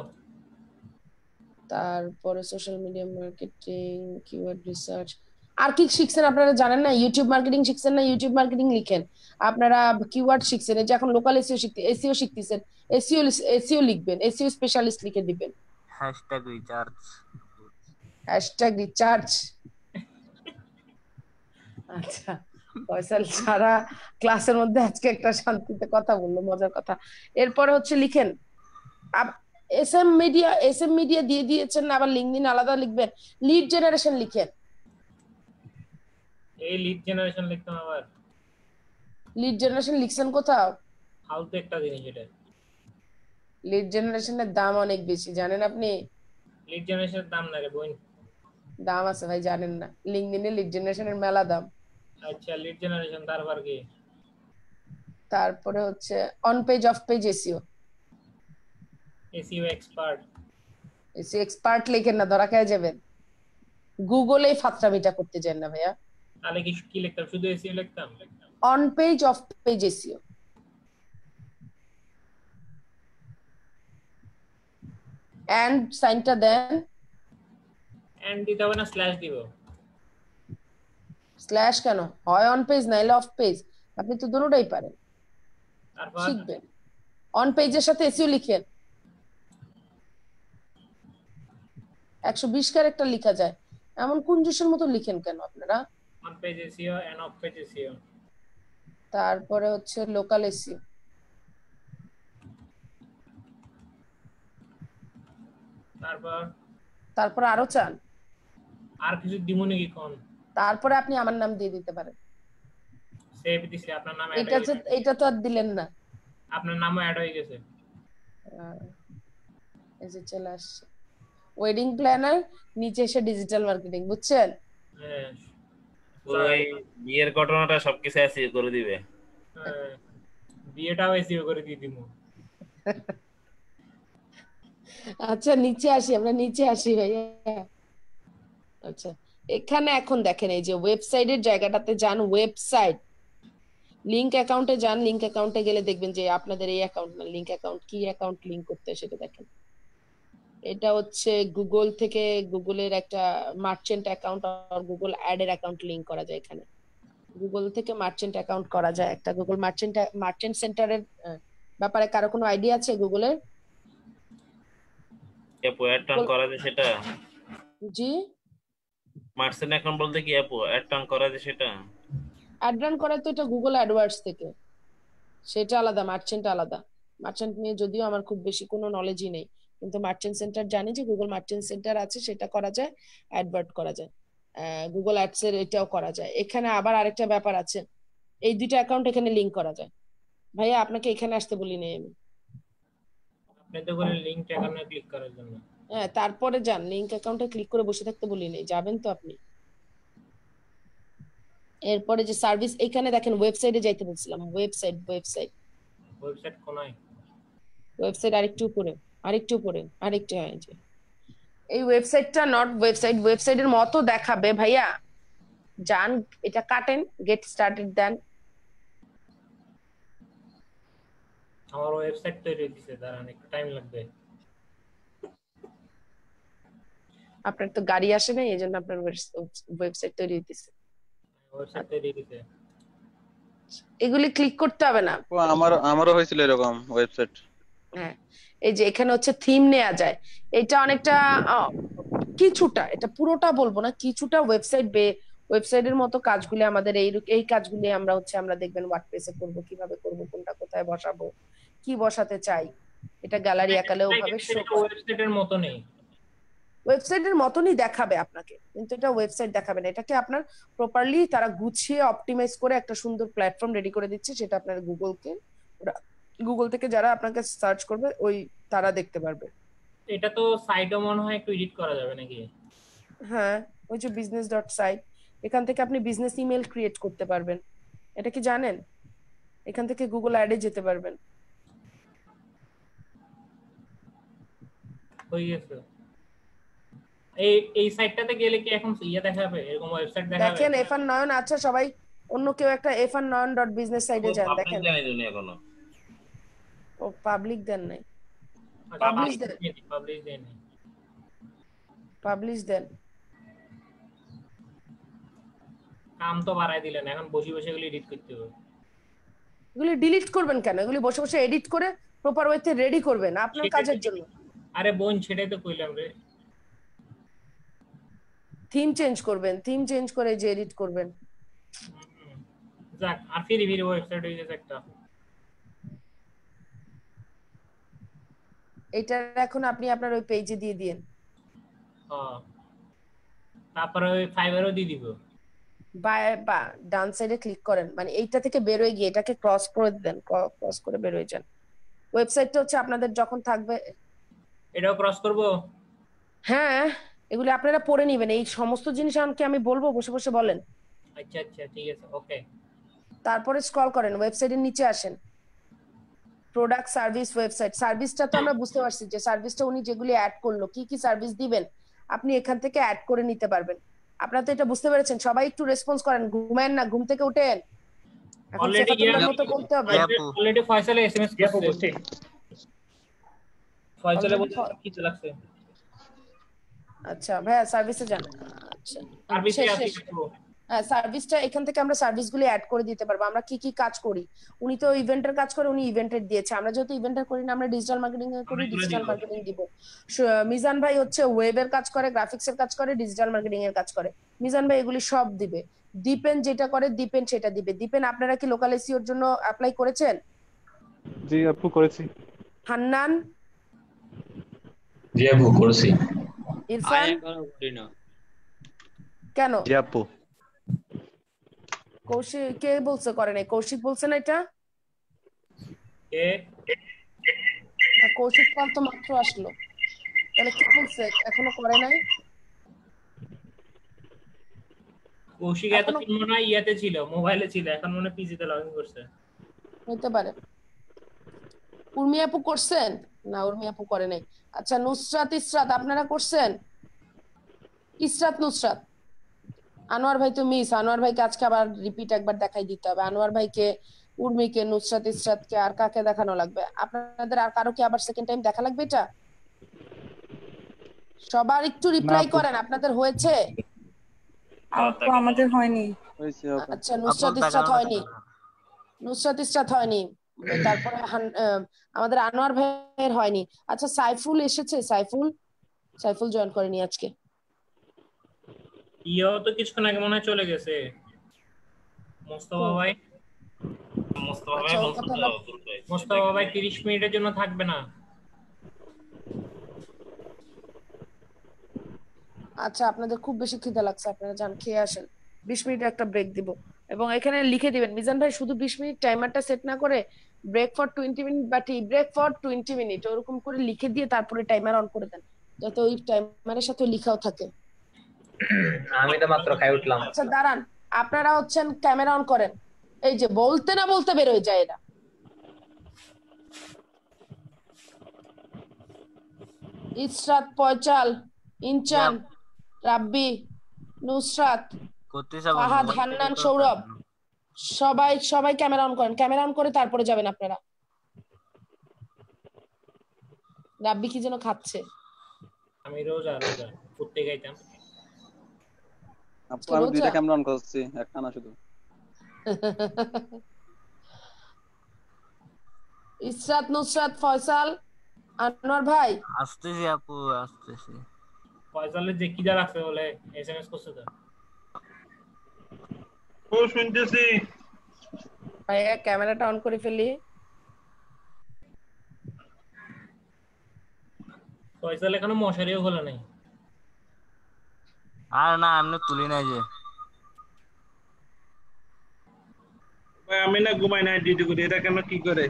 Speaker 2: তারপরে social media marketing, keyword research. আর কি শিখছেন আপনারা জানেন না? ইউটিউব মার্কেটিং শিখছেন না? ইউটিউব মার্কেটিং লিখেন। আপনারা কিওয়ার্ড শিখছেন, এই যে এখন লোকাল এসইও শিখতেছেন, এসইও লিখবেন, এসইও স্পেশালিস্ট লিখে দিবেন।
Speaker 10: Hashtag recharge,
Speaker 2: hashtag recharge. আচ্ছা ফয়সাল সারা ক্লাসের মধ্যে আজকে একটা শান্তিতে কথা বললো, মজার কথা। এরপরে হচ্ছে লিখেন এসএম মিডিয়া দিয়ে দিয়েছেন না, আবার লিঙ্কডইন আলাদা লিখবেন। লিড জেনারেশন লিখেন।
Speaker 3: এই লিড জেনারেশন লিখতাম আবার।
Speaker 2: লিড জেনারেশন লিখছেন কোথাও?
Speaker 3: ফালতু একটা জিনিস এটা।
Speaker 2: লিড জেনারেশনের দাম অনেক বেশি, জানেন আপনি?
Speaker 3: লিড জেনারেশনের দাম না রে বোন।
Speaker 2: দাম আছে ভাই, জানেন না? লিঙ্কডইনে লিড জেনারেশনের মেলা দাম।
Speaker 3: আচ্ছা লিড জেনারেশন, তারপর কি?
Speaker 2: তারপরে হচ্ছে on page off page SEO.
Speaker 3: SEO expert.
Speaker 2: SEO expert লিখেন না, ধরা খেয়ে যাবেন। গুগলেই ফাত্রামিটা করতে যান না ভাইয়া।
Speaker 3: তাহলে কি লিখতাম? শুধু এসইও লিখতাম।
Speaker 2: On page off page SEO. And সাইনটা দেন।
Speaker 3: এন্ড দিতে হবে না, স্ল্যাশ দিব।
Speaker 2: স্ল্যাশ কেন? হয় অন পেজ নাইলে অফ পেজ, আপনি তো দুটোটাই পারেন,
Speaker 3: তারপর
Speaker 2: শিখবেন। অন পেজের সাথে এসইও লিখেন, 120 ক্যারেক্টার লেখা যায়, এমন কুঞ্জুসের মতো লিখেন কেন আপনারা?
Speaker 3: On page SEO and off page SEO.
Speaker 2: তারপরে হচ্ছে লোকাল এসইও। তারপর আরো চান?
Speaker 3: আর কিছু দিমু নাকি কোন?
Speaker 2: তারপরে আপনি আমার নাম দিয়ে দিতে পারেন।
Speaker 3: সেভ দিছি, আপনার নাম অ্যাড হয়ে গেছে।
Speaker 2: এটা তো আর দিলেন না।
Speaker 3: আপনার নামও অ্যাড হয়ে গেছে।
Speaker 2: এই যে চলে আসছে ওয়েডিং প্ল্যানার, নিচে এসে ডিজিটাল মার্কেটিং, বুঝছেন?
Speaker 3: হ্যাঁ,
Speaker 6: ওই বিয়ের ঘটনাটা সবকিছু এসইও করে দিবে।
Speaker 3: বিয়েটাও এসইও করে দিয়ে দিমু।
Speaker 2: আচ্ছা নিচে আসি, আমরা নিচে আসি ভাইয়া। আচ্ছা এখানে এখন দেখেন এই যে ওয়েবসাইটের জায়গাটাতে যান, ওয়েবসাইট লিংক অ্যাকাউন্টে যান। লিংক অ্যাকাউন্টে গেলে দেখবেন যে আপনাদের এই অ্যাকাউন্ট না, লিংক অ্যাকাউন্ট কি অ্যাকাউন্ট লিংক করতে সেটা দেখেন। এটা হচ্ছে গুগল থেকে, গুগলের একটা মার্চেন্ট অ্যাকাউন্ট আর গুগল অ্যাড এর অ্যাকাউন্ট লিংক করা যায় এখানে। গুগল থেকে মার্চেন্ট অ্যাকাউন্ট করা যায় একটা। গুগল মার্চেন্ট সেন্টারের ব্যাপারে কারো কোনো আইডিয়া আছে গুগলের?
Speaker 6: অ্যাপো অ্যাড টার্ন করা যায় সেটা?
Speaker 2: জি
Speaker 6: মার্চেন্ট অ্যাকাউন্ট বলতে কি অ্যাপো অ্যাড টার্ন করা যায় সেটা?
Speaker 2: অ্যাড রান করা তো এটা গুগল অ্যাডওয়ার্ডস থেকে, সেটা আলাদা, মার্চেন্ট আলাদা। মার্চেন্ট নিয়ে যদিও আমার খুব বেশি কোনো নলেজই নেই, কিন্তু মার্চেন্ট সেন্টার জানি যে গুগল মার্চেন্ট সেন্টার আছে, সেটা করা যায়, অ্যাডভার্ট করা যায়, গুগল অ্যাডস এর এটাও করা যায়। এখানে আবার আরেকটা ব্যাপার আছে, এই দুইটা অ্যাকাউন্ট এখানে লিংক করা যায়। ভাইয়া আপনাকে এখানে আসতে বলি নাই আমি,
Speaker 3: আপনি তো বলেন লিংক অ্যাকাউন্টে ক্লিক করার জন্য।
Speaker 2: হ্যাঁ তারপরে যান, লিংক অ্যাকাউন্টে ক্লিক করে বসে থাকতে বলি নাই, যাবেন তো আপনি। এরপরে যে সার্ভিস, এখানে দেখেন ওয়েবসাইটে যাইতে বলছিলাম, ওয়েবসাইট কোনায়, ওয়েবসাইট আরেকটু উপরে, আরেকটু হয় যে এই ওয়েবসাইটটা নট ওয়েবসাইট, ওয়েবসাইটের মতো দেখাবে ভাইয়া। যান এটা কাটেন, গেট স্টার্টেড দেন।
Speaker 3: আমার ওয়েবসাইট তৈরি হইছে, দাঁড়ান একটু টাইম লাগবে।
Speaker 2: আপনার তো গাড়ি আসে না, এইজন্য আপনার ওয়েবসাইট তৈরি হইতেছে।
Speaker 3: ওয়েবসাইট তৈরি হইছে,
Speaker 2: এগুলি ক্লিক করতে হবে না।
Speaker 4: আমারও হয়েছিল এরকম ওয়েবসাইট।
Speaker 2: হ্যাঁ এই যে এখানে হচ্ছে থিম নেওয়া যায়, এটা অনেকটা কিছুটা, এটা পুরোটা বলবো না, কিছুটা ওয়েবসাইটের মতো কাজগুলি আমাদের এই কাজগুলি আমরা আমরা দেখবেন ওয়ার্ডপ্রেসে করব, কিভাবে করব, কোনটা কোথায় বসাবো, কি বসাতে চাই, এটা গ্যালারি আকারে ওভাবে
Speaker 3: ওয়েবসাইটের মতো নেই,
Speaker 2: ওয়েবসাইটের মতনই দেখাবে আপনাকে, কিন্তু এটা ওয়েবসাইট দেখাবে না। এটাকে আপনার প্রপারলি তারা গুছিয়ে অপটিমাইজ করে একটা সুন্দর প্ল্যাটফর্ম রেডি করে দিচ্ছে, সেটা আপনার গুগল থেকে যারা আপনাকে সার্চ করবে ওই তারা দেখতে পারবে।
Speaker 3: এটা তো সাইটও মনে হয় একটু এডিট করা যাবে নাকি?
Speaker 2: হ্যাঁ ওই যে business.site, এখান থেকে আপনি বিজনেস ইমেল ক্রিয়েট করতে পারবেন, এটা কি জানেন? এখান থেকে গুগল অ্যাডে যেতে পারবেন।
Speaker 3: হয়ে গেছে। এই সাইটটাতে গেলে কি এখন দেখাবে, এরকম ওয়েবসাইট দেখাবে?
Speaker 2: দেখেন এফআর নয়ন, আচ্ছা সবাই অন্য কেউ একটা এফআর9.business সাইটে যান, দেখেন ও পাবলিক দেন নাই, পাবলিশ দেন।
Speaker 3: কাম তো বাড়াই দিলেন, এখন বসে বসে এগুলি এডিট করতে হবে।
Speaker 2: এগুলি ডিলিট করবেন কেন? এগুলি বসে বসে এডিট করে প্রপার ওয়েতে রেডি করবেন আপনার কাজের জন্য।
Speaker 3: আরে বোন সেটাই তো কইলাম রে।
Speaker 2: থিম চেঞ্জ করবেন, থিম চেঞ্জ করে যে এডিট করবেন।
Speaker 3: যাক, আর ফিরি ওয়েবসাইট হয়ে গেছে একটা।
Speaker 2: এটা এখন আপনি আপনার ওই পেজে দিয়ে দিন।
Speaker 3: তারপরে ওই ফাইবারও দিয়ে দিব।
Speaker 2: বা ডান সাইডে ক্লিক করেন, মানে এইটা থেকে বের হয়ে গিয়ে এটাকে ক্রস করে দেন, ক্রস করে বের হয়ে যান। ওয়েবসাইটটা হচ্ছে আপনাদের যখন থাকবে।
Speaker 3: এটাও ক্রস করব?
Speaker 2: হ্যাঁ, এগুলো আপনারা পড়ে নেবেন। এই সমস্ত জিনিস আমাকে আমি বলবো, বসে বসে বলেন।
Speaker 3: আচ্ছা আচ্ছা ঠিক আছে, ওকে।
Speaker 2: তারপরে স্ক্রল করেন, ওয়েবসাইটের নিচে আসেন, প্রোডাক্ট সার্ভিস ওয়েবসাইট। সার্ভিসটা তো আমরা বুঝতে পারছি যে সার্ভিসটা উনি যেগুলি অ্যাড করলো, কি কি সার্ভিস দিবেন আপনি এখান থেকে অ্যাড করে নিতে পারবেন। আপনারা তো এটা বুঝতে পেরেছেন। সবাই একটু রেসপন্স করেন, ঘুমেন না, ঘুম থেকে উঠেন। এখন সেফাতুল্লাহর মতো করতে হবে।
Speaker 3: অলরেডি ফয়সাল এসএমএস করছে। ফয়সালে বলতে কি লাগছে?
Speaker 2: আচ্ছা ভাইয়া সার্ভিসে যান। আচ্ছা
Speaker 3: সার্ভিসে আসি।
Speaker 2: হ্যাঁ, সার্ভিসটা এখান থেকে আমরা সার্ভিসগুলি অ্যাড করে দিতে পারবো। আমরা কি কি কাজ করি, উনি তো ইভেন্টের কাজ করে, উনি ইভেন্টের দিয়েছে। আমরা যেহেতু ইভেন্টের করি না, আমরা ডিজিটাল মার্কেটিং এর করি, ডিজিটাল মার্কেটিং দিব। মিজান ভাই হচ্ছে ওয়েবের কাজ করে, গ্রাফিক্সের কাজ করে, ডিজিটাল মার্কেটিং এর কাজ করে। মিজান ভাই এগুলি সব দিবে। দীপেন যেটা করে দীপেন সেটা দিবে। দীপেন আপনারা কি লোকাল এসইওর জন্য অ্যাপ্লাই করেছেন?
Speaker 11: জি আপু করেছি।
Speaker 2: হান্নান?
Speaker 12: জি আপু করেছি।
Speaker 2: ইরফান? কেন?
Speaker 9: জি আপু।
Speaker 2: কৌশিক কে বলছে করে নাই? কৌশিক বলছে না এটা?
Speaker 3: কে?
Speaker 2: না, কৌশিক কাল তো মাত্র আসলো, তাহলে কি বলছে এখনো করে নাই?
Speaker 3: কৌশিক এতক্ষণ মনে হয় ইয়াতে ছিল, মোবাইলে ছিল, এখন মনে হয় পিসিতে লগইন করছে।
Speaker 2: হতে পারে। উর্মি আপু করছেন? না, উর্মি আপু করে নাই। আচ্ছা নুসরাত, ইসরাত আপনারা করছেন? ইসরাত, নুসরাত। আনোয়ার ভাই তো মিস, আনোয়ার ভাইকে আজকে আবার রিপিট একবার দেখাই দিতে হবে। আনোয়ার ভাইকে, উর্মিকে, নুসরাত, ইসরাতকে, আর কাকে দেখানো লাগবে? আপনাদের আর কারো কি আবার সেকেন্ড টাইম দেখা লাগবে এটা? সবার একটু রিপ্লাই করেন, আপনাদের হয়েছে?
Speaker 13: আমাদের হয়নি।
Speaker 2: আচ্ছা নুসরাত, ইসরাত হয়নি, নুসরাত, ইসরাত হয়নি। তারপরে আমাদের আনোয়ার ভাইয়ের হয়নি। আচ্ছা সাইফুল এসেছে? সাইফুল, সাইফুল জয়েন করেনি আজকে।
Speaker 3: ইও তো কিছুক্ষণ আগে মনে হয় চলে গেছে। মোস্তফা ভাই, মোস্তফা ভাই 30 মিনিটের জন্য থাকবে না।
Speaker 2: আচ্ছা আপনাদের খুব বেশি খিদে লাগছে, আপনারা যান খেয়ে আসেন। 20 মিনিট একটা ব্রেক দিব, এবং এখানে লিখে দিবেন মিজান ভাই শুধু 20 মিনিট টাইমারটা সেট না করে ব্রেক ফর 20 মিনিট বা টি ব্রেক ফর 20 মিনিট ওরকম করে লিখে দিয়ে তারপরে টাইমার অন করে দেন, যাতে ওই টাইমারের সাথে লেখাও থাকে।
Speaker 12: আমি তো মাত্র খাই উঠলাম।
Speaker 2: আচ্ছা দাঁড়ান, আপনারা হচ্ছেন ক্যামেরা অন করেন। এই যে বলতে না বলতে বের হয়ে যায় এরা। ইসরাত, পয়চাল, ইনচান, রাব্বি, নুসরাত, ফাহাদ, হান্নান, সৌরভ, সবাই সবাই ক্যামেরা অন করেন। ক্যামেরা অন করে তারপরে যাবেন আপনারা। রাব্বি কি যেন খাচ্ছে।
Speaker 3: আমি রোজা করতে গাইতাম।
Speaker 4: আপু আমি দুইটা ক্যামেরা অন করছি, একটা না শুধু।
Speaker 2: ইসরাত, নুসরাত, ফয়সাল, আনোয়ার ভাই
Speaker 10: আসতেছি আপু, আসতেছি।
Speaker 3: ফয়সালের যে কি যা লাগছে বলে এসএমএস করছে তো।
Speaker 6: ও শুনতেছি।
Speaker 2: ভাই ক্যামেরাটা অন করে ফেলি।
Speaker 3: ফয়সাল এখনো মশারিও খোলা নাই।
Speaker 10: আর না আমি তুলি নাই যে।
Speaker 6: ভাই আমি না ঘুমাই না, ডিউটি করি, এটা কেন কি করে?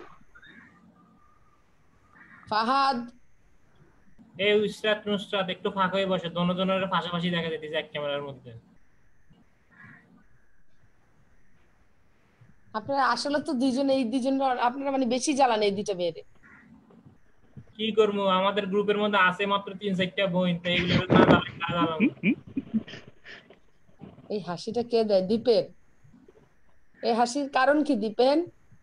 Speaker 2: ফাহাদ,
Speaker 3: এই ইসরাত, নুসরাত একটু ফাঁকা হয়ে বসে, দোনোজনের পাশাপাশি দেখা যাচ্ছে এক ক্যামেরার মধ্যে।
Speaker 2: আপনারা আসলে তো দুইজনে, এই দুইজন আপনারা মানে বেশি জ্বালান এই দুইটা মেয়েরে।
Speaker 3: কি করবো, আমাদের গ্রুপের মধ্যে আছে মাত্র 3-4টা বোন, তো এগুলো না জ্বালাম।
Speaker 2: এই হাসিটা কে দেয়? দীপেন। এই হাসির কারণ কি দীপেন?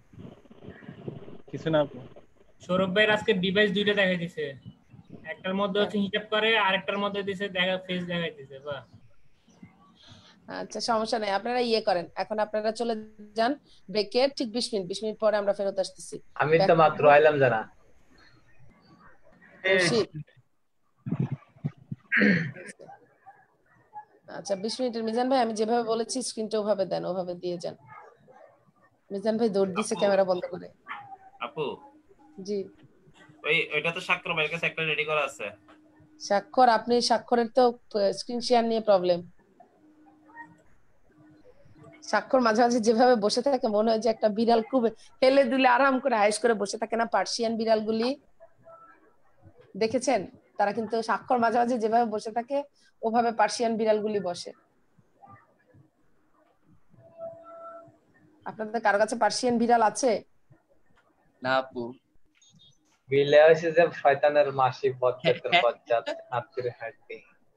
Speaker 11: কিছু না আপু।
Speaker 3: সৌরভ ভাইয়ের আজকে ডিভাইস দুইটা দেখাই দিছে, একটার মধ্যে হচ্ছে হিসাব করে, আরেকটার মধ্যে দিছে দেখা ফেস দেখাই দিছে। বাহ,
Speaker 2: আচ্ছা সমস্যা নাই, আপনারা ইয়ে করেন। এখন আপনারা চলে যান ব্রেকে, ঠিক 20 মিনিট পরে আমরা ফেরত আসতেছি।
Speaker 12: আমি তো মাত্র আইলাম জানা।
Speaker 2: আচ্ছা 20 মিনিটের। মিজান ভাই আমি যেভাবে বলেছি স্ক্রিনটা ওভাবে দেন, ওভাবে দিয়ে যান। মিজান ভাই দৌড় দিছে ক্যামেরা বন্ধ করে।
Speaker 6: আপু
Speaker 2: জি
Speaker 6: ওইটা তো স্বাক্ষর ভাইয়ের কাছে একটা রেডি করা আছে।
Speaker 2: স্বাক্ষর, আপনি স্বাক্ষরের তো স্ক্রিন শেয়ার নিয়ে প্রবলেম। স্বাক্ষর মাঝে মাঝে যেভাবে বসে থাকে মনে হয় যে একটা বিড়াল খুব হেলে দুলে আরাম করে আয়েশ করে বসে থাকে না, পার্সিয়ান বিড়ালগুলি দেখেছেন? তারা কিন্তু স্বাক্ষর মাঝে মাঝে যেভাবে বসে থাকে ওভাবে পার্সিয়ান বিড়ালগুলি বসে। আপনাদের কারো কাছে পার্সিয়ান বিড়াল আছে?
Speaker 5: না আপু।
Speaker 12: বিলে হয়েছে যে শয়তানের মাসি বজ্জাতের বজ্জাত হাতির হাতি।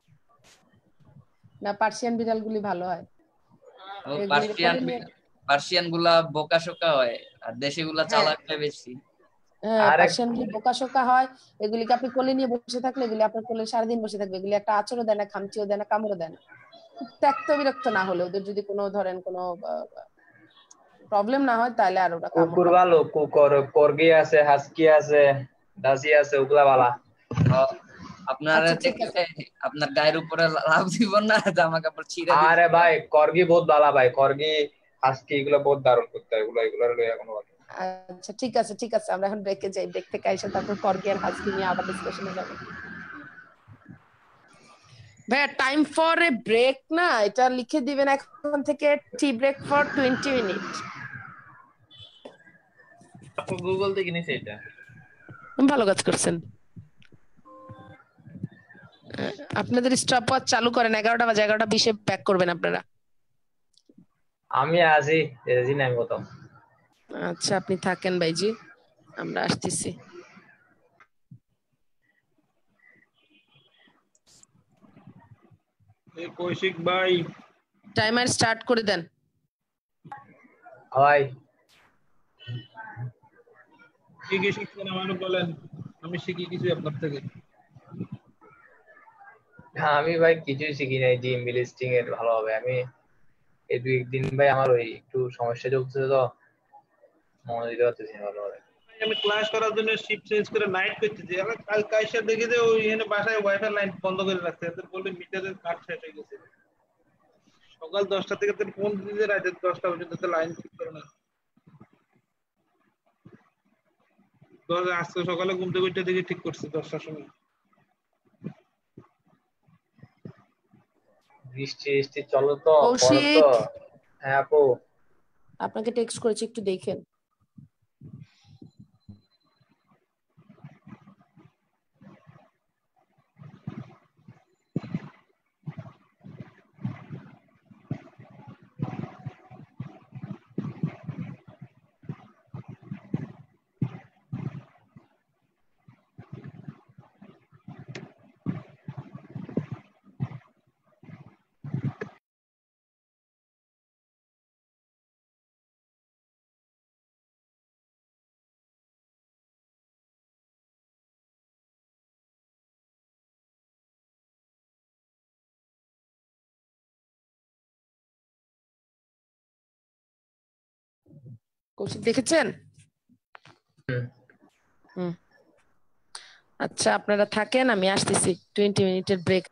Speaker 2: না, পার্সিয়ান বিড়ালগুলি ভালো হয়।
Speaker 5: ও
Speaker 2: এগুলি কোলে নিয়ে
Speaker 5: পার্সিয়ান গুলা বোকাশোকা হয় আর দেশি গুলা
Speaker 2: হ্যাঁ
Speaker 5: চালাক হয় বেশি।
Speaker 12: আরে
Speaker 2: পার্সিয়ান গুলি বোকাশোকা হয়। এগুলিকে আপনি কোলে নিয়ে বসে থাকলে এগুলি আপনার কোলে সারাদিন বসে থাকবে। এগুলি একটা আঁচড়ও দেয় না, খামচিও দেয় না, কামড়ও দেয় না। খুব ত্যক্ত বিরক্ত না হলে, ওদের যদি কোনো ধরেন কোনো প্রবলেম না হয় তাহলে আর ওরা কামড়
Speaker 12: কুকুর
Speaker 2: টামড়
Speaker 12: ভালো, কুকুর কর্গি আছে, হাস্কি আছে, দাসি আছে, ওগুলা ভালো।
Speaker 5: আপনার
Speaker 2: আচ্ছা ঠিক
Speaker 5: দেখলে
Speaker 2: আছে।
Speaker 5: আপনার গায়ের উপরে লাভ দিব না, জামা কাপড় ছিঁড়ে দিব।
Speaker 12: আরে ভাই কর্গি বহুত ভালো ভাই, কর্গি হাস্কি এগুলো বহুত দারুণ করতে হয়, এগুলো লইয়া কোনো কথা।
Speaker 2: আচ্ছা ঠিক আছে, ঠিক আছে, আমরা এখন ব্রেকে যাই। ব্রেক থেকে এসে তারপর কর্গি আর হাস্কি নিয়ে আবার ডিসকাশনে যাব। ভাইয়া টাইম ফর এ ব্রেক না, এটা লিখে দিবেন এখন থেকে, টি ব্রেক ফর 20 মিনিট।
Speaker 6: আপু গুগল থেকে নিছে এটা।
Speaker 2: ভালো কাজ করছেন। আপনাদের স্টপ ওয়াচ চালু করেন, 11টা বাজে, 11টা 20-এ ব্যাক করবেন আপনারা।
Speaker 12: আমি আছি রেজি নাই মতো।
Speaker 2: আচ্ছা আপনি থাকেন ভাইজি, আমরা আসতেছি।
Speaker 6: কৌশিক ভাই
Speaker 2: টাইমার স্টার্ট করে দেন।
Speaker 12: ভাই
Speaker 6: কি কি শিখছেন আমাকে বলেন, আমি শিখি কিছু আপনার থেকে।
Speaker 12: আমি ভাই কিছুই শিখি নাই, জিম লিস্টিং এর ভালোভাবে আমি এই 2 দিন ভাই আমার ওই একটু সমস্যা চলছে তো, মনে দিতে পারতেছি না ভালোভাবে।
Speaker 6: আমি ক্লাস করার জন্য শিফট চেঞ্জ করে নাইট করতেছি, আমি কাল কাইসা দেখি যে ওই এখানে বাসায় ওয়াইফাই লাইন বন্ধ করে রাখছে, এদের বললে মিটারের কাট শেষ হয়ে গেছে। সকাল 10টা থেকে তোর ফোন দিতে রাত 10টা পর্যন্ত লাইন ঠিক করে না। আজকে সকালে ঘুম থেকে উঠে দেখি ঠিক করছে 10টার সময়।
Speaker 12: বৃষ্টি চলো তো, পড়ো তো।
Speaker 2: কৌশিক
Speaker 12: হ্যাঁ আপু।
Speaker 2: আপনাকে টেক্সট করেছি, একটু দেখেন। কৌশিক দেখেছেন? আচ্ছা আপনারা থাকেন, আমি আসতেছি, 20 মিনিটের ব্রেক।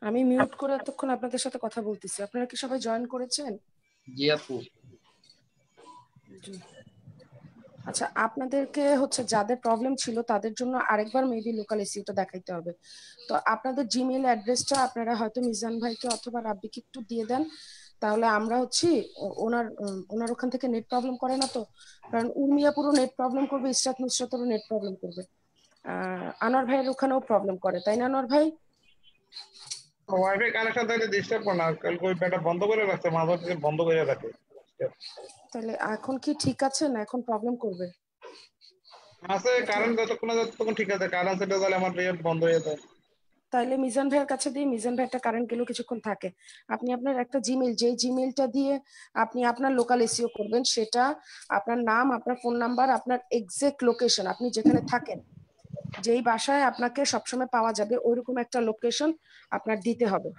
Speaker 2: আমি মিউট করে এতক্ষণ আপনাদের সাথে কথা বলতেছি, আপনারা কি সবাই জয়েন করেছেন?
Speaker 5: জি আপু।
Speaker 2: জি। আচ্ছা, আপনাদেরকে হচ্ছে যাদের প্রবলেম ছিল তাদের জন্য আরেকবার মেবি লোকাল এসিওটা দেখাইতে হবে। তো আপনাদের জিমেইল অ্যাড্রেসটা আপনারা হয়তো মিজান ভাইকে অথবা রাব্বিকে একটু দিয়ে দেন, তাহলে আমরা হচ্ছে ওনার ওখান থেকে নেট প্রবলেম করে না তো, কারণ উর্মিয়া পুরো নেট প্রবলেম করবে, ইসরাত নুসরাতেরও নেট প্রবলেম করবে, আনোয়ার ভাইয়ের ওখানেও প্রবলেম করে, তাই না আনোয়ার ভাই?
Speaker 13: ওয়াইফাই কানেকশন থাকলে ডিস্টার্ব করে না, কালকে ওই ব্যাটা বন্ধ করে রাখছে, মাঝে থেকে বন্ধ করে রাখে।
Speaker 2: তাহলে এখন কি ঠিক আছে না এখন প্রবলেম করবে?
Speaker 13: আছে কারেন্ট যতক্ষণ ঠিক আছে, কারেন্ট সেটা তাহলে আমার নেট বন্ধ হয়ে যায়।
Speaker 2: তাইলে মিজান ভাইয়ের কাছে দিয়ে, মিজান ভাই একটা কারেন্ট গেলেও কিছুক্ষণ থাকে, আপনি আপনার একটা জিমেইল, যে জিমেইলটা দিয়ে আপনি আপনার লোকাল এসইও করবেন, সেটা আপনার নাম, আপনার ফোন নাম্বার, আপনার এক্সাক্ট লোকেশন, আপনি যেখানে থাকেন, যেই বাসায় আপনাকে সবসময় পাওয়া যাবে ওইরকম একটা লোকেশন আপনার দিতে হবে।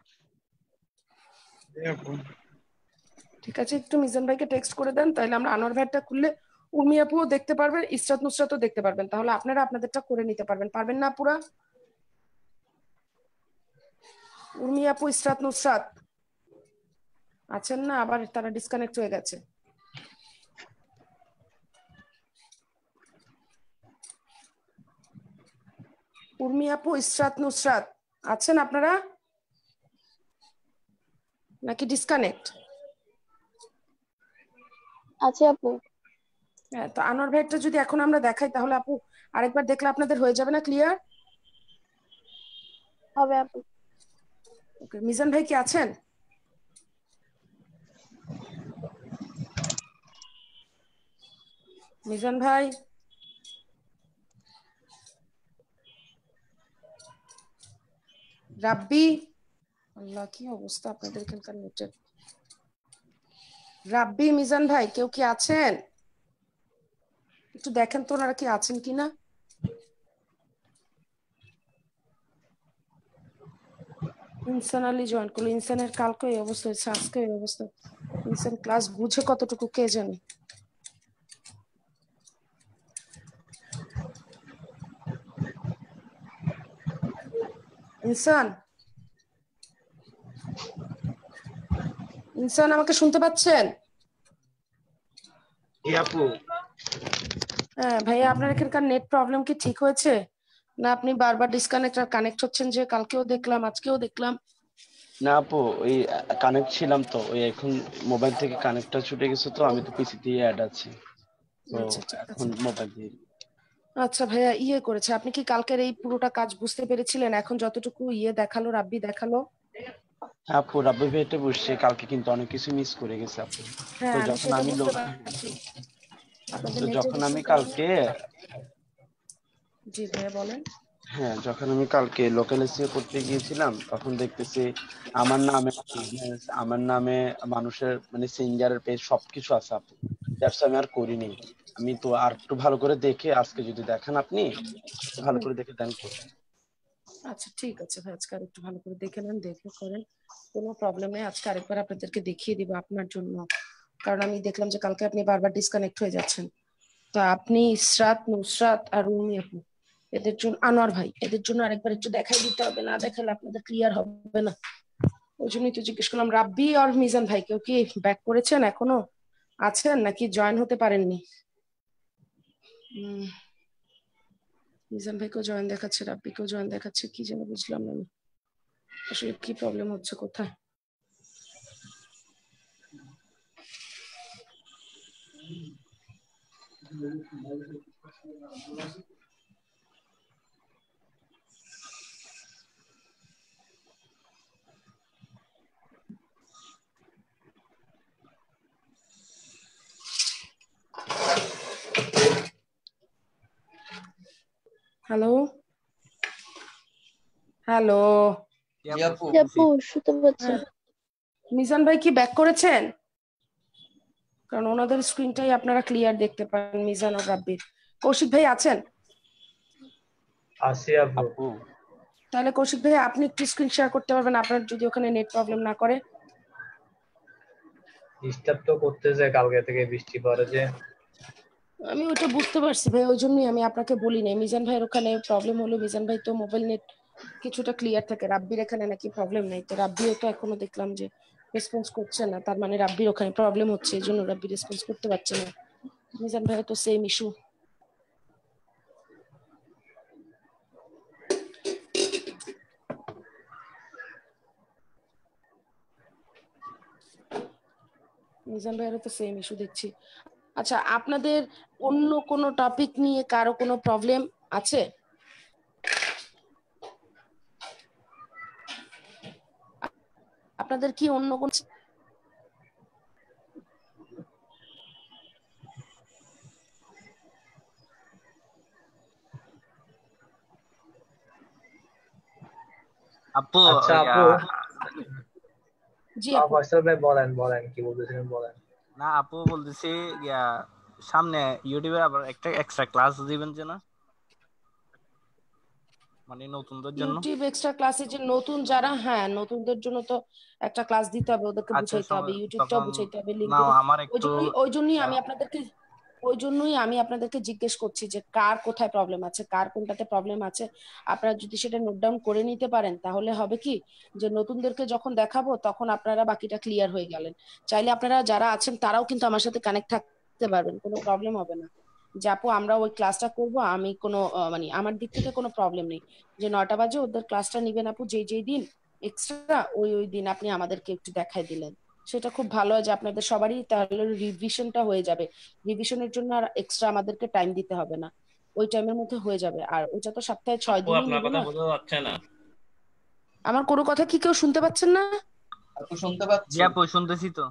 Speaker 2: ঠিক আছে, একটু মিজান ভাইকে টেক্সট করে দেন, তাহলে আমরা আনোয়ার ভাইটা খুললে উর্মি আপুও দেখতে পারবেন, ইসরাত নুসরাতও দেখতে পারবেন, তাহলে আপনারা আপনাদেরটা করে নিতে পারবেন। পারবেন না পুরা? উর্মি আপু, ইসরাত নুসরাত আছেন না? আবার তারা ডিসকানেক্ট হয়ে গেছে। উর্মি আপু, ইসরাত নুসরাত আছেন আপনারা নাকি ডিসকানেক্ট?
Speaker 14: আছে আপু।
Speaker 2: হ্যাঁ, তো আনোয়ার ভাইটা যদি এখন আমরা দেখাই তাহলে আপু আরেকবার দেখলে আপনাদের হয়ে যাবে না ক্লিয়ার?
Speaker 14: হবে আপু।
Speaker 2: ওকে, মিজান ভাই কি আছেন? মিজান ভাই, রাব্বি, আল্লাহ কি অবস্থা আপনাদের এখানকার নেটের। রাব্বি, মিজান ভাই কেউ কি আছেন? একটু দেখেন তো ওনারা কি আছেন কিনা। ইনসান আলী জয়েন করলো, ইনসানের কালকে এই অবস্থা হয়েছে, আজকে এই অবস্থা। ইনসান ক্লাস বুঝে কতটুকু কে জানে। ইনসান, ইনসান আমাকে শুনতে পাচ্ছেন? হ্যাঁ ভাইয়া, আপনার এখানকার নেট প্রবলেম কি ঠিক হয়েছে না আপনি বারবার ডিসকানেক্ট আর কানেক্ট হচ্ছেন? যে কালকেও দেখলাম আজকেও দেখলাম।
Speaker 15: না আপু, ওই কানেক্ট ছিলাম তো, ওই এখন মোবাইল থেকে কানেক্টটা ছুটে গেছে, তো আমি তো পিসি দিয়ে অ্যাড আছি, তো এখন মোবাইল দিয়ে।
Speaker 2: আচ্ছা ভাইয়া, ইয়ে করেছে, আপনি কি কালকের এই পুরোটা কাজ বুঝতে পেরেছিলেন? এখন যতটুকু ইয়ে দেখালো, রাব্বি দেখালো।
Speaker 15: হ্যাঁ আপু, রাব্বি ভাইটা বুঝছে, কালকে কিন্তু অনেক কিছু মিস করে গেছে আপু। তো যখন আমি কালকে,
Speaker 2: জি ভাইয়া বলেন।
Speaker 15: হ্যাঁ, যখন আমি কালকে লোকাল এসিও করতে গিয়েছিলাম, তখন দেখতেছি আমার নামে বিজনেস, আমার নামে মানুষের মানে সিঙ্গারের পেজ সবকিছু আছে আপু। দ্যাটস আমি আর করিনি। আমি তো আর একটু ভালো করে দেখে, আজকে যদি দেখেন আপনি ভালো করে দেখে দেন করুন।
Speaker 2: আচ্ছা ঠিক আছে ভাই, আজকে আর একটু ভালো করে দেখে নেন, দেখে করেন, কোনো প্রবলেম নেই। আজকে আরেকবার আপনাদেরকে দেখিয়ে দিব আপনার জন্য, কারণ আমি দেখলাম যে কালকে আপনি বারবার ডিসকানেক্ট হয়ে যাচ্ছেন। তো আপনি, ইসরাত, নুসরাত আর রুমি আপু, এদের জন্য, আনোয়ার ভাই, এদের জন্য আরেকবার একটু দেখাই দিতে হবে, না দেখালে আপনাদের ক্লিয়ার হবে না। ওই জন্যই তো জিজ্ঞেস করলাম। রাব্বি আর মিজান ভাই কেউ কি ব্যাক করেছেন, এখনো আছেন নাকি জয়েন হতে পারেননি? মিজান ভাইকেও জয়েন দেখাচ্ছে, রাব্বিকেও জয়েন দেখাচ্ছে, কি যেন বুঝলাম না আসলে কি প্রবলেম হচ্ছে কোথায়। হ্যালো হ্যালো, মিজান ভাই কি ব্যাক করেছেন? কারণ ওনাদের স্ক্রিনটাই আপনারা ক্লিয়ার দেখতে পান, মিজান ও রাব্বির। কৌশিক ভাই আছেন?
Speaker 12: আছি আপু।
Speaker 2: তাহলে কৌশিক ভাই আপনি একটু স্ক্রিন শেয়ার করতে পারবেন, আপনার যদি ওখানে নেট প্রবলেম না করে।
Speaker 12: ডিস্টার্ব তো করতেছে কালকে থেকে, বৃষ্টি পড়ে যে।
Speaker 2: আমি ওটা বুঝতে পারছি ভাই, ওই জন্যই আমি আপনাকে বলি নাই। মিজান ভাইয়ের ওখানে প্রবলেম হলো, মিজান ভাই তো মোবাইল নেট কিছুটা ক্লিয়ার থাকে। রাব্বির এখানে নাকি প্রবলেম নাই, তো রাব্বিও তো এখনো দেখলাম যে রেসপন্স করছে না, তার মানে রাব্বির ওখানে প্রবলেম হচ্ছে, এই জন্য রাব্বি রেসপন্স করতে পারছে না। মিজান ভাইও তো সেম ইস্যু। মিজান ভাইয়েরও তো সেম ইস্যু দেখছি। আচ্ছা, আপনাদের অন্য কোনো টপিক নিয়ে কারো কোনো প্রবলেম আছে? আপনাদের কি অন্য কোন
Speaker 10: আপু
Speaker 12: আচ্ছা আপু,
Speaker 2: জি আপু
Speaker 12: ফয়সাল ভাই বলেন বলেন কি বলতেছিলেন বলেন।
Speaker 10: না আপু বলতেছি সামনে ইউটিউবে আবার একটা এক্সট্রা ক্লাস দিবেন যে না, মানে নতুনদের জন্য।
Speaker 2: ইউটিউব এক্সট্রা ক্লাসে যে নতুন যারা, হ্যাঁ নতুনদের জন্য তো একটা ক্লাস দিতে হবে, ওদেরকে
Speaker 10: আচ্ছা
Speaker 2: বুঝাইতে হবে, ইউটিউবটাও
Speaker 10: তখন
Speaker 2: বুঝাইতে হবে,
Speaker 10: না
Speaker 2: লিংকডইন।
Speaker 10: আমার
Speaker 2: ওই
Speaker 10: একটু
Speaker 2: জন্যই আমি আপনাদেরকে জিজ্ঞেস করছি যে কার কোথায় প্রবলেম আছে, কার কোনটাতে প্রবলেম আছে। আপনারা যদি সেটা নোট ডাউন করে নিতে পারেন তাহলে হবে কি যে নতুনদেরকে যখন দেখাবো তখন আপনারা বাকিটা ক্লিয়ার হয়ে গেলেন। চাইলে আপনারা যারা আছেন তারাও কিন্তু আমার সাথে কানেক্ট থাকতে পারবেন, কোনো প্রবলেম হবে না। যে আপু আমরা ওই ক্লাসটা করব, আমি কোনো মানে আমার দিক থেকে কোনো প্রবলেম নেই যে 9টা বাজে ওদের ক্লাসটা নিবেন আপু, যেই দিন এক্সট্রা ওই দিন আপনি আমাদেরকে একটু দেখাই দিলেন, সেটা খুব ভালো হয় যে আপনাদের সবারই তাহলে রিভিশনটা হয়ে যাবে। রিভিশনের জন্য আর এক্সট্রা আমাদেরকে টাইম দিতে হবে না, ওই টাইমের মধ্যে হয়ে যাবে। আর ওইটা তো সপ্তাহে 6
Speaker 6: আপু
Speaker 2: দিনই
Speaker 6: আপনার
Speaker 2: নিব
Speaker 6: কথা
Speaker 2: না।
Speaker 6: বোঝা যাচ্ছে না।
Speaker 2: আমার কোনো কথা কি কেউ শুনতে পাচ্ছেন না?
Speaker 5: আপু শুনতে পাচ্ছি।
Speaker 10: জি আপু শুনতেছি তো।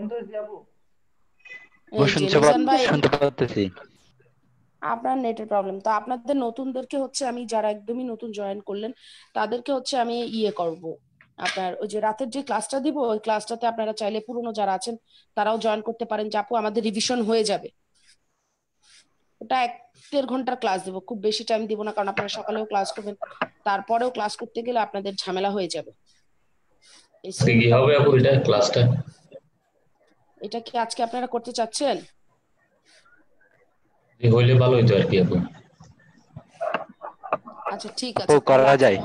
Speaker 2: এই যে মিজান ভাই,
Speaker 9: শুনতে পাচ্ছি।
Speaker 2: আপনার নেটের প্রবলেম তো। আপনাদের নতুনদেরকে হচ্ছে আমি, যারা একদমই নতুন জয়েন করলেন তাদেরকে হচ্ছে আমি করব, আপনার ওই যে রাতের যে ক্লাসটা দিব ওই ক্লাসটাতে আপনারা চাইলে পুরনো যারা আছেন তারাও জয়েন করতে পারেন, যে আপু আমাদের রিভিশন হয়ে যাবে। ওটা 1-1.5 ঘন্টার ক্লাস দিব, খুব বেশি টাইম দিব না, কারণ আপনারা সকালেও ক্লাস করবেন, তারপরেও ক্লাস করতে গেলে আপনাদের ঝামেলা হয়ে যাবে।
Speaker 14: কি হবে আপু এটা ক্লাসটা?
Speaker 2: এটা কি আজকে আপনারা করতে চাচ্ছেন?
Speaker 14: হইলে ভালো হইতো আর কি আপু।
Speaker 2: আচ্ছা ঠিক আছে,
Speaker 9: করা যায়।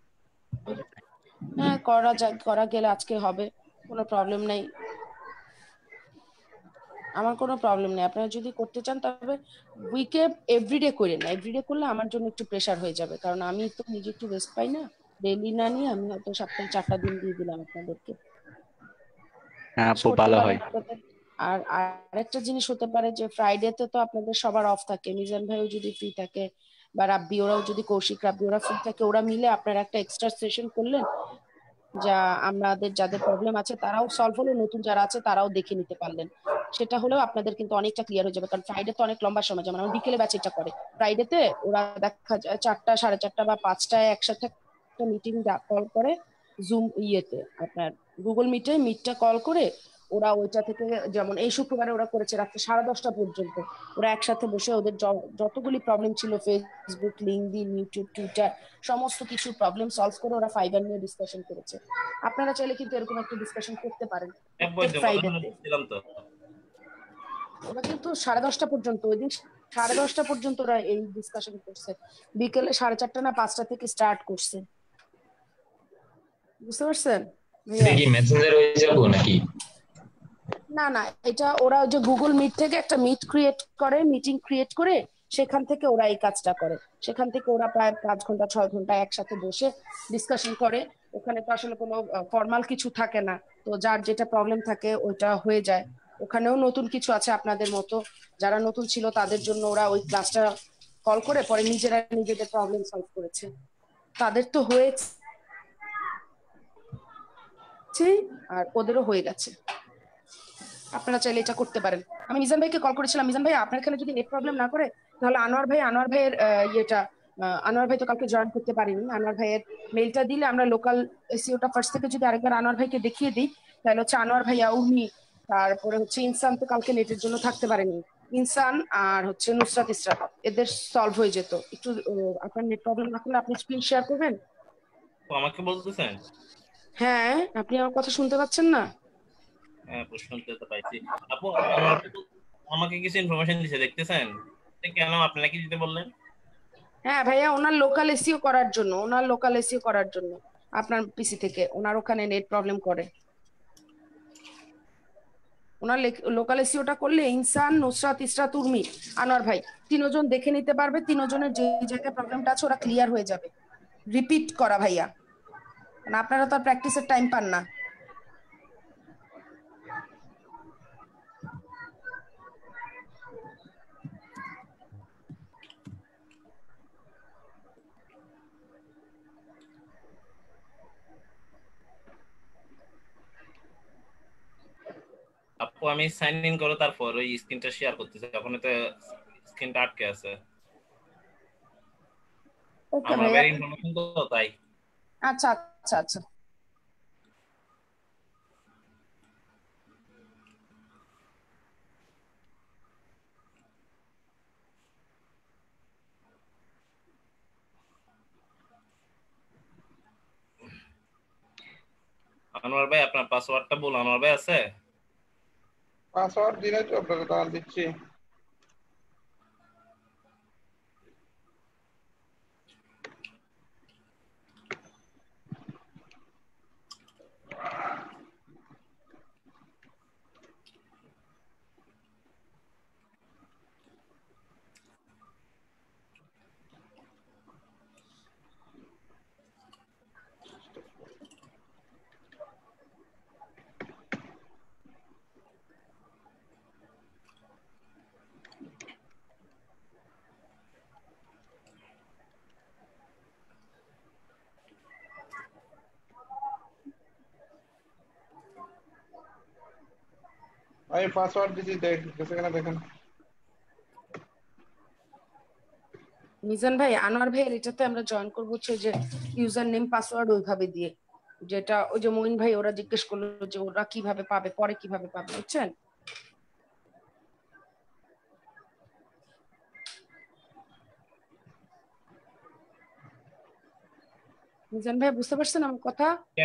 Speaker 2: হ্যাঁ করা গেলে আজকে হবে, কোনো প্রবলেম নাই, আমার কোনো প্রবলেম নেই। আপনারা যদি করতে চান তবে উইকে এভরিডে করেন না, এভরিডে করলে আমার জন্য একটু প্রেসার হয়ে যাবে, কারণ আমি তো নিজে একটু রেস্ট পাই না, ডেইলি না নিয়ে আমি হয়তো সপ্তাহে 4টা দিন দিয়ে দিলাম আপনাদেরকে।
Speaker 9: হ্যাঁ আপু ভালো হয়।
Speaker 2: আর আরেকটা জিনিস হতে পারে যে ফ্রাইডেতে তো আপনাদের সবার অফ থাকে, মিজান ভাইও যদি ফ্রি থাকে বা রাব্বি ওরাও যদি, কৌশিক রাব্বি ওরা ফ্রি থাকে, ওরা মিলে আপনারা একটা এক্সট্রা সেশন করলেন, যা আমাদের যাদের প্রবলেম আছে তারাও সলভ হলো, নতুন যারা আছে তারাও দেখে নিতে পারলেন, সেটা হলেও আপনাদের কিন্তু অনেকটা ক্লিয়ার হয়ে যাবে। কারণ ফ্রাইডে তো অনেক লম্বা সময়, যেমন আমার বিকেলে ব্যাচ এটা করে, ফ্রাইডেতে ওরা দেখা যায় 4টা, 4:30 বা 5টায় একসাথে একটা মিটিং কল করে, জুম আপনার গুগল মিটটা কল করে ওরা ওইটা থেকে, যেমন এই শুক্রবারে ওরা করেছে রাত্রে 10:30 পর্যন্ত, ওরা একসাথে বসে ওদের যতগুলি প্রবলেম ছিল, ফেসবুক, লিঙ্কডইন, ইউটিউব, টুইটার, সমস্ত কিছু প্রবলেম সলভ করে ওরা ফাইবার নিয়ে ডিসকাশন করেছে। আপনারা চাইলে কিন্তু এরকম একটা ডিসকাশন করতে পারেন ফ্রাইডেতে। ওরা কিন্তু 10:30 পর্যন্ত, ওই দিন 10:30 পর্যন্ত ওরা এই ডিসকাশন করছে, বিকেলে 4:30 না 5টা থেকে স্টার্ট করছে, বুঝতে পারছেন?
Speaker 14: কি মেসেঞ্জার হয়ে যাবো নাকি?
Speaker 2: না এটা ওরা যে গুগল মিট থেকে একটা মিটিং ক্রিয়েট করে সেখান থেকে ওরা এই কাজটা করে, সেখান থেকে ওরা প্রায় 5 ঘন্টা 6 ঘন্টা একসাথে বসে ডিসকাশন করে। ওখানে তো আসলে কোনো ফর্মাল কিছু থাকে না, তো যার যেটা প্রবলেম থাকে ওইটা হয়ে যায়। ওখানেও নতুন কিছু আছে আপনাদের মতো, যারা নতুন ছিল তাদের জন্য ওরা ওই ক্লাসটা কল করে পরে নিজেরা নিজেদের প্রবলেম সলভ করেছে, তাদের তো হয়েছে আর ওদেরও হয়ে গেছে। আপনারা চাইলে এটা করতে পারেন। আমি মিজান ভাইকে কল করেছিলাম, মিজান ভাই আপনার এখানে যদি নেট প্রবলেম না করে তাহলে আনোয়ার ভাইয়ের আনোয়ার ভাই তো কালকে জয়েন করতে পারেনি, আনোয়ার ভাইয়ের মেইলটা দিলে আমরা লোকাল এসইওটা ফার্স্ট থেকে যদি আরেকবার আনোয়ার ভাইকে দেখিয়ে দিই তাহলে হচ্ছে আনোয়ার ভাইয়া, উর্মি, তারপরে হচ্ছে ইনসান তো কালকে নেটের জন্য থাকতে পারেনি, ইনসান আর হচ্ছে নুসরাত ইসরাত, এদের সলভ হয়ে যেত। একটু আপনার নেট প্রবলেম না করলে আপনি স্ক্রিন শেয়ার করবেন?
Speaker 6: আমাকে বলতেছেন?
Speaker 2: হ্যাঁ, আপনি আমার কথা শুনতে পাচ্ছেন না?
Speaker 6: হ্যাঁ শুনতে তো পাইছি। আপু আমাকে কিছু ইনফরমেশন দিছে, দেখতেছেন? কেন আপনারা কি দিতে বললেন?
Speaker 2: হ্যাঁ ভাইয়া, ওনার লোকাল এসিও করার জন্য, আপনার পিসি থেকে ওনার ওখানে নেট প্রবলেম করে। ওনার লোকাল এসিওটা করলে ইনসান, নুসরাত, ইসরাত, উর্মি, আনোয়ার ভাই তিনজন দেখে নিতে পারবে, তিনজনের যে জায়গায় প্রবলেমটা আছে ওরা ক্লিয়ার হয়ে যাবে। রিপিট করা ভাইয়া, মানে আপনারা তো আর প্র্যাকটিসের টাইম পান না।
Speaker 6: আপু আমি সাইন ইন করে তারপর ওই স্ক্রিনটা শেয়ার করতেছি, এখন তো স্ক্রিনটা আটকে আছে।
Speaker 2: ওকে
Speaker 6: আমার
Speaker 2: ভাইয়া,
Speaker 6: ভেরি ইনফরমেশন তো তাই।
Speaker 2: আচ্ছা আচ্ছা আচ্ছা।
Speaker 6: আনোয়ার ভাই আপনার পাসওয়ার্ডটা বল। আনোয়ার ভাই আছে?
Speaker 13: পাসওয়ার্ড দিলে তো আপনাকে দাঁড়ান দিচ্ছি। আমি পাসওয়ার্ড দিচ্ছি, দেখেন কিনা দেখেন।
Speaker 2: মিজান ভাই, আনোয়ার ভাইয়ের এটাতে আমরা জয়েন করবো হচ্ছে যে ইউজার নেম পাসওয়ার্ড ওইভাবে দিয়ে, যেটা ওই যে মইন ভাই ওরা জিজ্ঞেস করলো যে ওরা কিভাবে পাবে, পরে কিভাবে পাবে, বুঝছেন? মিজান ভাই বুঝতে পারছেন আমার কথা?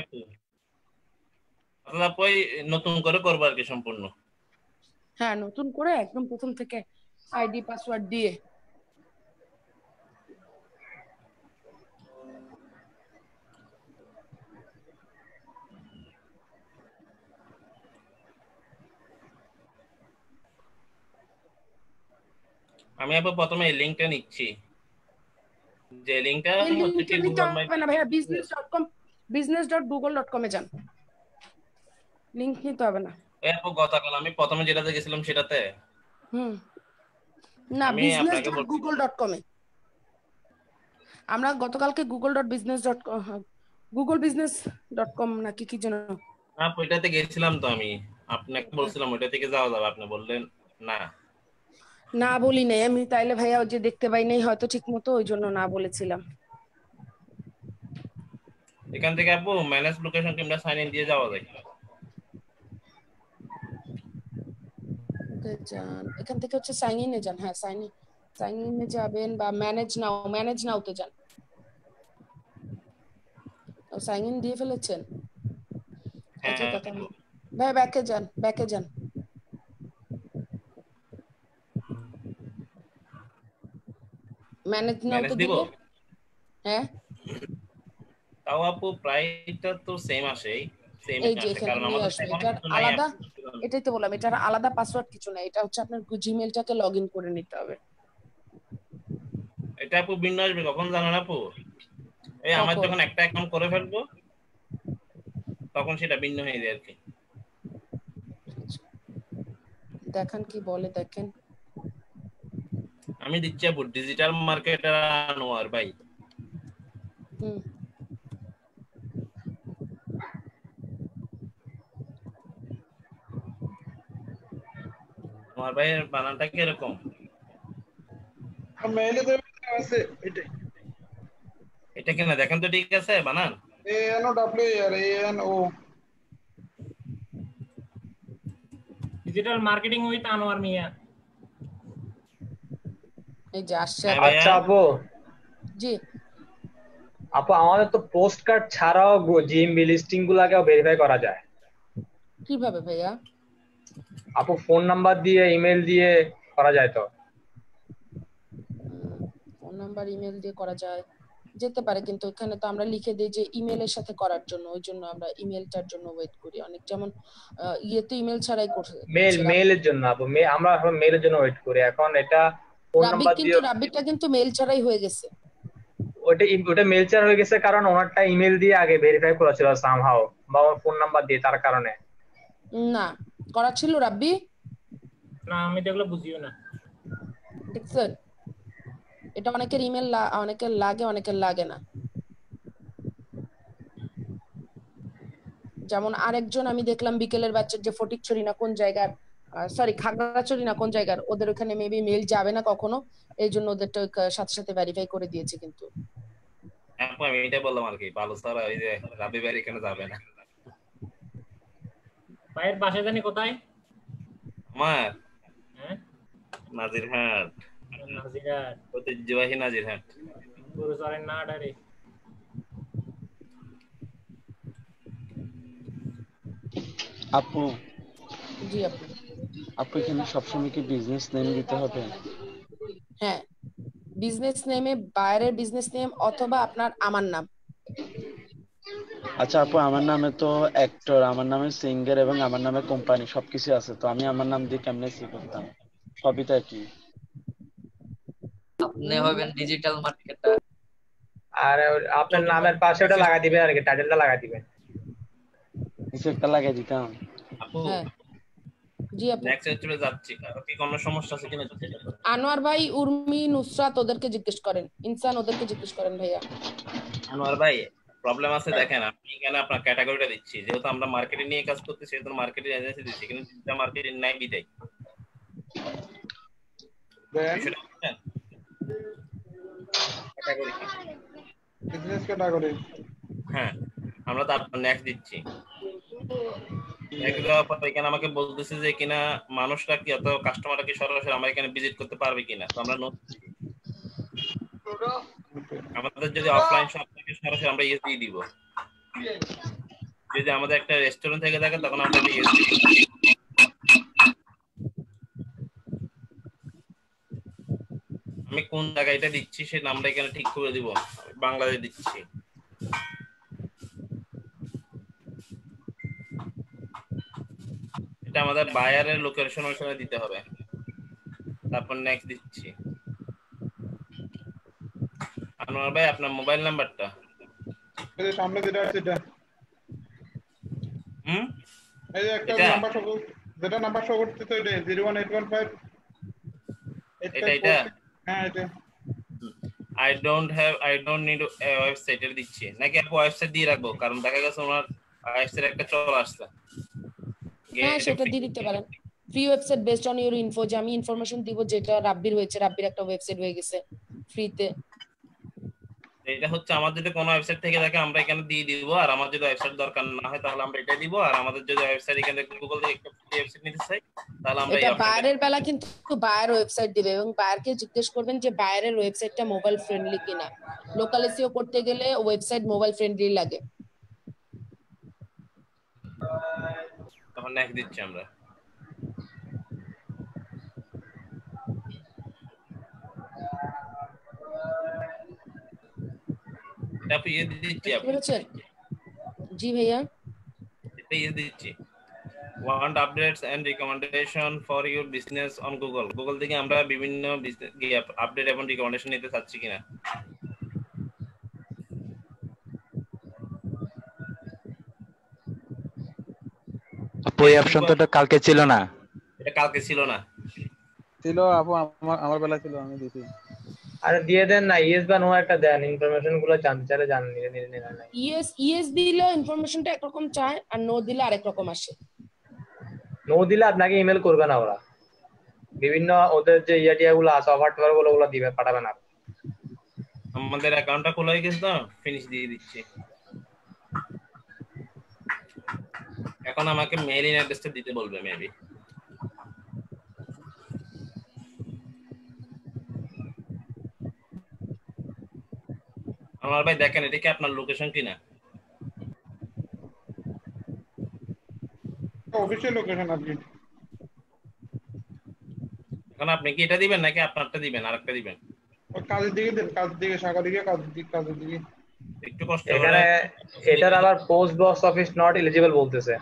Speaker 6: আপনি নতুন করে করব আর কি সম্পূর্ণ?
Speaker 2: হ্যাঁ, নতুন করে একদম প্রথম থেকে আইডি পাসওয়ার্ড দিয়ে।
Speaker 6: আমি আপু প্রথমে এই লিংকটা নিচ্ছি, যে লিংকটা
Speaker 2: এই
Speaker 6: হচ্ছে কি
Speaker 2: লিংকটা নিতে
Speaker 6: গুগল মাই।
Speaker 2: হবে না ভাইয়া, business.google.com-এ যান, লিংক নিতে হবে না।
Speaker 6: এই আপু গতকাল আমি প্রথমে যেটাতে গেছিলাম সেটাতে
Speaker 2: না,
Speaker 6: আমি আপনাকে বলছি
Speaker 2: business.google.com-এ। আমরা গতকালকে গুগল business.com নাকি কি যেন,
Speaker 6: না ওইটাতে গেছিলাম তো আমি, আপনাকে বলছিলাম ওইটা থেকে যাওয়া যাবে, আপনি বললেন না।
Speaker 2: না বলি নাই আমি, তাইলে ভাইয়া ওই যে দেখতে পাই নাই হয়তো ঠিক মতো, ওই জন্য না বলেছিলাম।
Speaker 6: এখান থেকে আপু ম্যানেজ লোকেশন কিংবা সাইন ইন দিয়ে যাওয়া যায়।
Speaker 2: যান এখান থেকে হচ্ছে সাইন ইনে যান। হ্যাঁ, সাইন ইনে যাবেন বা ম্যানেজ নাওতে যান। সাইন ইন দিয়ে ফেলেছেন? আচ্ছা কথা ভাই, ব্যাকে যান। ম্যানেজ নাওতে দিলে হ্যাঁ,
Speaker 6: তাও আপু প্রাইসটা তো সেম আসে,
Speaker 2: এই যে এখানে নিয়ে আসবে। এটার আলাদা, এটাই তো বললাম, এটার আলাদা পাসওয়ার্ড কিছু না, এটা হচ্ছে আপনার জিমেইলটাকে লগইন করে নিতে হবে।
Speaker 6: এটা আপু ভিন্ন আসবে কখন জানেন আপু? এই আমার যখন একটা অ্যাকাউন্ট করে ফেলবো তখন সেটা ভিন্ন হয়ে যায় আর কি।
Speaker 2: দেখেন কি বলে, দেখেন।
Speaker 6: আমি দিচ্ছি আপু ডিজিটাল মার্কেটার আনোয়ার ভাই। আনোয়ার ভাইয়ের বানানটা কি এরকম?
Speaker 13: মেইলে দেবে আছে এটা।
Speaker 6: এটা কিনা দেখেন তো ঠিক আছে বানান?
Speaker 13: ANOWARANO
Speaker 3: digital marketing with Anowar Mia.
Speaker 2: এই যে আসছে।
Speaker 12: আচ্ছা আপু।
Speaker 2: জি
Speaker 12: আপু, আমাদের তো পোস্ট কার্ড ছাড়াও জিএমবি লিস্টিং গুলাকেও ভেরিফাই করা যায়
Speaker 2: কিভাবে ভাইয়া?
Speaker 12: আপু ফোন নাম্বার দিয়ে, ইমেল দিয়ে করা যায় তো?
Speaker 2: ফোন ফোন নাম্বার ইমেল দিয়ে করা যায়, যেতে পারে, কিন্তু এখানে তো আমরা লিখে দিই যে ইমেলের সাথে করার জন্য, ওই জন্য আমরা ইমেলটার জন্য ওয়েট করি। অনেক যেমন ইয়েতে ইমেল ছাড়াই করছে।
Speaker 12: মেইলের জন্য আপু, আমরা এখন মেইলের জন্য ওয়েট করি। এখন এটা ফোন নাম্বার দিয়ে,
Speaker 2: রাব্বিকটা কিন্তু মেইল ছাড়াই হয়ে গেছে।
Speaker 12: ওটা মেইল ছাড়া হয়ে গেছে কারণ ওনারটা ইমেল দিয়ে আগে ভেরিফাই করা ছিল সামহাও, বা ওর ফোন নাম্বার দিয়ে, তার কারণে।
Speaker 2: না করা ছিল রাব্বি?
Speaker 3: না আমি দেখলে বুঝিও না।
Speaker 2: দেখছেন, এটা অনেকের ইমেল অনেকের লাগে, অনেকের লাগে না। যেমন আরেকজন আমি দেখলাম বিকেলের ব্যাচের যে ফটিকছড়ি না কোন জায়গার, সরি খাগড়াছড়ি না কোন জায়গার, ওদের ওখানে মেবি মেইল যাবে না কখনো, এই জন্য ওদেরটা সাথে সাথে ভেরিফাই করে দিয়েছে। কিন্তু
Speaker 6: আমি এটা বললাম আর কি, ভালো স্যার ওই যে রাবি ভাই এখানে যাবে না।
Speaker 3: ভাইয়ের বাসা জানি কোথায়?
Speaker 6: আমার
Speaker 3: হ্যাঁ
Speaker 6: নাজিরহাট।
Speaker 3: নাজিরহাট,
Speaker 6: ঐতিহ্যবাহী নাজিরহাট।
Speaker 3: গুরুচরের না ডারে।
Speaker 15: আপু
Speaker 2: জি আপু,
Speaker 15: আপু এখানে সবসময় কি বিজনেস নেম দিতে হবে?
Speaker 2: হ্যাঁ, বিজনেস নেমে বাইরের বিজনেস নেম অথবা আপনার আমার নাম।
Speaker 15: আচ্ছা আপু, আমার নামে তো অ্যাক্টর, আমার নামে সিঙ্গার এবং আমার নামে কোম্পানি সবকিছু আছে, তো আমি আমার নাম দিয়ে কেমনে সি করতাম? সবই তো একই।
Speaker 5: আপনি হবেন ডিজিটাল মার্কেটার।
Speaker 12: আর আপনার নামের পাশে ওটা লাগা দিবেন আর কি, টাইটেলটা লাগা দিবেন।
Speaker 15: কিছু একটা লাগাই দিতাম।
Speaker 6: আপু
Speaker 2: জি আপু,
Speaker 6: নেক্সট চ্যাপ্টারে যাচ্ছি, কি কোনো সমস্যা আছে কিনা?
Speaker 2: আনোয়ার ভাই, উর্মি, নুসরাত ওদেরকে জিজ্ঞেস করেন, ইনসান ওদেরকে জিজ্ঞেস করেন ভাইয়া।
Speaker 6: আনোয়ার ভাই প্রবলেম আছে, দেখেন আমি এখানে আপনার ক্যাটাগরিটা দিচ্ছি, যেহেতু আমরা মার্কেটিং নিয়ে কাজ করতেছি সেহেতু মার্কেটিং এজেন্সি দিচ্ছি, কিন্তু ডিজিটাল মার্কেটিং নাই বিদায়।
Speaker 13: বিজনেস ক্যাটাগরি,
Speaker 6: হ্যাঁ আমরা তারপর নেক্সট দিচ্ছি। নেক্সট দেওয়ার পর এখানে আমাকে বলতেছে যে কিনা মানুষরা কি অত কাস্টমাররা কি সরাসরি আমরা এখানে ভিজিট করতে পারবে কিনা, তো আমরা আমাদের যদি অফলাইন শপ থেকে সরাসরি আমরা ইয়েস দিয়ে দিব। যদি আমাদের একটা রেস্টুরেন্ট থেকে থাকে তখন আমরা ইয়েস দিব। আমি কোন জায়গায় এটা দিচ্ছি সেই নামটা এখানে ঠিক করে দিব, বাংলাদেশ দিচ্ছি। এটা আমাদের বায়ারের লোকেশন ওখানে দিতে হবে। তারপর নেক্সট দিচ্ছি। আনোয়ার ভাই আপনার মোবাইল নাম্বারটা
Speaker 13: এই যে সামনে যেটা আছে এটা, এই যে একটা নাম্বার শো, যেটা নাম্বার শো করতে তো এটা 01815
Speaker 6: এটা
Speaker 13: হ্যাঁ এটা।
Speaker 6: I don't need a website এর দিচ্ছি নাকি আপু ওয়েবসাইট দিয়ে রাখবো, কারণ দেখা গেছে ওনার ওয়েবসাইট একটা চল আসছে।
Speaker 2: হ্যাঁ সেটা দিয়ে দিতে পারেন, free website based on your info, যে আমি ইনফরমেশন দিব যেটা রাব্বির হয়েছে, রাব্বির একটা ওয়েবসাইট হয়ে গেছে ফ্রিতে।
Speaker 6: এটা হচ্ছে আমার যদি কোনো ওয়েবসাইট থেকে থাকে আমরা এখানে দিয়ে দিব, আর আমার যদি ওয়েবসাইট দরকার না হয় তাহলে আমরা এটা দিব, আর আমাদের যদি ওয়েবসাইট এখানে গুগল থেকে একটা ফ্রি ওয়েবসাইট নিতে চাই তাহলে আমরা
Speaker 2: এটা বায়ারের বেলা কিন্তু বায়ার ওয়েবসাইট দিবে, এবং বায়ারকে জিজ্ঞেস করবেন যে বায়ারের ওয়েবসাইটটা মোবাইল ফ্রেন্ডলি কিনা। লোকাল এসইও করতে গেলে ওয়েবসাইট মোবাইল ফ্রেন্ডলি লাগে।
Speaker 6: তখন নেক্সট দিচ্ছি আমরা। এটা পেয়ে দিচ্ছি আপনি।
Speaker 2: জি ভাইয়া,
Speaker 6: এটা পেয়ে দিচ্ছি। Want updates and recommendation for your business on Google. Google থেকে আমরা বিভিন্ন আপডেট এবং রিকমেন্ডেশন নিতে চাচ্ছি কিনা।
Speaker 9: আপু এই অপশন তো কালকে ছিল না।
Speaker 6: এটা কালকে ছিল না।
Speaker 11: ছিল আপু, আমার বেলা ছিল, আমি দিছি।
Speaker 12: আরে দিয়ে দেন না, ইয়েস বা নো একটা দেন, ইনফরমেশন গুলো জানতে চাইলে জান নিয়ে না।
Speaker 2: ইয়েস দিলে ইনফরমেশনটা একরকম চায়, আর নো দিলে আরেক রকম আসে।
Speaker 12: নো দিলে আপনাকে ইমেল করবে না ওরা, বিভিন্ন ওদের যে ইয়াটিয়া গুলো আছে, অফার টফার গুলো দিবে, পাঠাবে না।
Speaker 6: আমাদের অ্যাকাউন্টটা খোলা হয়ে গেছে তো, ফিনিশ দিয়ে দিচ্ছি। এখন আমাকে মেইলিং অ্যাড্রেসটা দিতে বলবে মেবি। আমার ভাই দেখেন এটা কি আপনার লোকেশন কিনা?
Speaker 13: অফিশিয়াল লোকেশন আপনি।
Speaker 6: এখন আপনি কি এটা দিবেন নাকি আপনারটা দিবেন, আরেকটা দিবেন?
Speaker 13: কাজের দিকে দেন, কাজের দিকে, সাগরিকে কাজের দিকে
Speaker 6: একটু কষ্ট
Speaker 12: এখানে এটার আবার post box office not eligible বলতেছে।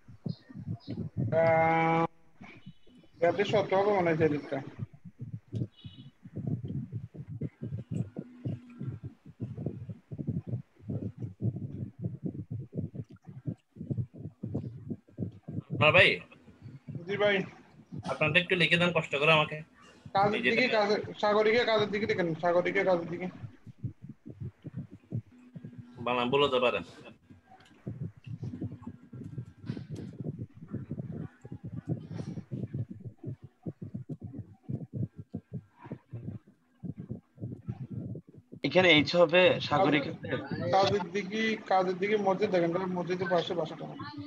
Speaker 13: এতে সত্য হবে মনে হয় দিকটা।
Speaker 6: না ভাই।
Speaker 13: জি ভাই।
Speaker 6: আপনারা একটু লিখে দেন কষ্ট করে আমাকে।
Speaker 13: কাজের দিকে, সাগরিকে কাজের দিকে দেখেন, সাগরিকে কাজের দিকে
Speaker 6: বাংলা বলতে পারেন।
Speaker 15: এখানে এইচ হবে সাগরিকে
Speaker 13: কাজের দিকে মসজিদ দেখেন, মসজিদের পাশে বাসাটা।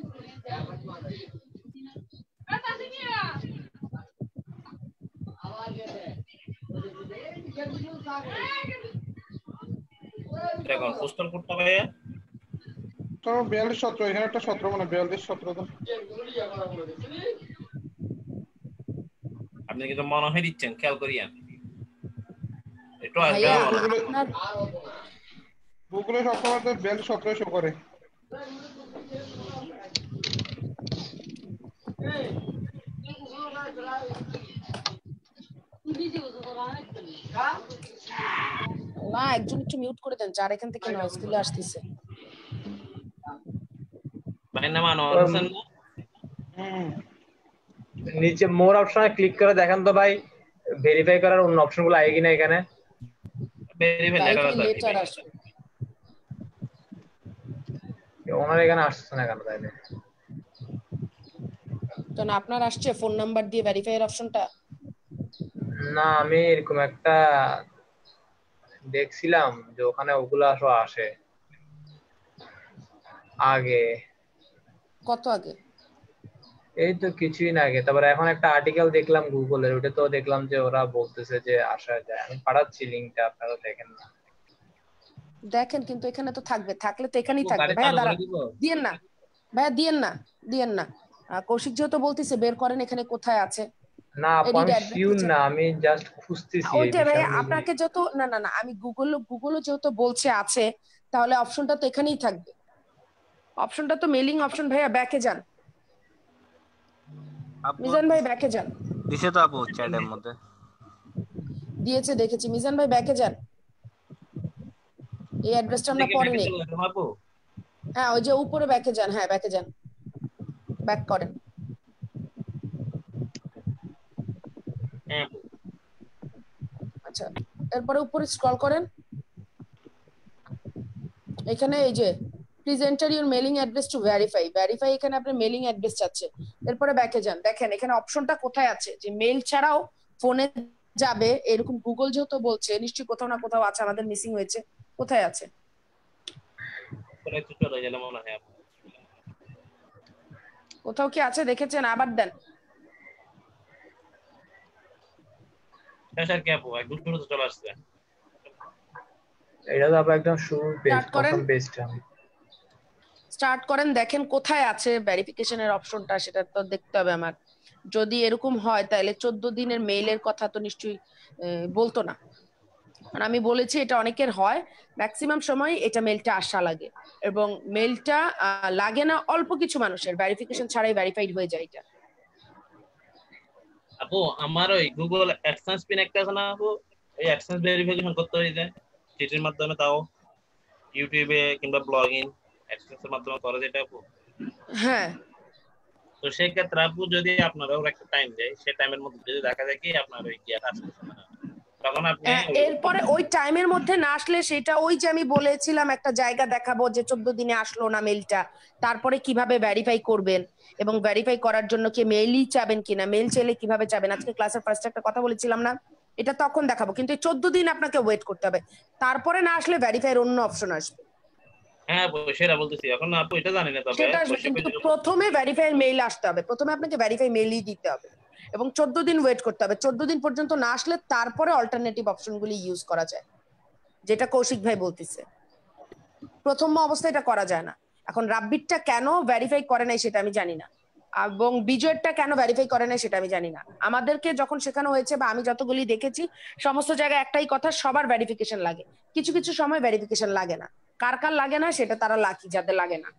Speaker 6: দেখুন পোস্টাল কোডটা ভাইয়া
Speaker 13: তো 42 17 এখানে একটা 17 মানে 42 17 তো
Speaker 6: আপনি কিন্তু মনে হয় দিচ্ছেন, খেয়াল করিয়েন একটু
Speaker 2: ভাইয়া
Speaker 6: আসবে।
Speaker 2: আপনার
Speaker 13: গুগলে সবসময় তো 42 17 শো করে।
Speaker 2: না একজন একটু মিউট করে দেন, যার এখান থেকে নয়েজ গুলো আসতেছে।
Speaker 6: ভাই নাম আনোয়ার হোসেন না?
Speaker 12: নিচে মোর অপশনে ক্লিক করে দেখেন তো ভাই ভেরিফাই করার অন্য অপশনগুলো আয় কিনা এখানে।
Speaker 6: ভেরিফাই লেখা আছে
Speaker 2: লেটার আসবে।
Speaker 12: ওনার এখানে আসছে না কেন তাইলে?
Speaker 2: তো না আপনার আসছে ফোন নাম্বার দিয়ে ভেরিফাই এর অপশনটা?
Speaker 12: না আমি এরকম একটা দেখছিলাম যে ওখানে ওগুলো আসে আগে।
Speaker 2: কত আগে?
Speaker 12: এই তো কিছুদিন আগে। তারপর এখন একটা আর্টিকেল দেখলাম গুগলের, ওটা তো দেখলাম যে ওরা বলতেছে যে আসা যায়। আমি পাঠাচ্ছি লিংকটা, আপনারা দেখেন না।
Speaker 2: দেখেন কিন্তু এখানে তো থাকবে, থাকলে তো এখানেই থাকবে। ভাইয়া দাঁড়ান, দিয়েন না ভাইয়া, দিয়েন না। কৌশিক যেহেতু বলতেছে বের করেন এখানে কোথায় আছে।
Speaker 12: না আমি শিওর না, আমি জাস্ট খুঁজতেছি এই
Speaker 2: ওইটা ভাইয়া
Speaker 12: বিষয়ে।
Speaker 2: আপনাকে যত না আমি গুগল যেহেতু বলছে আছে, তাহলে অপশনটা তো এখানেই থাকবে। অপশনটা তো মেলিং অপশন। ভাইয়া ব্যাকে যান, মিজান ভাই ব্যাকে যান।
Speaker 10: দিছে তো আপু চ্যাটের মধ্যে
Speaker 2: দিয়েছে দেখেছি। মিজান ভাই ব্যাকে যান, এই অ্যাড্রেসটা আমরা পরে নেই। হ্যাঁ ওই যে উপরে ব্যাকে যান, হ্যাঁ ব্যাকে যান, ব্যাক করেন। আচ্ছা এরপরে উপরে স্ক্রল করেন, এখানে এই যে please enter your mailing address to verify. এখানে আপনার মেলিং অ্যাড্রেস চাচ্ছে। এরপরে ব্যাকে যান, দেখেন এখানে অপশনটা কোথায় আছে যে মেইল ছাড়াও ফোনে যাবে এরকম। গুগল যেহেতু বলছে নিশ্চয়ই কোথাও না কোথাও আছে, আমাদের মিসিং হয়েছে। কোথায় আছে? কোথাও কি আছে দেখেছেন? আবার দেন।
Speaker 6: স্যার কি আপু একদম শুরুতে চলে আসছে।
Speaker 12: এটা তো আপনি একদম শুরুর পেজ, প্রথম পেজটা
Speaker 2: স্টার্ট করেন, দেখেন কোথায় আছে ভেরিফিকেশনের অপশনটা, সেটা তো দেখতে হবে আমার। যদি এরকম হয় তাহলে 14 দিনের মেইলের কথা তো নিশ্চয়ই বলতো না, কারণ আমি বলেছি এটা অনেকের হয়। ম্যাক্সিমাম সময় এটা মেইলটা আসা লাগে, এবং মেইলটা লাগে না অল্প কিছু মানুষের, ভেরিফিকেশন ছাড়াই ভেরিফাইড হয়ে যায় এটা।
Speaker 6: আপু আমার ওই গুগল অ্যাডসেন্স পিন একটা আছে না আপু, এই অ্যাডসেন্স ভেরিফিকেশন করতে হয়ে যায় চিঠির মাধ্যমে, তাও ইউটিউবে কিংবা ব্লগিং অ্যাডসেন্সের মাধ্যমে করে যেটা আপু।
Speaker 2: হ্যাঁ
Speaker 6: তো সেই ক্ষেত্রে আপু যদি আপনারাও একটা টাইম দেয়, সেই টাইমের মধ্যে যদি দেখা যায় কি আপনার ওই গিয়া আসতেছে না, তখন আপনি
Speaker 2: এরপরে ওই টাইমের মধ্যে না আসলে সেটা ওই যে আমি বলেছিলাম একটা জায়গা দেখাবো যে 14 দিনে আসলো না মেইলটা, তারপরে কিভাবে ভেরিফাই করবেন, এবং ভেরিফাই করার জন্য কি মেইলই চাবেন কিনা, মেইল চাইলে কিভাবে চাবেন। আজকে ক্লাসের ফার্স্টে একটা কথা বলেছিলাম না, এটা তখন দেখাবো। কিন্তু 14 দিন আপনাকে ওয়েট করতে হবে, তারপরে না আসলে ভেরিফাইয়ের অন্য অপশন আসবে।
Speaker 6: হ্যাঁ সেটা বলতেছি। এখন আপু এটা জানি না, তবে
Speaker 2: সেটা আসবে, কিন্তু প্রথমে ভেরিফাইয়ের মেইল আসতে হবে। প্রথমে আপনাকে ভেরিফাই মেইলই দিতে হবে এবং 14 দিন ওয়েট করতে হবে। 14 দিন পর্যন্ত না আসলে তারপরে অল্টারনেটিভ অপশনগুলি ইউজ করা যায়, যেটা কৌশিক ভাই বলতেছে। প্রথম অবস্থায় এটা করা যায় না। এখন রাব্বিটটা কেন ভেরিফাই করে নাই সেটা আমি জানি না। এবং বিজয়েরটা কেন ভেরিফাই করে না সেটা আমি জানি না। আমাদেরকে যখন শেখানো হয়েছে বা আমি যতগুলি দেখেছি সমস্ত জায়গায় একটাই কথা, সবার ভেরিফিকেশন লাগে, কিছু কিছু সময় ভেরিফিকেশন লাগে না। কার কার লাগে না সেটা তারা লাকি, যাদের লাগে না।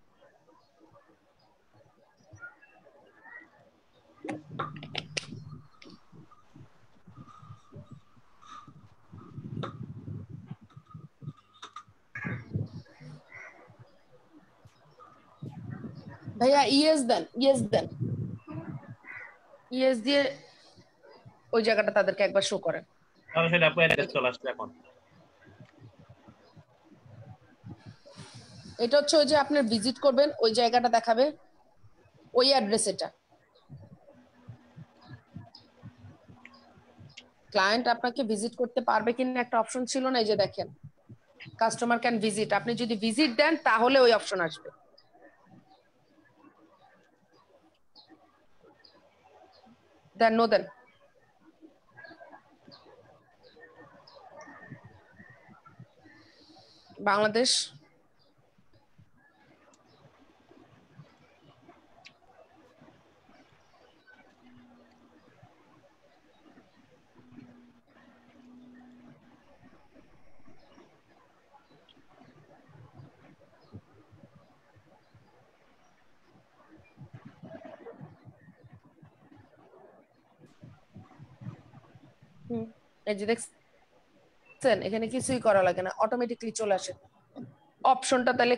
Speaker 2: ভাইয়া ইয়েস দেন, ইয়েস দেন, ইয়েস দিয়ে ওই জায়গাটা তাদেরকে একবার শো করেন।
Speaker 6: তাহলে আপু অ্যাড্রেস চলে আসছে এখন।
Speaker 2: এটা হচ্ছে ওই যে আপনি ভিজিট করবেন ওই জায়গাটা দেখাবে, ওই অ্যাড্রেস। এটা ক্লায়েন্ট আপনাকে ভিজিট করতে পারবে কিনা একটা অপশন ছিল না, এই যে দেখেন কাস্টমার ক্যান ভিজিট। আপনি যদি ভিজিট দেন তাহলে ওই অপশন আসবে। দেন নো দেন। বাংলাদেশ এই যে দেখছেন এখানে কিছুই করা লাগে না, অটোমেটিকলি চলে আসে অপশনটা। তাহলে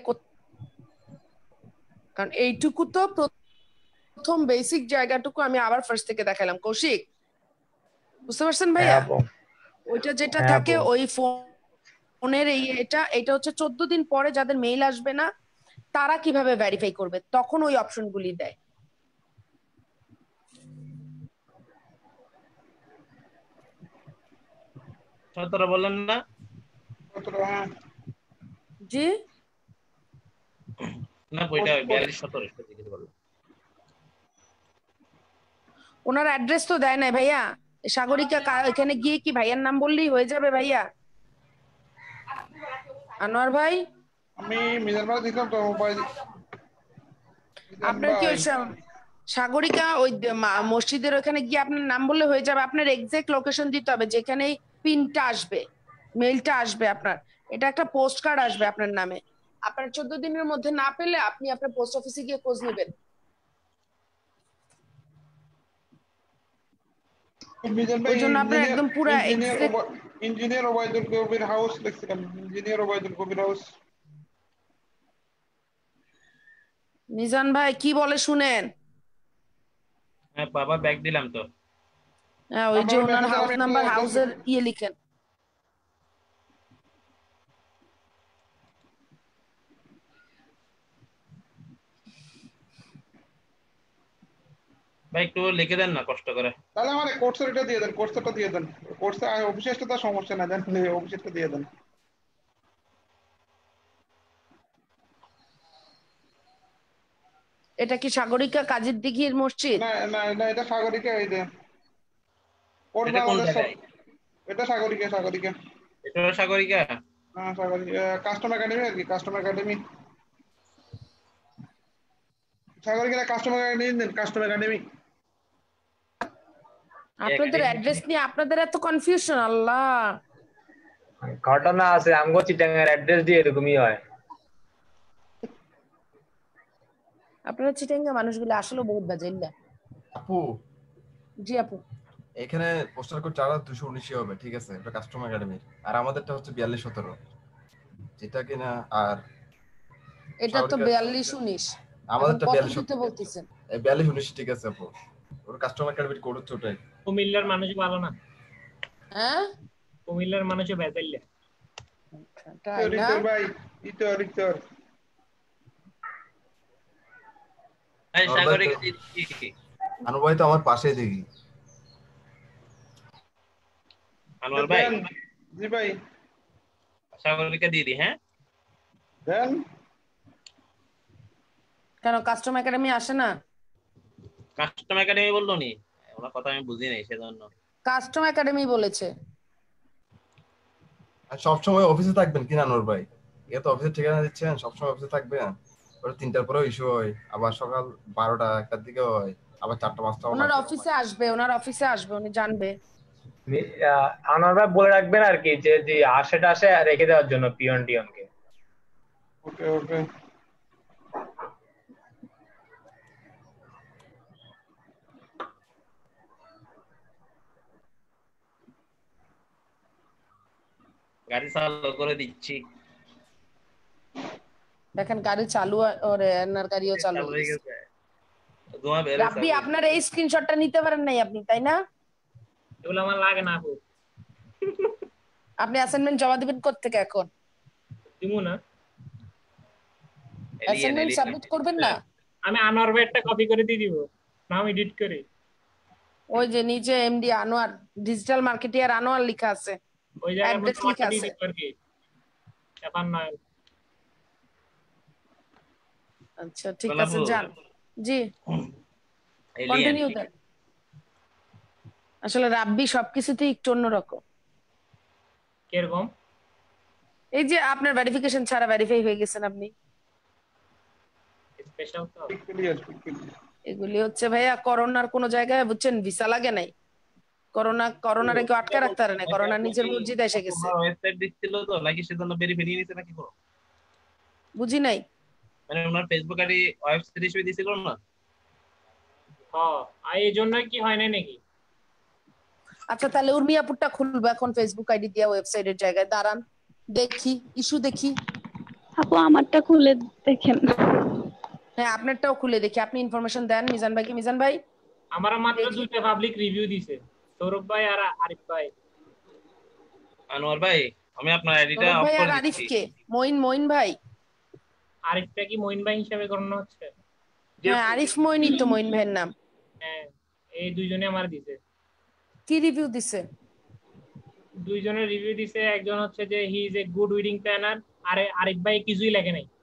Speaker 2: কারণ এইটুকু তো প্রথম বেসিক জায়গাটুকু আমি আবার ফার্স্ট থেকে দেখালাম। কৌশিক বুঝতে পারছেন ভাইয়া? ওইটা যেটা থাকে ওই ফোনের এটা হচ্ছে 14 দিন পরে যাদের মেইল আসবে না তারা কিভাবে ভেরিফাই করবে, তখন ওই অপশনগুলি দেয়।
Speaker 6: সতেরো বললেন না?
Speaker 2: জি
Speaker 6: না ওইটা 42 17 দিকে বললেন।
Speaker 2: ওনার অ্যাড্রেস তো দেয় না ভাইয়া। সাগরিকা এখানে গিয়ে কি ভাইয়ার নাম বললেই হয়ে যাবে ভাইয়া? আনোয়ার ভাই
Speaker 13: আমি মিজান ভাই দিলাম তো মোবাইল।
Speaker 2: আপনার কি ওই সাগরিকা ওই মসজিদের ওখানে গিয়ে আপনার নাম বললে হয়ে যাবে? আপনার এক্সাক্ট লোকেশন দিতে হবে যেখানে পিনটা আসবে, মেইলটা আসবে আপনার। এটা একটা পোস্ট কার্ড আসবে আপনার নামে। আপনার 14 দিনের মধ্যে না পেলে আপনি আপনার পোস্ট অফিসে গিয়ে খোঁজ নেবেন। ওই জন্য আপনার একদম পুরো
Speaker 13: ইঞ্জিনিয়ার ওবায়দুল কবির হাউস লিখছিলাম। Engineer Obaidul Kabir house.
Speaker 2: মিজান ভাই কি বলে শুনেন?
Speaker 6: হ্যাঁ বাবা ব্যাগ দিলাম তো।
Speaker 2: হ্যাঁ ওই যে ওনার হাউস নাম্বার, হাউসের ইয়ে লিখেন।
Speaker 6: ভাই একটু লিখে দেন না কষ্ট করে।
Speaker 13: তাহলে আমার কোর্সের এটা দিয়ে দেন, কোর্সটা দিয়ে দেন। কোর্সে অফিসেরটা তো সমস্যা না, দেন অফিসেরটা দিয়ে দেন।
Speaker 2: এটা কি সাগরিকা কাজীর দিঘির মসজিদ?
Speaker 13: না না না, এটা সাগরিকা। এই যে এটা সাগরিকা। সাগরিকা
Speaker 6: এটা সাগরিকা।
Speaker 13: হ্যাঁ সাগরিকা কাস্টমার একাডেমি আর কি, customer academy. Sagarika customer academy দেন, কাস্টমার একাডেমি।
Speaker 2: আপনাদের অ্যাড্রেস নিয়ে আপনাদের এত কনফিউশন, আল্লাহ।
Speaker 12: ঘটনা আছে আমগো চিটাঙ্গের অ্যাড্রেস দিয়ে এরকমই হয়।
Speaker 2: আপনারা চিটাঙ্গা মানুষগুলো আসলে বহুত বাজে।
Speaker 16: আপু
Speaker 2: জি আপু,
Speaker 16: এখানে পোস্টার কোড 4219 হবে, ঠিক আছে? এটা কাস্টমার একাডেমির। আর আমাদেরটা হচ্ছে 4217, যেটা কিনা। আর
Speaker 2: এটা তো 4219।
Speaker 16: আমাদেরটা
Speaker 2: 42 বলতেছেন।
Speaker 16: 4219 ঠিক আছে আপু। ওর কাস্টমার একাডেমির কোড হচ্ছে ওটাই।
Speaker 3: কুমিল্লার মানুষ ভালো না।
Speaker 2: হ্যাঁ
Speaker 3: কুমিল্লার মানুষ বেজাইলে।
Speaker 2: তাই না
Speaker 13: ভাই? ইতর
Speaker 6: এই সাগরিকা দিদি
Speaker 16: আনোয়ার ভাই তো আমার পাশেই দেখি।
Speaker 6: আনোয়ার ভাই।
Speaker 13: জি ভাই।
Speaker 6: সাগরিকা দিদি। হ্যাঁ
Speaker 13: দেন।
Speaker 2: কেন কাস্টমার একাডেমি আসে না?
Speaker 6: কাস্টমার একাডেমি বললো নি, ওনার কথা আমি বুঝি নাই সেজন্য।
Speaker 2: কাস্টমার একাডেমি বলেছে।
Speaker 16: আর সব সময় অফিসে থাকবেন কিনা আনোয়ার ভাই? এত অফিসের ঠিকানা দিচ্ছেন, সব সময় অফিসে থাকবেন? ওটা 3টার পরেও ইস্যু হয়, আবার সকাল 12টা 1টার দিকে হয়, আবার 4টা 5টাও
Speaker 2: ওনার
Speaker 16: লাগে।
Speaker 2: অফিসে আসবে উনি জানবে।
Speaker 12: আনোয়ার ভাই বলে রাখবেন আর কি যে যে আশেটা আসে রেখে দেওয়ার জন্য পিয়ন টিয়নকে।
Speaker 13: ওকে ওকে।
Speaker 6: গাড়ি চালু করে দিচ্ছি।
Speaker 2: দেখেন গাড়ি চালু, ওরে এনার গাড়িও চালু হয়ে গেছে।
Speaker 6: ধোঁয়া বের
Speaker 2: রাব্বি আপনার এই স্ক্রিনশটটা নিতে পারেন নাই আপনি, তাই না?
Speaker 3: এগুলো আমার লাগে না আপু।
Speaker 2: আপনি অ্যাসাইনমেন্ট জমা দিবেন কোত্থেকে এখন?
Speaker 3: দিমু না,
Speaker 2: অ্যাসাইনমেন্ট সাবমিট করবেন না?
Speaker 3: আমি আনোয়ার ভাইয়েরটা কপি করে দিয়ে দিব, নাম এডিট করে।
Speaker 2: ওই যে নিচে MD Anowar, digital marketer Anowar লেখা আছে,
Speaker 3: ওই জায়গায়
Speaker 2: অ্যাড্রেস লেখা আছে।
Speaker 3: আর কি ব্যাপার না।
Speaker 2: আচ্ছা ঠিক আছে যান। জি কন্টিনিউ দেন। আসলে রাব্বি সবকিছুতে একটু অন্যরকম।
Speaker 3: কিরকম?
Speaker 2: এই যে আপনার ভেরিফিকেশন ছাড়া ভেরিফাই হয়ে গেছেন আপনি,
Speaker 3: স্পেশাল তো
Speaker 2: এগুলি হচ্ছে ভাইয়া করোনার কোন জায়গায় বুঝছেন ভিসা লাগে নাই। করোনারে কেউ আটকে রাখতে পারে না, করোনা নিজের মসজিদে এসে গেছে।
Speaker 6: ওয়েবসাইট দিছিল তো নাকি সেজন্য ভেরিফাই নিতে নাকি পুরো
Speaker 2: বুঝি নাই।
Speaker 6: মানে ওনার ফেসবুক আইডি ওয়েবসাইট হিসেবে দিছিল না?
Speaker 3: হ্যাঁ এই জন্য কি হয় না নাকি?
Speaker 2: আচ্ছা তাহলে উর্মিয়াপুরটা খুলবো এখন ফেসবুক আইডি দিয়া ওয়েবসাইটের জায়গায়, দাঁড়ান দেখি ইস্যু দেখি।
Speaker 7: আপু আমারটা খুলে দেখেন।
Speaker 2: হ্যাঁ আপনারটাও খুলে দেখি, আপনি ইনফরমেশন দেন মিজান ভাইকে। মিজান ভাই
Speaker 3: আমার মাত্র দুইটা পাবলিক রিভিউ দিছে, সৌরভ ভাই আর আরিফ ভাই।
Speaker 6: আনোয়ার ভাই আমি আপনার আইডিটা
Speaker 2: সৌরভ
Speaker 6: অফ
Speaker 2: ভাই আর
Speaker 6: করে
Speaker 2: আরিফ
Speaker 6: দিচ্ছি।
Speaker 2: কে? মইন ভাই।
Speaker 3: আরিফটা কি মইন ভাই হিসাবে গণনা হচ্ছে?
Speaker 2: হ্যাঁ আরিফ মইনই তো মইন ভাইয়ের নাম।
Speaker 3: হ্যাঁ এই দুইজনে আমার দিছে।
Speaker 2: কি রিভিউ দিছে?
Speaker 3: দুইজনের রিভিউ দিছে, একজন হচ্ছে যে he is a good wedding planner, আর আরিফ ভাই কিছুই লাগে নাই।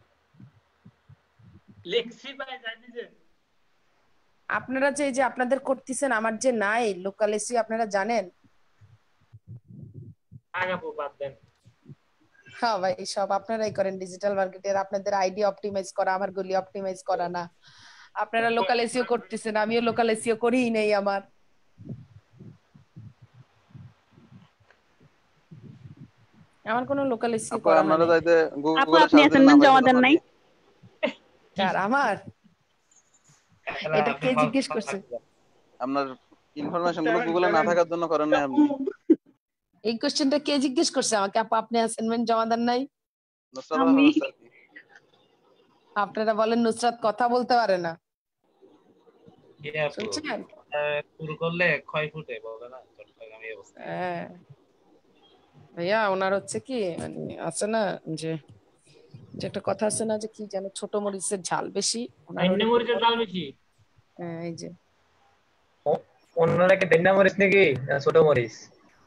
Speaker 3: লেক্সি ভাই জানি যে
Speaker 2: আপনারা যে এই যে আপনাদের করতেছেন, আমার যে নাই লোকাল এসি, আপনারা জানেন?
Speaker 3: আগাপু বাদ দেন।
Speaker 2: হ্যাঁ ভাই সব আপনারাই করেন ডিজিটাল মার্কেটের, আপনাদের আইডি অপটিমাইজ করা, আমার গুলি অপটিমাইজ করা না। আপনারা লোকাল এসিও করতেছেন, আমিও লোকাল এসিও করিই নেই। আমার কোনো লোকাল এসিও করা না।
Speaker 11: আপনারা যাইতে
Speaker 7: আপু
Speaker 11: গুগলে
Speaker 7: আপনি অ্যাসাইনমেন্ট জমা দেন নাই?
Speaker 2: কার? আমার এটা কে জিজ্ঞেস করছে?
Speaker 11: আপনার ইনফরমেশন গুলো গুগলে না থাকার জন্য করেন না আপনি।
Speaker 2: এই কোশ্চেনটা কে জিজ্ঞেস করছে আমাকে? আপু আপনি অ্যাসাইনমেন্ট জমা দেন নাই?
Speaker 7: আমি।
Speaker 2: আপনারা বলেন নুসরাত কথা বলতে পারে না।
Speaker 6: কি আপু শুরু করলে ক্ষয় ফুটে বলে না চট্টগ্রামে অবস্থা।
Speaker 2: হ্যাঁ ভাইয়া ওনার হচ্ছে কি মানে আছে না যে একটা কথা আছে না যে কি জানো, ছোট মরিচের ঝাল বেশি,
Speaker 3: ডাইনা মরিচের ঝাল বেশি।
Speaker 2: হ্যাঁ এই যে
Speaker 12: অন্যরা কি ডাইনা মরিচ নাকি ছোট মরিচ?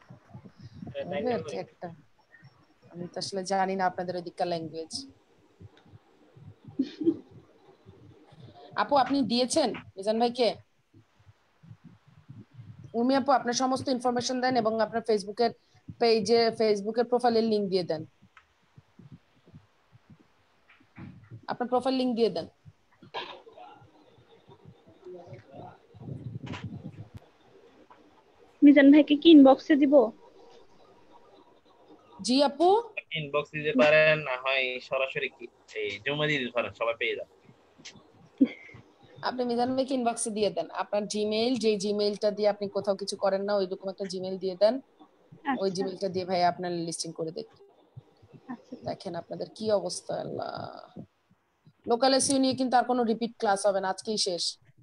Speaker 2: একটা আমি তো আসলে জানি না আপনাদের ওইদিককার ল্যাঙ্গুয়েজ। আপু আপনি দিয়েছেন মিজান ভাইকে? উর্মি আপু আপনার সমস্ত ইনফরমেশন দেন এবং আপনার ফেসবুকের পেজে ফেসবুকের প্রোফাইলের লিংক দিয়ে দেন। আপনার প্রোফাইল লিংক দিয়ে দেন।
Speaker 7: মিজান ভাইকে কি ইনবক্সে দিব?
Speaker 2: জি আপু
Speaker 6: ইনবক্স দিতে পারেন, না হয় সরাসরি কি এই জমা দিয়ে দিতে পারেন, সবাই পেয়ে যাবে।
Speaker 2: আপনি মিজান ভাইকে ইনবক্সে দিয়ে দেন আপনার জিমেইল, যে জিমেইলটা দিয়ে আপনি কোথাও কিছু করেন না ওইরকম একটা জিমেইল দিয়ে দেন। ওই জিমেইলটা দিয়ে ভাই আপনার লিস্টিং করে দেখুন। দেখেন আপনাদের কি অবস্থা। আল্লাহ, লোকাল এসইও নিয়ে কিন্তু আর কোনো রিপিট ক্লাস হবে না, আজকেই শেষ।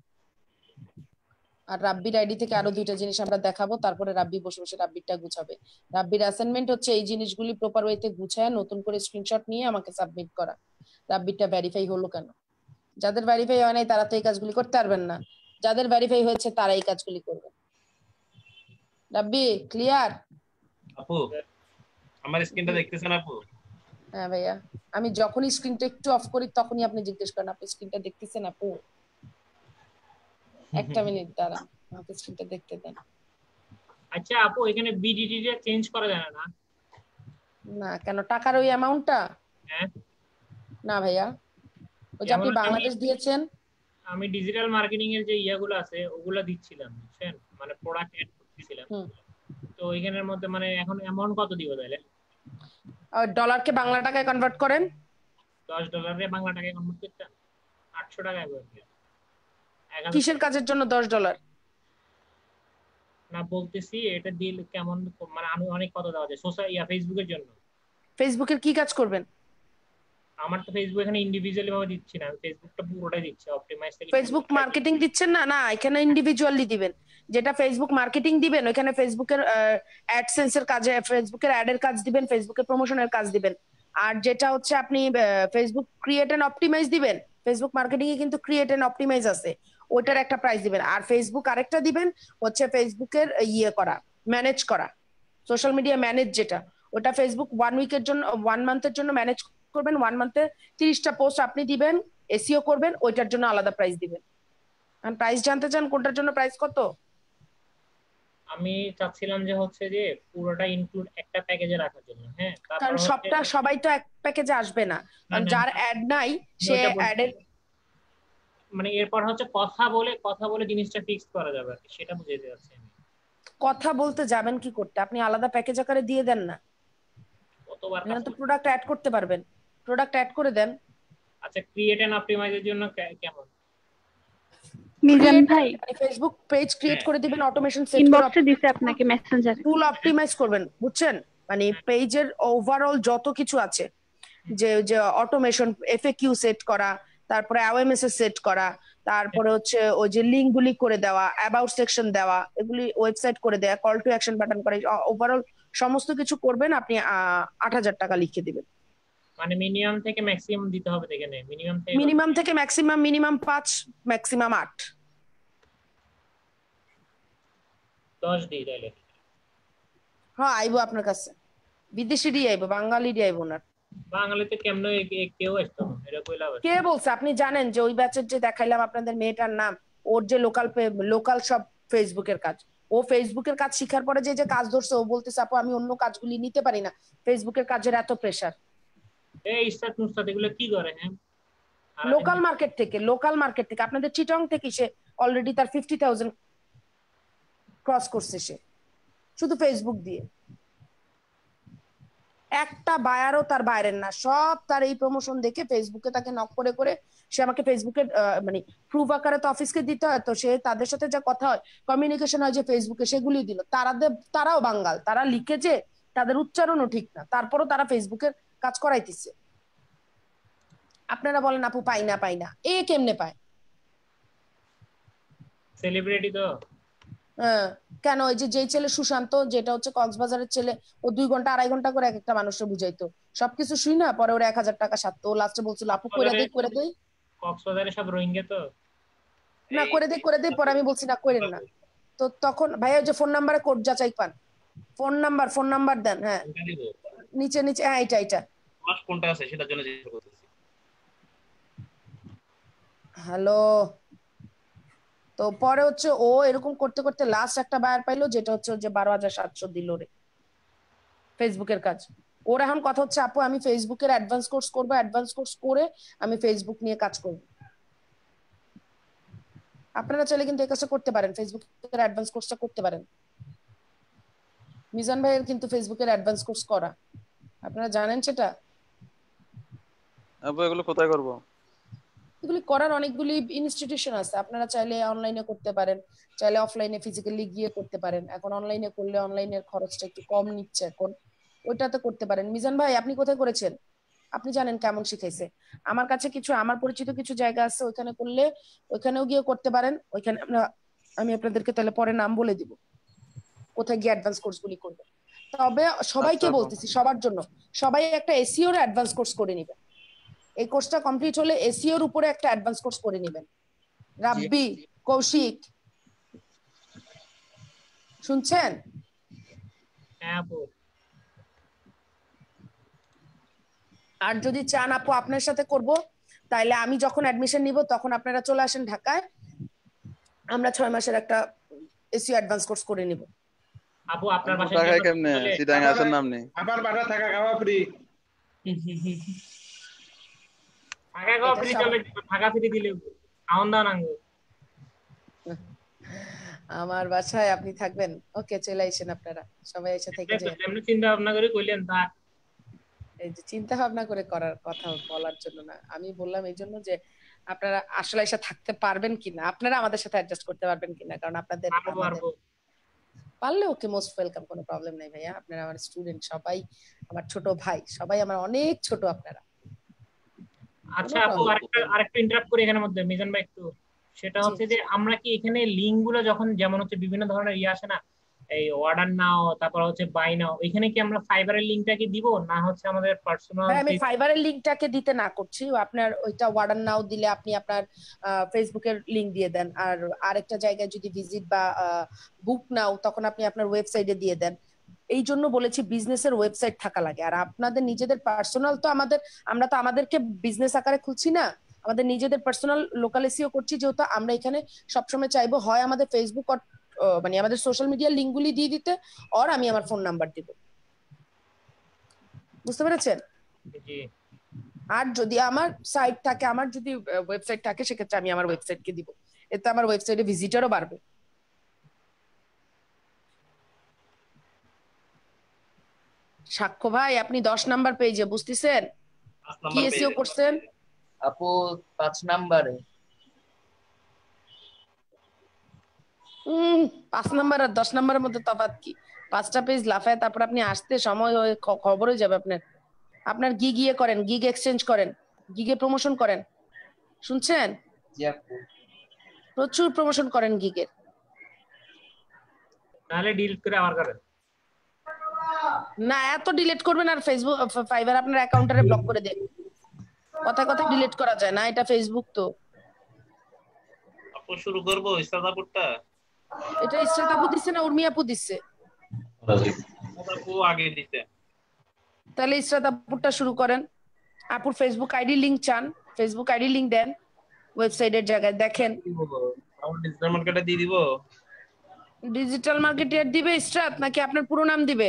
Speaker 2: আর রাব্বির আইডি থেকে আরো দুইটা জিনিস আমরা দেখাবো, তারপরে রাব্বি বসে বসে রাব্বিরটা গুছাবে। রাব্বির অ্যাসাইনমেন্ট হচ্ছে এই জিনিসগুলি প্রপার ওয়েতে গুছায় নতুন করে স্ক্রিনশট নিয়ে আমাকে সাবমিট করা। রাব্বিরটা ভেরিফাই হলো কেন? যাদের ভেরিফাই হয় নাই তারা তো এই কাজগুলি করতে পারবেন না, যাদের ভেরিফাই হয়েছে তারা এই কাজগুলি করবে। রাব্বি ক্লিয়ার?
Speaker 6: আপু আমার স্ক্রিনটা দেখতেছেন আপু?
Speaker 2: হ্যাঁ ভাইয়া, আমি যখনই স্ক্রিনটা একটু অফ করি তখনই আপনি জিজ্ঞেস করেন আপনি স্ক্রিনটা দেখতেছেন আপু? একটা মিনিট দাঁড়ান, আমাকে স্ক্রিনটা দেখতে দেন।
Speaker 3: আচ্ছা আপু এখানে বিডিটি টা চেঞ্জ করা যায় না?
Speaker 2: না কেন, টাকার ওই অ্যামাউন্টটা?
Speaker 3: হ্যাঁ
Speaker 2: না ভাইয়া। ওই যে আপনি বাংলাদেশ দিয়েছেন,
Speaker 3: আমি ডিজিটাল মার্কেটিং এর যে ইয়াগুলো আছে ওগুলো দিচ্ছিলাম, বুঝছেন, মানে প্রোডাক্ট অ্যাড করতেছিলাম। তো ওইখানের মধ্যে মানে এখন অ্যামাউন্ট কত দিব তাহলে?
Speaker 2: ডলারকে বাংলা টাকায় কনভার্ট করেন।
Speaker 3: $10 বাংলা টাকায় কনভার্ট করতে 800 টাকায় পড়বে।
Speaker 2: কিসের কাজের জন্য $10?
Speaker 3: না বলতেছি এটা ডিল কেমন, মানে আমি অনেক কত দেওয়া যায় সোশ্যাল ফেসবুকের জন্য।
Speaker 2: ফেসবুকের কি কাজ করবেন?
Speaker 3: আমার তো ফেসবুক এখানে ইন্ডিভিজুয়ালি ভাবে দিচ্ছি না, আমি ফেসবুকটা পুরোটাই দিচ্ছি অপটিমাইজ থেকে।
Speaker 2: ফেসবুক মার্কেটিং দিচ্ছেন না? না, এখানে ইন্ডিভিজুয়ালি দিবেন। যেটা ফেসবুক মার্কেটিং দিবেন ওখানে ফেসবুকের অ্যাডসেন্স এর কাজে, ফেসবুকের অ্যাড এর কাজ দিবেন, ফেসবুকের প্রমোশনের কাজ দিবেন। আর যেটা হচ্ছে আপনি ফেসবুক ক্রিয়েট এন্ড অপটিমাইজ দিবেন, ফেসবুক মার্কেটিং এ কিন্তু ক্রিয়েট এন্ড অপটিমাইজ আছে, ওইটার একটা প্রাইস দিবেন। আর ফেসবুক আরেকটা দিবেন হচ্ছে ফেসবুকের ইয়ে করা, ম্যানেজ করা, সোশ্যাল মিডিয়া ম্যানেজ, যেটা ওটা ফেসবুক 1 উইকের জন্য 1 মান্থের জন্য ম্যানেজ করবেন। 1 মান্থে 30টা পোস্ট আপনি দিবেন, এসইও করবেন, ওইটার জন্য আলাদা প্রাইস দিবেন। আর প্রাইস জানতে চান কোনটার জন্য প্রাইস কত?
Speaker 3: আমি চাচ্ছিলাম যে হচ্ছে যে পুরোটা ইনক্লুড একটা প্যাকেজে রাখার জন্য। হ্যাঁ,
Speaker 2: কারণ সবটা সবাই তো এক প্যাকেজে আসবে না, কারণ যার অ্যাড নাই সে অ্যাডের
Speaker 3: মানে এরপর হচ্ছে কথা বলে জিনিসটা ফিক্স করা যাবে, সেটা বুঝাইতে যাচ্ছি আমি।
Speaker 2: কথা বলতে যাবেন কি করতে? আপনি আলাদা প্যাকেজ আকারে দিয়ে দেন না,
Speaker 3: কতবার
Speaker 2: তো প্রোডাক্ট অ্যাড করতে পারবেন, প্রোডাক্ট অ্যাড করে দেন।
Speaker 3: আচ্ছা, ক্রিয়েট এন্ড অপটিমাইজের জন্য কেমন?
Speaker 7: মিজান ভাই
Speaker 2: ফেসবুক পেজ ক্রিয়েট করে দিবেন, অটোমেশন সেট করে
Speaker 7: ইনবক্সে দিছে আপনাকে মেসেঞ্জারে,
Speaker 2: ফুল অপটিমাইজ করবেন, বুঝছেন? মানে পেজের ওভারঅল যত কিছু আছে, যে যে অটোমেশন, এফএকিউ সেট করা, তারপরে ওএমএস সেট করা, তারপরে হচ্ছে ওই যে লিংক গুলি করে দেওয়া, অ্যাবাউট সেকশন দেওয়া, এগুলি ওয়েবসাইট করে দেওয়া, কল টু অ্যাকশন বাটন করে, ওভারঅল সমস্ত কিছু করবেন। আপনি 8,000 টাকা লিখে দিবেন।
Speaker 3: মানে মিনিমাম থেকে ম্যাক্সিমাম দিতে হবে দেখেন,
Speaker 2: মিনিমাম থেকে ম্যাক্সিমাম, মিনিমাম 5, ম্যাক্সিমাম 8।
Speaker 3: 10 দিই তাহলে।
Speaker 2: হ্যাঁ, আইবো আপনার কাছে, বিদেশিরই আইবো, বাঙালিরই আইবো না।
Speaker 3: বাঙালিতে কেমনে কেউ আসতো না, এটা কইলা হবে।
Speaker 2: কে বলছে? আপনি জানেন যে ওই ব্যাচের যে দেখাইলাম আপনাদের মেয়েটার নাম, ওর যে লোকাল সব ফেসবুকের কাজ, ও ফেসবুকের কাজ শিখার পরে যে যে কাজ ধরছে, ও বলতেছে আপু আমি অন্য কাজগুলি নিতে পারি না, ফেসবুকের কাজের এত প্রেসার।
Speaker 3: এই ইস্তাত নুস্তাত এগুলো কি করে? হ্যাঁ,
Speaker 2: লোকাল মার্কেট থেকে আপনাদের চিটং থেকে সে অলরেডি তার 50,000 ক্রস করছে, সে শুধু ফেসবুক দিয়ে। একটা বায়ারও তার বাইরের না, সব তার এই প্রমোশন দেখে ফেসবুকে তাকে নক করে করে সে আমাকে ফেসবুকের মানে প্রুফ আকারে তো অফিসকে দিতে হয়, তো সে তাদের সাথে যা কথা হয়, কমিউনিকেশন হয় যে ফেসবুকে, সেগুলি দিল। তারাও বাঙ্গাল, তারা লিখে যে তাদের উচ্চারণও ঠিক না, তারপরও তারা ফেসবুকের কাজ করাইতেছে। আপনারা বলেন আপু পাই না, এ কেমনে পায়?
Speaker 3: সেলিব্রিটি তো।
Speaker 2: কেন? ওই যে ছেলে সুশান্ত, যেটা হচ্ছে কক্সবাজারের ছেলে, ও 2 ঘন্টা 2.5 ঘন্টা করে একটা মানুষকে বুঝাইতো, সবকিছু শুই না, পরে ওরা 1,000 টাকা সারতো। ও লাস্টে বলছিল আপু করে দেই।
Speaker 3: কক্সবাজারে সব রোহিঙ্গা তো,
Speaker 2: না করে দেই। পরে আমি বলছি না করেন না। তো তখন ভাইয়া যে ফোন নাম্বারে কোড যাচাই পান, ফোন নাম্বার দেন। হ্যাঁ, নিচে হ্যাঁ, এটা
Speaker 6: কোনটা আছে সেটার জন্য জিজ্ঞাসা করতেছি।
Speaker 2: হ্যালো। তো পরে হচ্ছে ও এরকম করতে করতে লাস্ট একটা বায়ার পাইলো, যেটা হচ্ছে যে 12,700 দিল রে, ফেসবুকের কাজ। ওর এখন কথা হচ্ছে আপু আমি ফেসবুকের অ্যাডভান্স কোর্স করব, অ্যাডভান্স কোর্স করে আমি ফেসবুক নিয়ে কাজ করব। আপনারা চাইলে কিন্তু এই কাজটা করতে পারেন, ফেসবুকের অ্যাডভান্স কোর্সটা করতে পারেন। মিজান ভাইয়ের কিন্তু ফেসবুকের অ্যাডভান্স কোর্স করা, আপনারা জানেন সেটা?
Speaker 11: আপু এগুলো কোথায় করব?
Speaker 2: এগুলি করার অনেকগুলি ইনস্টিটিউশন আছে, আপনারা চাইলে অনলাইনে করতে পারেন, চাইলে অফলাইনে ফিজিক্যালি গিয়ে করতে পারেন। এখন অনলাইনে করলে অনলাইনের খরচটা একটু কম নিচ্ছে এখন, ওইটাতে করতে পারেন। মিজান ভাই আপনি কোথায় করেছেন? আপনি জানেন কেমন শিখাইছে? আমার কাছে কিছু আমার পরিচিত কিছু জায়গা আছে, ওইখানে করলে ওইখানেও গিয়ে করতে পারেন। ওইখানে আমি আপনাদেরকে তাহলে পরে নাম বলে দিব কোথায় গিয়ে অ্যাডভান্স কোর্স গুলি করবেন। তবে সবাইকে বলতেছি, সবার জন্য, সবাই একটা এসইও এর অ্যাডভান্স কোর্স করে নেবেন। এই কোর্সটা কমপ্লিট হলে এসইও এর উপরে একটা অ্যাডভান্স কোর্স করে নেবেন। রাব্বি, কৌশিক, শুনছেন?
Speaker 3: হ্যাঁ আপু।
Speaker 2: আর যদি চান আপু আপনার সাথে করব, তাইলে আমি যখন অ্যাডমিশন নিব তখন আপনারা চলে আসেন ঢাকায়, আমরা 6 মাসের একটা এসইও অ্যাডভান্স কোর্স করে নিব।
Speaker 3: আপু আপনার বাসায়
Speaker 11: ঢাকায় কেমনে? চিটাং আসার নাম নেই।
Speaker 13: আবার বাসা থাকা খাওয়া ফ্রি।
Speaker 3: থাকা খাওয়া ফ্রি চলে, থাকা ফ্রি দিলে খাওয়ান দাওয়ান আঙ্গ।
Speaker 2: আমার বাসায় আপনি থাকবেন? ওকে, চলে আইসেন আপনারা সবাই এসে থেকে যে
Speaker 3: এমনি চিন্তা ভাবনা করে কইলেন তা।
Speaker 2: এই যে চিন্তা ভাবনা করে করার কথা বলার জন্য না, আমি বললাম এই জন্য যে আপনারা আসলে এসে থাকতে পারবেন কিনা, আপনারা আমাদের সাথে অ্যাডজাস্ট করতে পারবেন কিনা, কারণ আপনাদের পারলে ওকে মোস্ট ওয়েলকাম, কোনো প্রবলেম নাই ভাইয়া। আপনারা আমার স্টুডেন্ট, সবাই আমার ছোট ভাই, সবাই আমার অনেক ছোট আপনারা।
Speaker 3: আচ্ছা আপু, আরেকটা ইন্টারাপ্ট করি এখানের মধ্যে মিজান ভাই একটু, সেটা হচ্ছে যে আমরা কি এখানে লিংক গুলো যখন যেমন হচ্ছে বিভিন্ন ধরনের আসে না, এই অর্ডার নাও, তারপর হচ্ছে বাই নাও, এখানে কি আমরা ফাইবারের লিংকটা কি দিব, না হচ্ছে আমাদের পার্সোনাল?
Speaker 2: আমি ফাইবারের লিংকটাকে দিতে না করছি, আপনার ওইটা অর্ডার নাও দিলে আপনি আপনার ফেসবুকের লিংক দিয়ে দেন, আর আরেকটা জায়গায় যদি ভিজিট বা বুক নাও তখন আপনি আপনার ওয়েবসাইটে দিয়ে দেন। এই জন্য বলেছি বিজনেসের ওয়েবসাইট থাকা লাগে। আর আপনাদের নিজেদের পার্সোনাল তো আমরা তো আমাদেরকে বিজনেস আকারে খুলছি না, আমাদের নিজেদের পার্সোনাল লোকাল এসইও করছি, যেহেতু আমরা এখানে সবসময় চাইবো হয় আমাদের ফেসবুক মানে আমাদের সোশ্যাল মিডিয়ার লিঙ্কগুলি দিয়ে দিতে, আর আমি আমার ফোন নাম্বার দিব। বুঝতে পেরেছেন? আর যদি আমার সাইট থাকে, আমার যদি ওয়েবসাইট থাকে, সেক্ষেত্রে আমি আমার ওয়েবসাইটকে দিব, এতে আমার ওয়েবসাইটে ভিজিটরও বাড়বে। সাক্ষ্য ভাই, আপনি 10 নাম্বার পেজে, বুঝতেছেন কি এসইও করছেন?
Speaker 5: আপু 5 নাম্বারে।
Speaker 2: 5 নাম্বার আর 10 নাম্বারের মধ্যে তফাৎ কি? 5টা পেজ লাফায় তারপর আপনি আসতে সময় হয়ে খবর হয়ে যাবে আপনার। আপনার গিগ করেন, গিগ এক্সচেঞ্জ করেন, গিগে প্রমোশন করেন, শুনছেন?
Speaker 5: জি আপু,
Speaker 2: প্রচুর প্রমোশন করেন গিগের।
Speaker 3: তাহলে ডিলিট করে আবার করেন
Speaker 2: না, এত ডিলিট করবেন আর ফেসবুক ফাইবার আপনার অ্যাকাউন্টারে ব্লক করে দেন। কথা কথা ডিলিট করা যায় না, এটা ফেসবুক তো।
Speaker 6: আপু শুরু করব ইসরাতাপুরটা?
Speaker 2: এটা ইসরাতাপু দিছে না উর্মি আপু দিছে?
Speaker 6: আপু আগে দিতে।
Speaker 2: তাহলে ইসরাতাপুরটা শুরু করেন। আপুর ফেসবুক আইডি লিংক চান, ফেসবুক আইডি লিংক দেন ওয়েবসাইটের জায়গায়, দেখেন।
Speaker 6: আমার ডিজিটাল মার্কেটে দিয়ে দিব?
Speaker 2: ডিজিটাল মার্কেটিয়ার দিবে ইসরাত, নাকি আপনার পুরো নাম দিবে?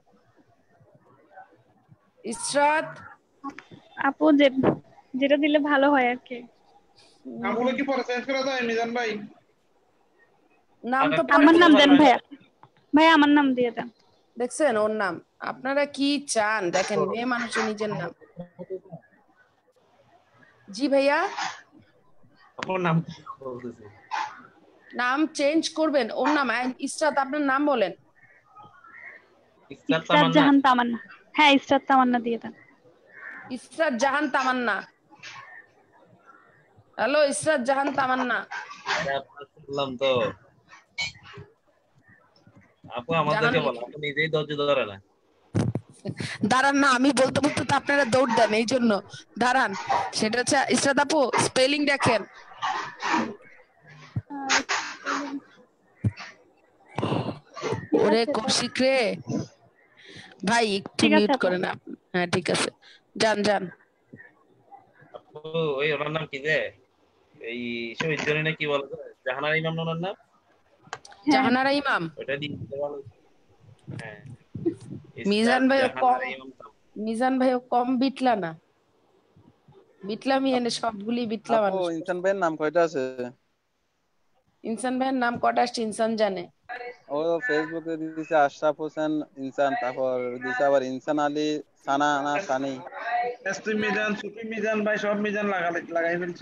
Speaker 2: ইসরাত
Speaker 7: আপু যেটা দিলে ভালো হয় আর কি।
Speaker 13: আমগুলো কি পরে চেঞ্জ করা যায় মিজান ভাই?
Speaker 2: নাম তো
Speaker 7: আমার নাম দেন ভাইয়া, ভাই আমার নাম দিয়ে দেন।
Speaker 2: দেখছেন ওর নাম? আপনারা কি চান দেখেন, মেয়ে মানুষের নিজের নাম। জি ভাইয়া,
Speaker 6: আপনার নাম বলতেছি।
Speaker 2: নাম চেঞ্জ করবেন, ওর নাম ইসরাত, আপনার নাম বলেন।
Speaker 7: ইসরাত জাহান তামান্না। হ্যাঁ, ইসরাত তামান্না দিয়ে দেন।
Speaker 2: ইসরাত জাহান তামান্না। হ্যালো, ইসরাত জাহান তামান্না।
Speaker 6: বললাম তো আপু আমাদেরকে বলো, আপনি নিজেই ধৈর্য ধরে না।
Speaker 2: দাঁড়ান না, আমি বলতে বলতে তো আপনারা দৌড় দেন, এই জন্য দাঁড়ান। সেটা হচ্ছে ইসরাত আপু, স্পেলিং দেখেন। ওরে কৌশিক রে ভাই, একটু মিউট করেন। হ্যাঁ ঠিক আছে, যান যান।
Speaker 6: আপু ওই ওনার নাম কি যে, এই শহীদ জনি না কি বলে, জাহানারা ইমাম না ওনার নাম?
Speaker 2: জাহানারা ইমাম।
Speaker 6: ওটা দিতে ভালো। হ্যাঁ,
Speaker 2: মিজান ভাইও কম বিটলা না, বিটলামি এনে সবগুলি বিটলা মানুষ।
Speaker 11: ইনসান ভাইয়ের নাম কয়টা আছে?
Speaker 2: ইনসান ভাইয়ের নাম কয়টা আসছে ইনসান জানে।
Speaker 11: ও ফেসবুকে দিছে আশরাফ হোসেন ইনসান, তারপর দিছে আবার ইনসান আলী সানা না সানি,
Speaker 13: এসপি মিজান, সুপি মিজান ভাই, সব মিজান লাগাই ফেলছে।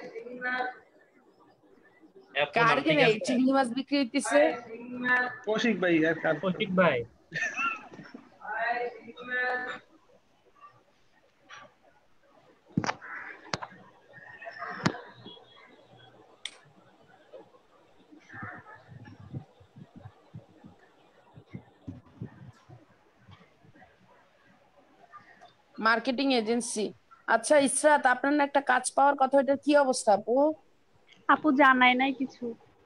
Speaker 2: কার কেনে চিংড়ি মাছ বিক্রি হইতেছে?
Speaker 13: কৌশিক ভাই।
Speaker 3: কৌশিক ভাই
Speaker 2: মার্কেটিং এজেন্সি। আচ্ছা ইসরাত, আপনার না একটা কাজ পাওয়ার কথা, এটার কি অবস্থা আপু?
Speaker 7: আপু জানাই নাই কিছু,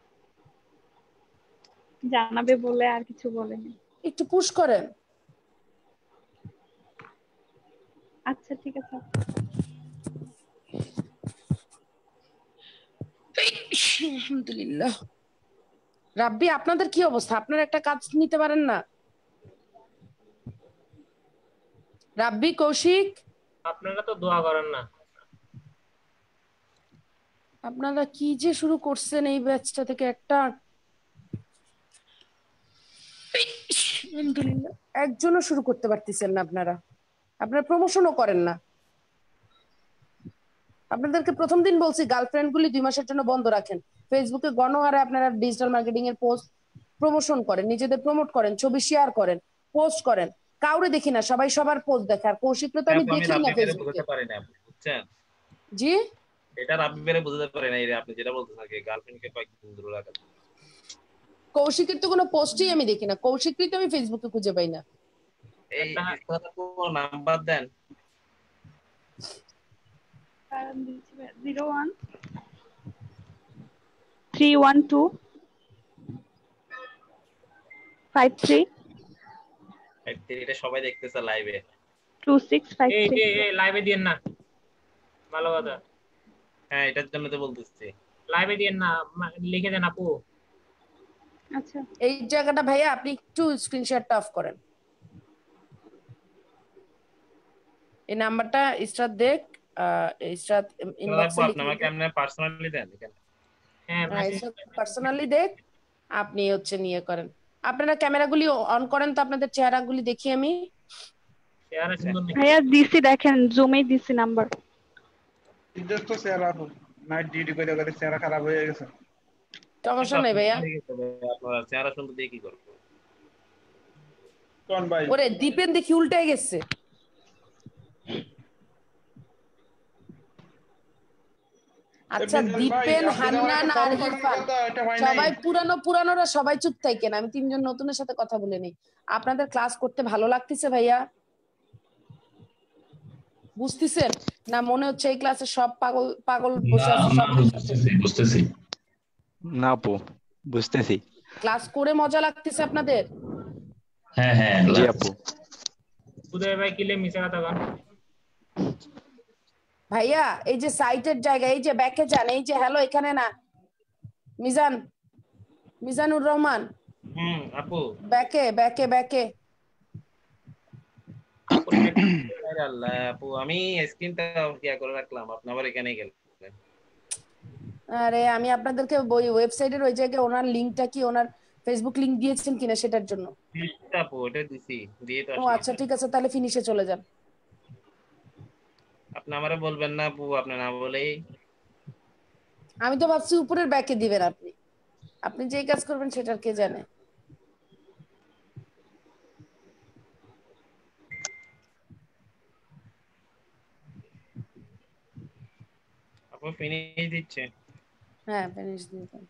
Speaker 7: জানাবে বলে আর কিছু বলেনি।
Speaker 2: একটু পুশ করেন।
Speaker 7: আচ্ছা ঠিক আছে।
Speaker 2: আলহামদুলিল্লাহ। রাব্বি, আপনাদের কি অবস্থা? আপনারা একটা কাজ নিতে পারেন না? রাব্বি, কৌশিক,
Speaker 3: আপনারা তো দোয়া করেন না।
Speaker 2: আপনারা কি যে শুরু করছেন এই ব্যাচটা থেকে একটা আলহামদুলিল্লাহ একজনও শুরু করতে পারতেছেন না আপনারা প্রমোশনও করেন না। আপনাদেরকে প্রথম দিন বলছি গার্লফ্রেন্ড গুলি 2 মাসের জন্য বন্ধ রাখেন। ফেসবুকে গণহারে আপনারা ডিজিটাল মার্কেটিং এর পোস্ট প্রমোশন করেন, নিজেদের প্রমোট করেন, ছবি শেয়ার করেন, পোস্ট করেন, কাউরে দেখি না, সবাই সবার পোস্ট দেখে। আর কৌশিকরে তো আমি দেখি না ফেসবুকে।
Speaker 6: বুঝছেন?
Speaker 2: জি
Speaker 6: এটা আপনি বেরে বুঝতে পারেন না, এই আপনি যেটা বলতেছেন আগে গার্লফ্রেন্ডকে কয়েকদিন দূরে রাখা।
Speaker 2: কৌশিকের তো কোনো পোস্টই আমি দেখি না, কৌশিকই তো আমি ফেসবুকে খুঁজে পাই না।
Speaker 6: এই নাম্বার দেন
Speaker 7: 01 312 53
Speaker 6: এটা সবাই দেখতেছে লাইভে।
Speaker 7: 2653
Speaker 3: এই লাইভে দিয়েন না, ভালো কথা।
Speaker 6: হ্যাঁ এটার জন্য তো বলতেছি
Speaker 3: লাইভে দিয়েন না, লিখে দেন আপু।
Speaker 7: আচ্ছা
Speaker 2: এই জায়গাটা ভাইয়া আপনি একটু স্ক্রিনশটটা অফ করেন। এই নাম্বারটা ইসরাত দেখ, ইসরাত ইনবক্সে লিখে
Speaker 6: আপনাকে আপনি পার্সোনালি দেন এখানে।
Speaker 3: হ্যাঁ
Speaker 2: পার্সোনালি দেখ, আপনি হচ্ছে নিয়ে করেন। আপনারা ক্যামেরাগুলি অন করেন তো আপনাদের চেহারাগুলি দেখি আমি।
Speaker 7: ভাইয়া দিছি দেখেন, জুমে দিছি নাম্বার।
Speaker 13: ইজ্জত তো চেহারা আপু নাইট ডিউটি করে করে চেহারা খারাপ হয়ে গেছে।
Speaker 2: সমস্যা নাই ভাইয়া,
Speaker 6: আপনারা চেহারা সুন্দর দিয়ে কি করব?
Speaker 13: কোন ভাই?
Speaker 2: ওরে দীপেন দেখি উল্টে গেছে। আচ্ছা দীপেন, হান্নান আর ইরফান সবাই পুরানোরা সবাই চুপ থাকেন। আমি 3 জন নতুনের সাথে কথা বলে নেই। আপনাদের ক্লাস করতে ভালো লাগতেছে ভাইয়া? বুঝতেছেন না? মনে হচ্ছে এই ক্লাসে সব পাগল পাগল বসে আছে। সব
Speaker 14: বুঝতেছি
Speaker 9: না আপু, বুঝতেছি।
Speaker 2: ক্লাস করে মজা লাগতেছে আপনাদের?
Speaker 14: হ্যাঁ হ্যাঁ
Speaker 9: জি আপু।
Speaker 3: উদয় ভাই কিলে মিছা কথা গান।
Speaker 2: ভাইয়া এই যে সাইটের জায়গা, এই যে ব্যাকে যান, এই যে হ্যালো এখানে না, মিজানুর রহমান।
Speaker 6: আপু
Speaker 2: ব্যাকে ব্যাকে ব্যাকে
Speaker 6: আল্লাহ আপু আমি স্ক্রিনটা কি করে রাখলাম, আপনি আবার এখানে গেলেন।
Speaker 2: আরে আমি আপনাদেরকে ওই ওয়েবসাইটের ওই জায়গায় ওনার লিংকটা কি, ওনার ফেসবুক লিংক দিয়েছেন কিনা সেটার জন্য।
Speaker 6: আপু ওটা দিছি, দিয়ে তো
Speaker 2: ও আচ্ছা ঠিক আছে, তাহলে ফিনিশে চলে যান।
Speaker 6: আপনি আমারে বলবেন না আপু, আপনি না বলেই।
Speaker 2: আমি তো ভাবছি উপরের ব্যাকে দিবেন আপনি। আপনি যেই কাজ করবেন সেটার কে জানে।
Speaker 6: আপু ফিনিশ দিচ্ছে।
Speaker 2: হ্যাঁ ফিনিশ দিয়ে দেন।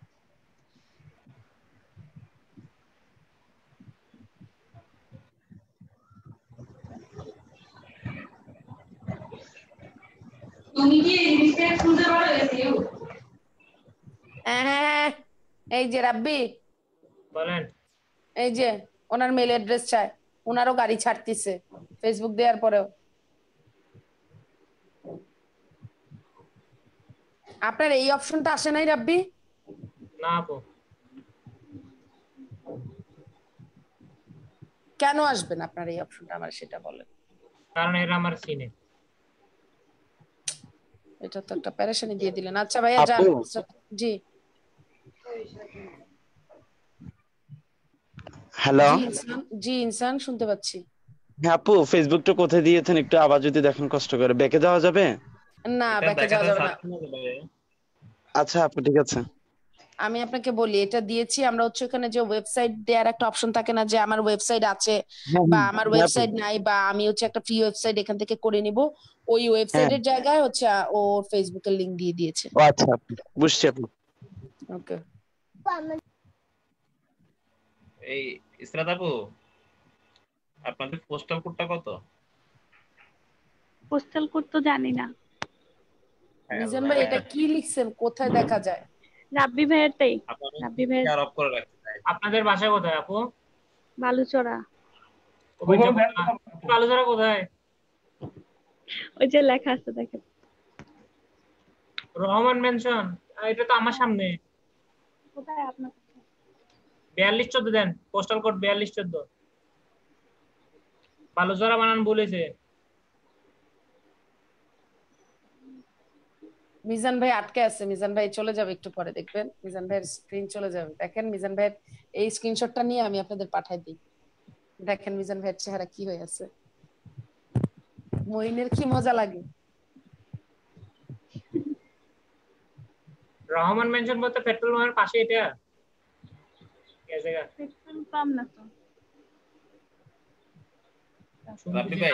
Speaker 17: তুমি কি রিসেট শুনতে পারো?
Speaker 2: এই যে রাব্বি
Speaker 3: বলেন।
Speaker 2: এই যে ওনার মেল অ্যাড্রেস চায়, ওনারও গাড়ি ছাড়তিছে ফেসবুক দেওয়ার পরেও। আপনার এই অপশনটা আসে নাই রাব্বি?
Speaker 3: না আপু।
Speaker 2: কেন আসবেন আপনার এই অপশনটা, আমার সেটা বলেন।
Speaker 3: কারণ এরা আমার সিনে।
Speaker 2: এটা তো একটা প্যারেশানি দিয়ে দিলেন। আচ্ছা ভাইয়া যান। জি
Speaker 15: হ্যালো
Speaker 2: জি ইনসান শুনতে পাচ্ছি।
Speaker 15: হ্যাঁ আপু, ফেসবুকটা কোথায় দিয়েছেন একটু আবার যদি দেখেন কষ্ট করে। ব্যাকে যাওয়া যাবে?
Speaker 2: না ব্যাকে যাওয়া যাবে না।
Speaker 15: আচ্ছা আপু ঠিক আছে।
Speaker 2: আমি আপনাকে বলি, এটা দিয়েছি আমরা হচ্ছে ওখানে যে ওয়েবসাইট দেওয়ার একটা অপশন থাকে না, যে আমার ওয়েবসাইট আছে বা আমার ওয়েবসাইট নাই, বা আমি হচ্ছে একটা ফ্রি ওয়েবসাইট এখান থেকে করে নিব, ওই ওয়েবসাইটের জায়গায় হচ্ছে ও ফেসবুকের লিংক দিয়ে দিয়েছে।
Speaker 15: ও আচ্ছা আপু বুঝছি আপু।
Speaker 2: ওকে।
Speaker 6: এই ইসরাত আপু, আপনাদের পোস্টাল কোডটা কত?
Speaker 7: পোস্টাল কোড তো জানি না।
Speaker 2: মিজান ভাই এটা কি লিখছেন, কোথায় দেখা যায়?
Speaker 7: রাব্বি ভাইয়েরটাই। রাব্বি ভাই
Speaker 6: অফ করে রাখতে চাই।
Speaker 3: আপনাদের বাসা কোথায় আপু?
Speaker 7: বালুচড়া।
Speaker 3: বালুচড়া কোথায়?
Speaker 7: ওই যে লেখা আছে দেখেন,
Speaker 3: রহমান মেনশন। এটা তো আমার সামনে।
Speaker 7: কোথায় আপনার?
Speaker 3: 4214 দেন, পোস্টাল কোড 4214। বালুচড়া বানান বলেছে।
Speaker 2: মিজান ভাই আটকে আছে, মিজান ভাই চলে যাবে একটু পরে, দেখবেন মিজান ভাইয়ের স্ক্রিন চলে যাবে। দেখেন মিজান ভাইয়ের এই স্ক্রিনশটটা নিয়ে আমি আপনাদের পাঠাই দিই। দেখেন মিজান ভাইয়ের চেহারা কি হয়ে আছে, মইনের কি মজা লাগে।
Speaker 3: রহমান মেনশন বলতে পেট্রোল পাম্পের পাশে এটা কি জায়গা?
Speaker 7: পেট্রোল পাম্প না তো।
Speaker 6: রাব্বি ভাই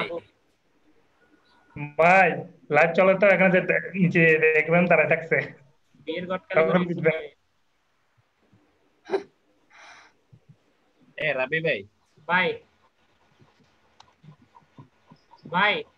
Speaker 1: ভাই লাইভ চলে তো, এখানে যে নিচে দেখবেন তারা থাকছে।
Speaker 3: বিয়ের গটকালি
Speaker 6: রাব্বি ভাই
Speaker 3: ভাই ভাই